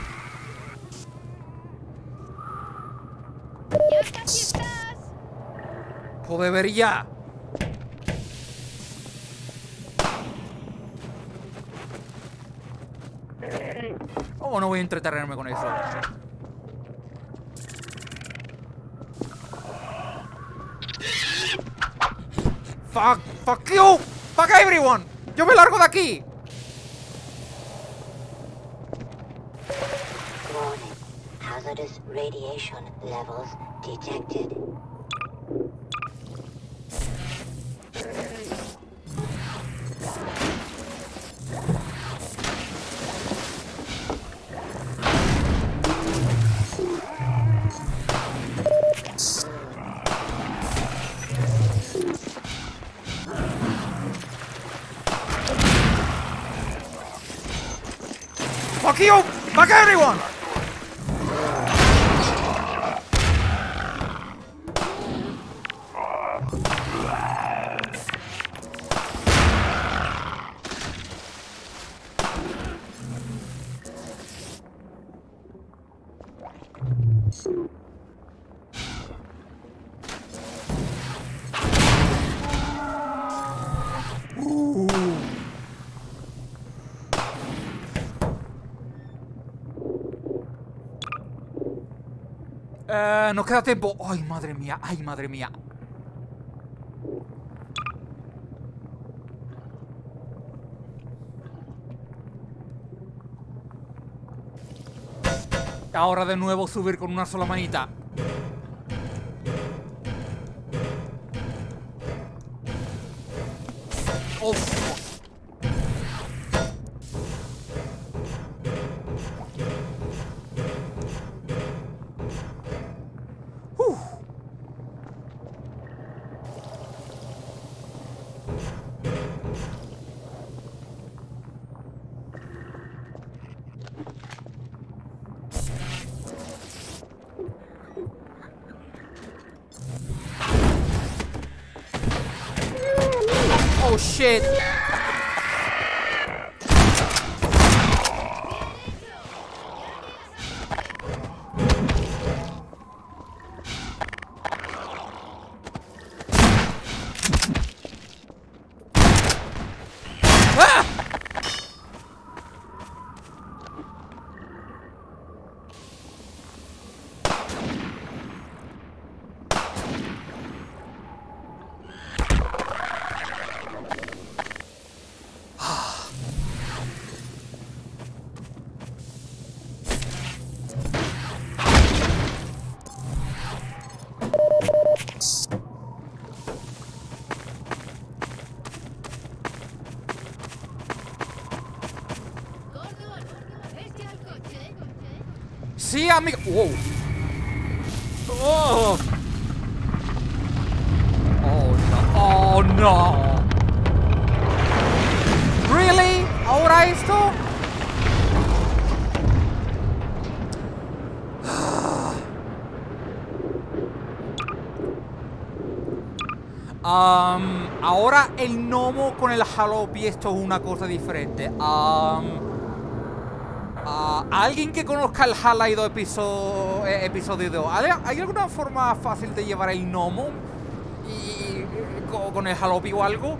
¡Ya casi estás! Puedo ver ya. Oh, no voy a entretenerme con eso. Fuck, fuck you, fuck everyone. Yo me largo de aquí. Hazardous radiation levels detected. Fuck you, fuck everyone. Eh, nos queda tiempo. Ay, madre mía, ay, madre mía. Ahora de nuevo subir con una sola manita. Oh, fuck. Oh shit. Ah! Sí, amigo. Wow. Oh. Oh, no. Oh, no. Really? ¿Ahora esto? Um, ahora el gnomo con el jalopy, esto es una cosa diferente. Um, uh, ¿Alguien que conozca el Half-Life dos episodio, eh, episodio dos? ¿Hay, ¿Hay alguna forma fácil de llevar el gnomo y, con, con el jalopy o algo?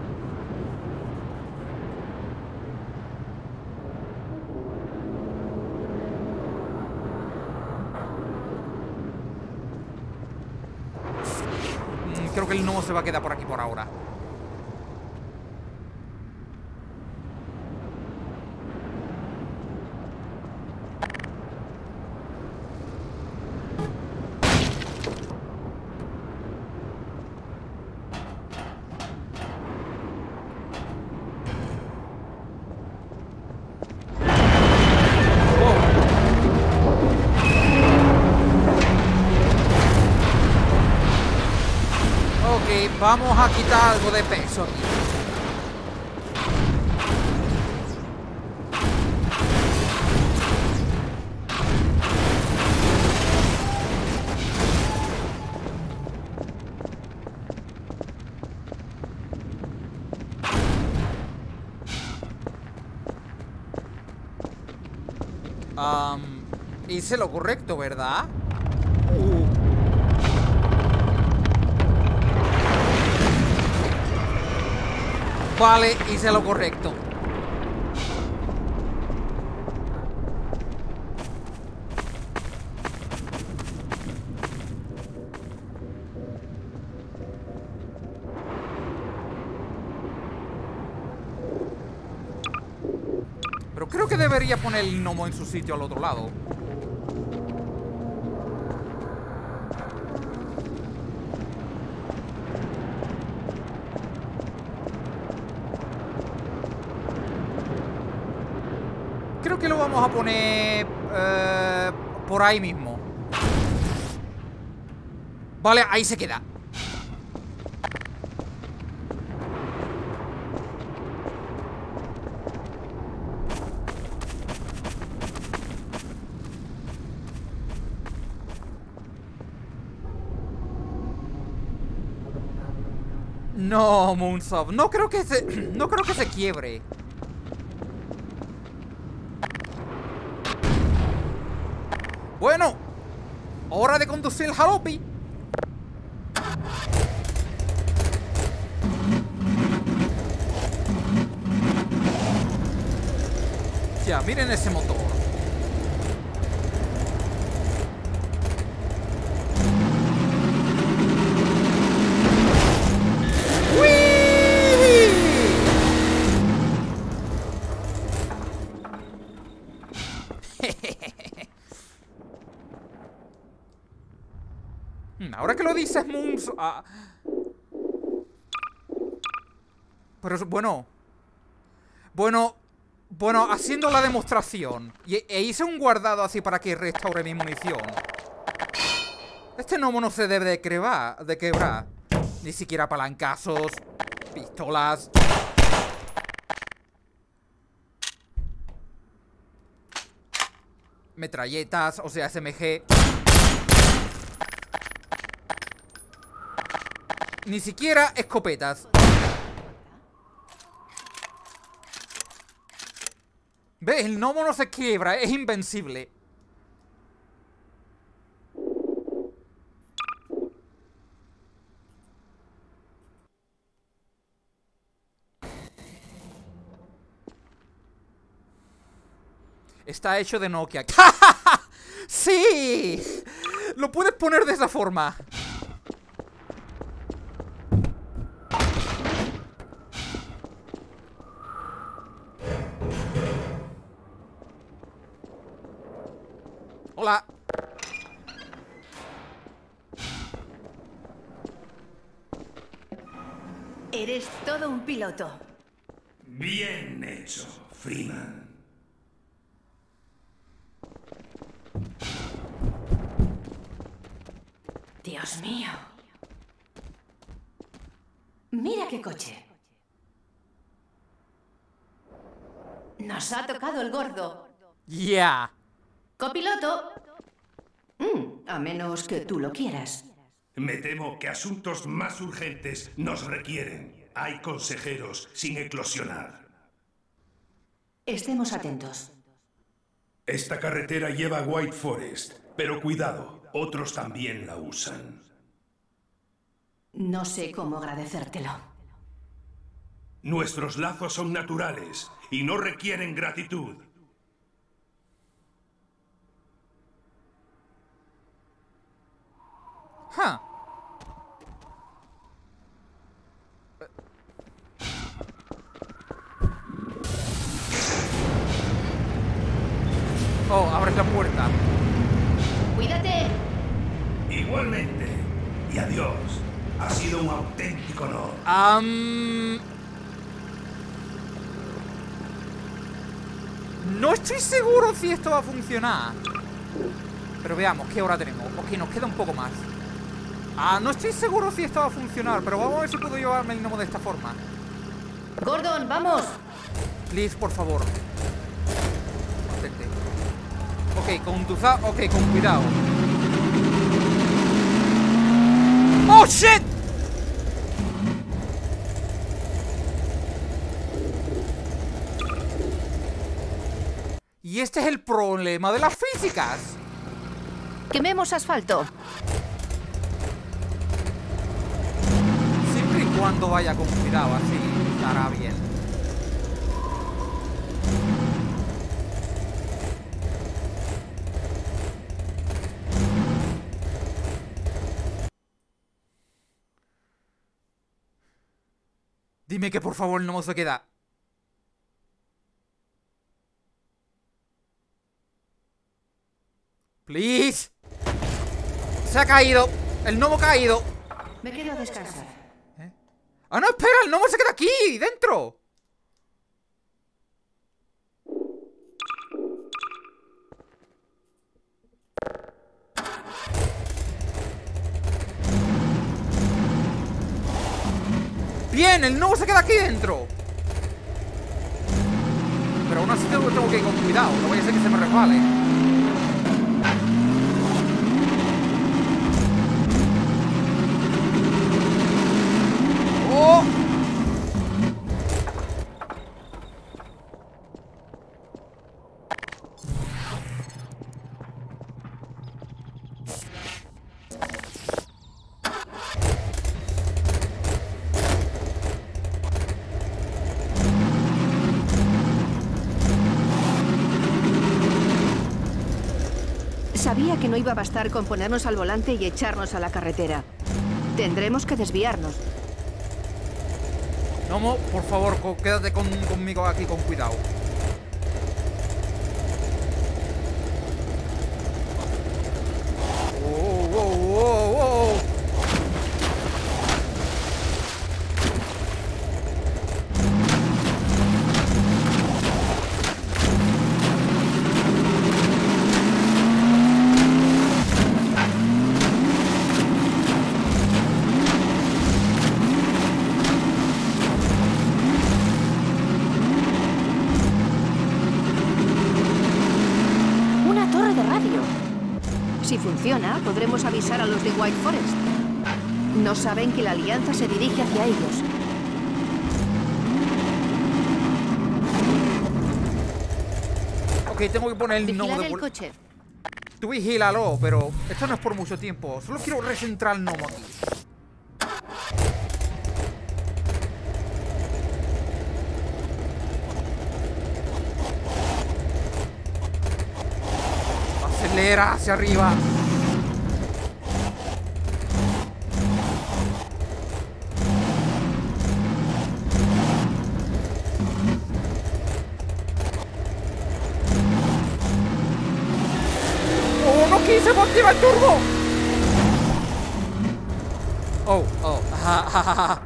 Creo que el gnomo se va a quedar por aquí por ahora. Vamos a quitar algo de peso aquí. Um, hice lo correcto, ¿verdad? Uh. Vale, hice lo correcto. Pero creo que debería poner el gnomo en su sitio al otro lado. Creo que lo vamos a poner eh, por ahí mismo. Vale, ahí se queda. No, Moonsoft. No creo que se. No creo que se quiebre. Bueno, hora de conducir el jalopy. Ya, miren ese motor. Ahora que lo dices, Moons... Ah. Pero bueno... Bueno... Bueno, haciendo la demostración. Y, e hice un guardado así para que restaure mi munición. Este gnomo no se debe de quebrar, de quebrar. Ni siquiera palancazos, pistolas... metralletas, o sea, S M G... Ni siquiera escopetas. ¿Ves? El gnomo no se quiebra, es invencible. Está hecho de Nokia. ¡Sí! Lo puedes poner de esa forma. Hola. Eres todo un piloto. Bien hecho, Freeman. Dios mío. Mira qué coche. Nos ha tocado el gordo. Ya. Yeah. Copiloto. Mm, a menos que tú lo quieras. Me temo que asuntos más urgentes nos requieren. Hay consejeros sin eclosionar. Estemos atentos. Esta carretera lleva a White Forest, pero cuidado, otros también la usan. No sé cómo agradecértelo. Nuestros lazos son naturales y no requieren gratitud. Huh. Oh, abres la puerta. Cuídate. Igualmente. Y adiós. Ha sido un auténtico honor. Um... No estoy seguro si esto va a funcionar. Pero veamos, ¿qué hora tenemos? Ok, nos queda un poco más. Ah, no estoy seguro si esto va a funcionar, pero vamos a ver si puedo llevarme el gnomo de esta forma. Gordon, vamos. Please, por favor. Mantente. Ok, con tu za... Ok, con cuidado. ¡Oh, shit! Y este es el problema de las físicas. Quememos asfalto. Siempre y cuando vaya con cuidado, así estará bien. Dime que por favor no se queda. Please. Se ha caído. El gnomo ha caído. Me quedo a descansar. ¿Eh? Ah, no, espera, el gnomo se queda aquí, dentro. Bien, el gnomo se queda aquí dentro. Pero aún así tengo, tengo que ir con cuidado. No vaya a ser que se me resbale. ¡Oh! Sabía que no iba a bastar con ponernos al volante y echarnos a la carretera. Tendremos que desviarnos. Gnomo, por favor, quédate con, conmigo aquí con cuidado. Oh, oh, oh, oh. Si funciona, podremos avisar a los de White Forest. No saben que la Alianza se dirige hacia ellos. Ok, tengo que poner el gnomo de el coche. Tú vigílalo, pero esto no es por mucho tiempo. Solo quiero recentrar el gnomo aquí. Acelera hacia arriba. ¡Oh, no quise activar el turbo! Oh, oh, ja, ja, ja, ja.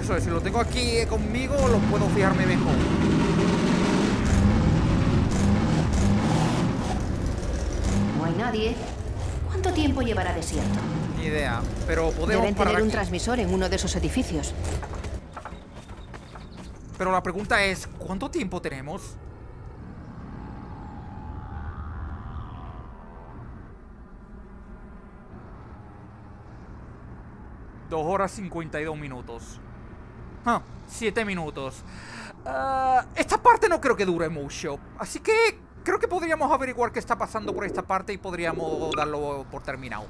Eso es, si lo tengo aquí conmigo, lo puedo fijarme mejor. No hay nadie. ¿Cuánto tiempo llevará desierto? Ni idea, pero podemos Deben parar tener un aquí. transmisor en uno de esos edificios. Pero la pregunta es, ¿cuánto tiempo tenemos? Dos horas cincuenta y dos minutos. Ah, siete minutos. Uh, esta parte no creo que dure mucho. Así que creo que podríamos averiguar qué está pasando por esta parte y podríamos darlo por terminado.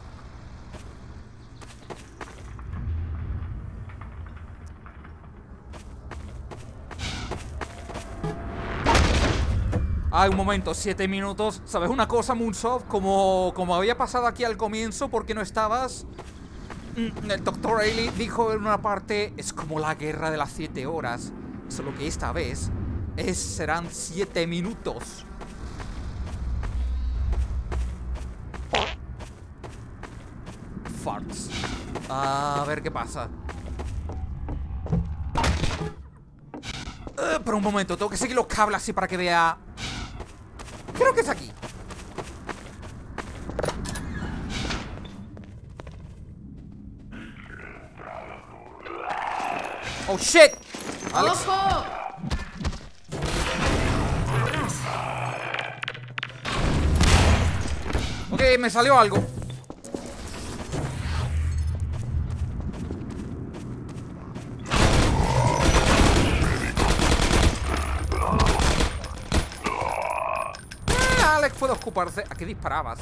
Ay, un momento, siete minutos. ¿Sabes una cosa, Moonsoft? Como, como había pasado aquí al comienzo, porque no estabas... El doctor Ailey dijo en una parte, es como la guerra de las siete horas. Solo que esta vez es, serán siete minutos. Farts. A ver qué pasa. Uh, pero un momento, tengo que seguir los cables así para que vea. Creo que es aquí. Oh shit, Alex. ¡Ojo! Ok, me salió algo. Eh, Alex puede ocuparse. ¿A qué disparabas?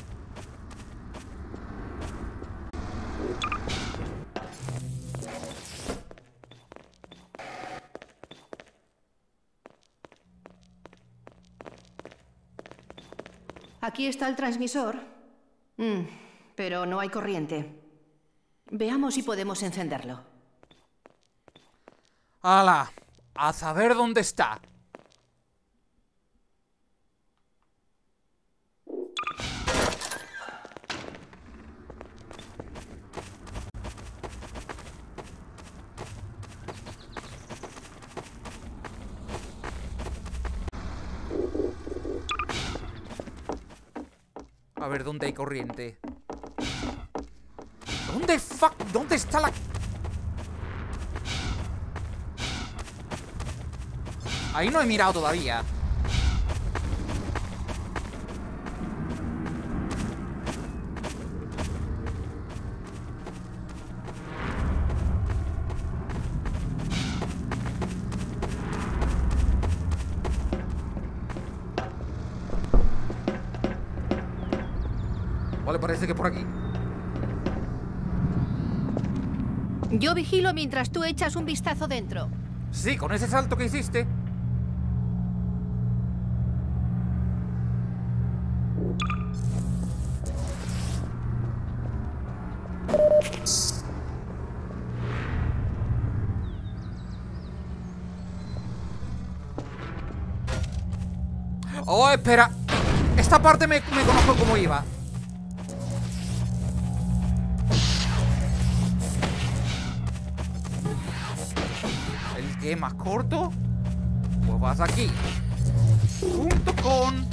Aquí está el transmisor. Mm, pero no hay corriente. Veamos si podemos encenderlo. ¡Hala! A saber dónde está. A ver, ¿dónde hay corriente? ¿Dónde fuck? ¿Dónde está la...? Ahí no he mirado todavía. Vale, parece que por aquí. Yo vigilo mientras tú echas un vistazo dentro. Sí, con ese salto que hiciste. Oh, espera. Esta parte me, me conozco cómo iba. El que es más corto, pues vas aquí, junto con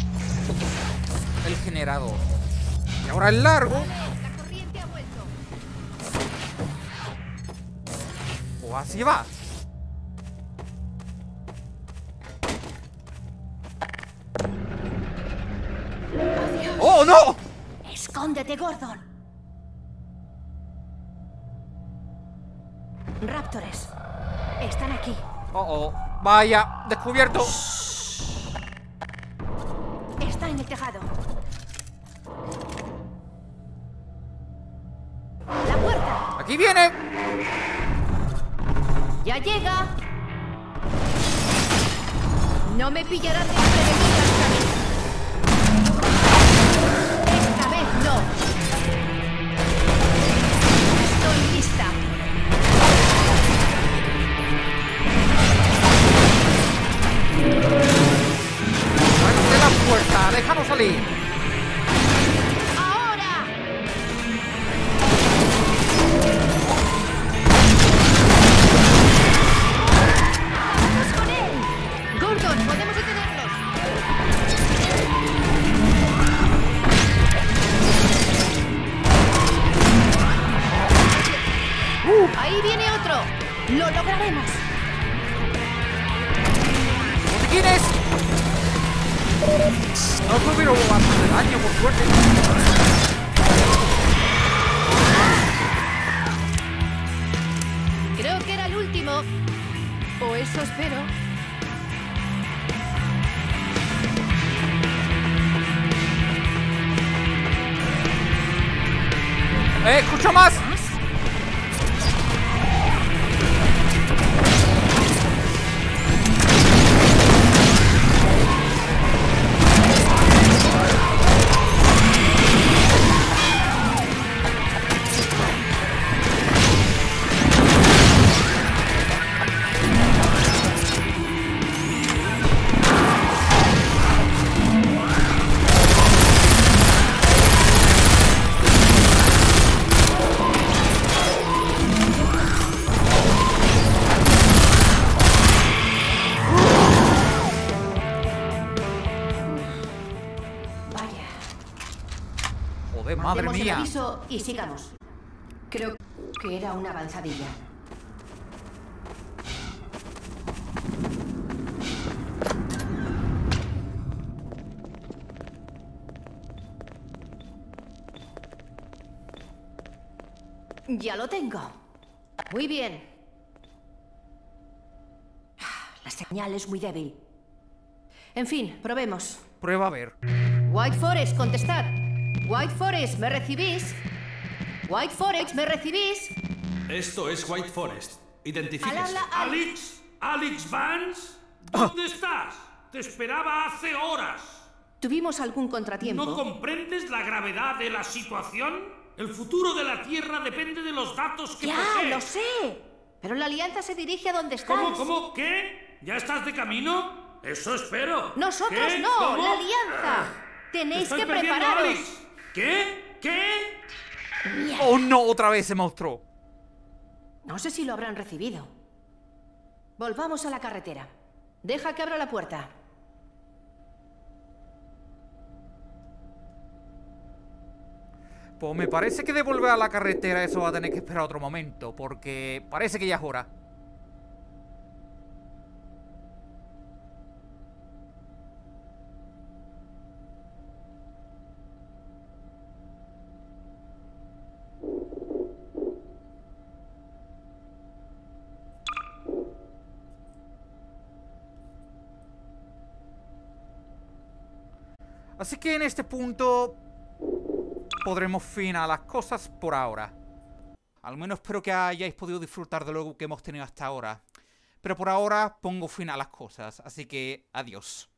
el generador. Y ahora el largo. La corriente ha vuelto. O así va. ¡Oh, no! Escóndete, Gordon. Raptores. Están aquí. Oh, oh. Vaya, descubierto. Está en el tejado. La puerta. Aquí viene. Ya llega. No me pillarán desprevenida esta vez. Esta vez no. Estoy lista. ¡Ábrete la puerta! ¡Déjanos salir! ¡Ahora! ¡Lo lograremos! ¡Botiquines! No tuvieron bastante daño, por suerte. Creo que era el último. O eso espero. ¡Eh, escucho más! Madre Demos el mía. aviso y sigamos. Creo que era una avanzadilla. Ya lo tengo. Muy bien. La señal es muy débil. En fin, probemos. Prueba a ver. White Forest, contestad. White Forest, ¿me recibís? White Forest, ¿me recibís? Esto es White Forest. Al Identifíquese. habla Al- Alex, Alex Vance, ¿dónde estás? Te esperaba hace horas. Tuvimos algún contratiempo. ¿No comprendes la gravedad de la situación? El futuro de la Tierra depende de los datos que ¡Ya, posees. lo sé! Pero la alianza se dirige a donde estás. ¿Cómo, cómo, qué? ¿Ya estás de camino? Eso espero. Nosotros ¿Qué? no, ¿Cómo? la alianza. Tenéis Estoy que perdiendo, prepararos. Alex. ¿Qué? ¿Qué? ¡Oh, no! Otra vez se mostró. No sé si lo habrán recibido. Volvamos a la carretera. Deja que abra la puerta. Pues me parece que de volver a la carretera eso va a tener que esperar otro momento, porque parece que ya es hora. Así que en este punto podremos fin a las cosas por ahora. Al menos espero que hayáis podido disfrutar de lo que hemos tenido hasta ahora. Pero por ahora pongo fin a las cosas, así que adiós.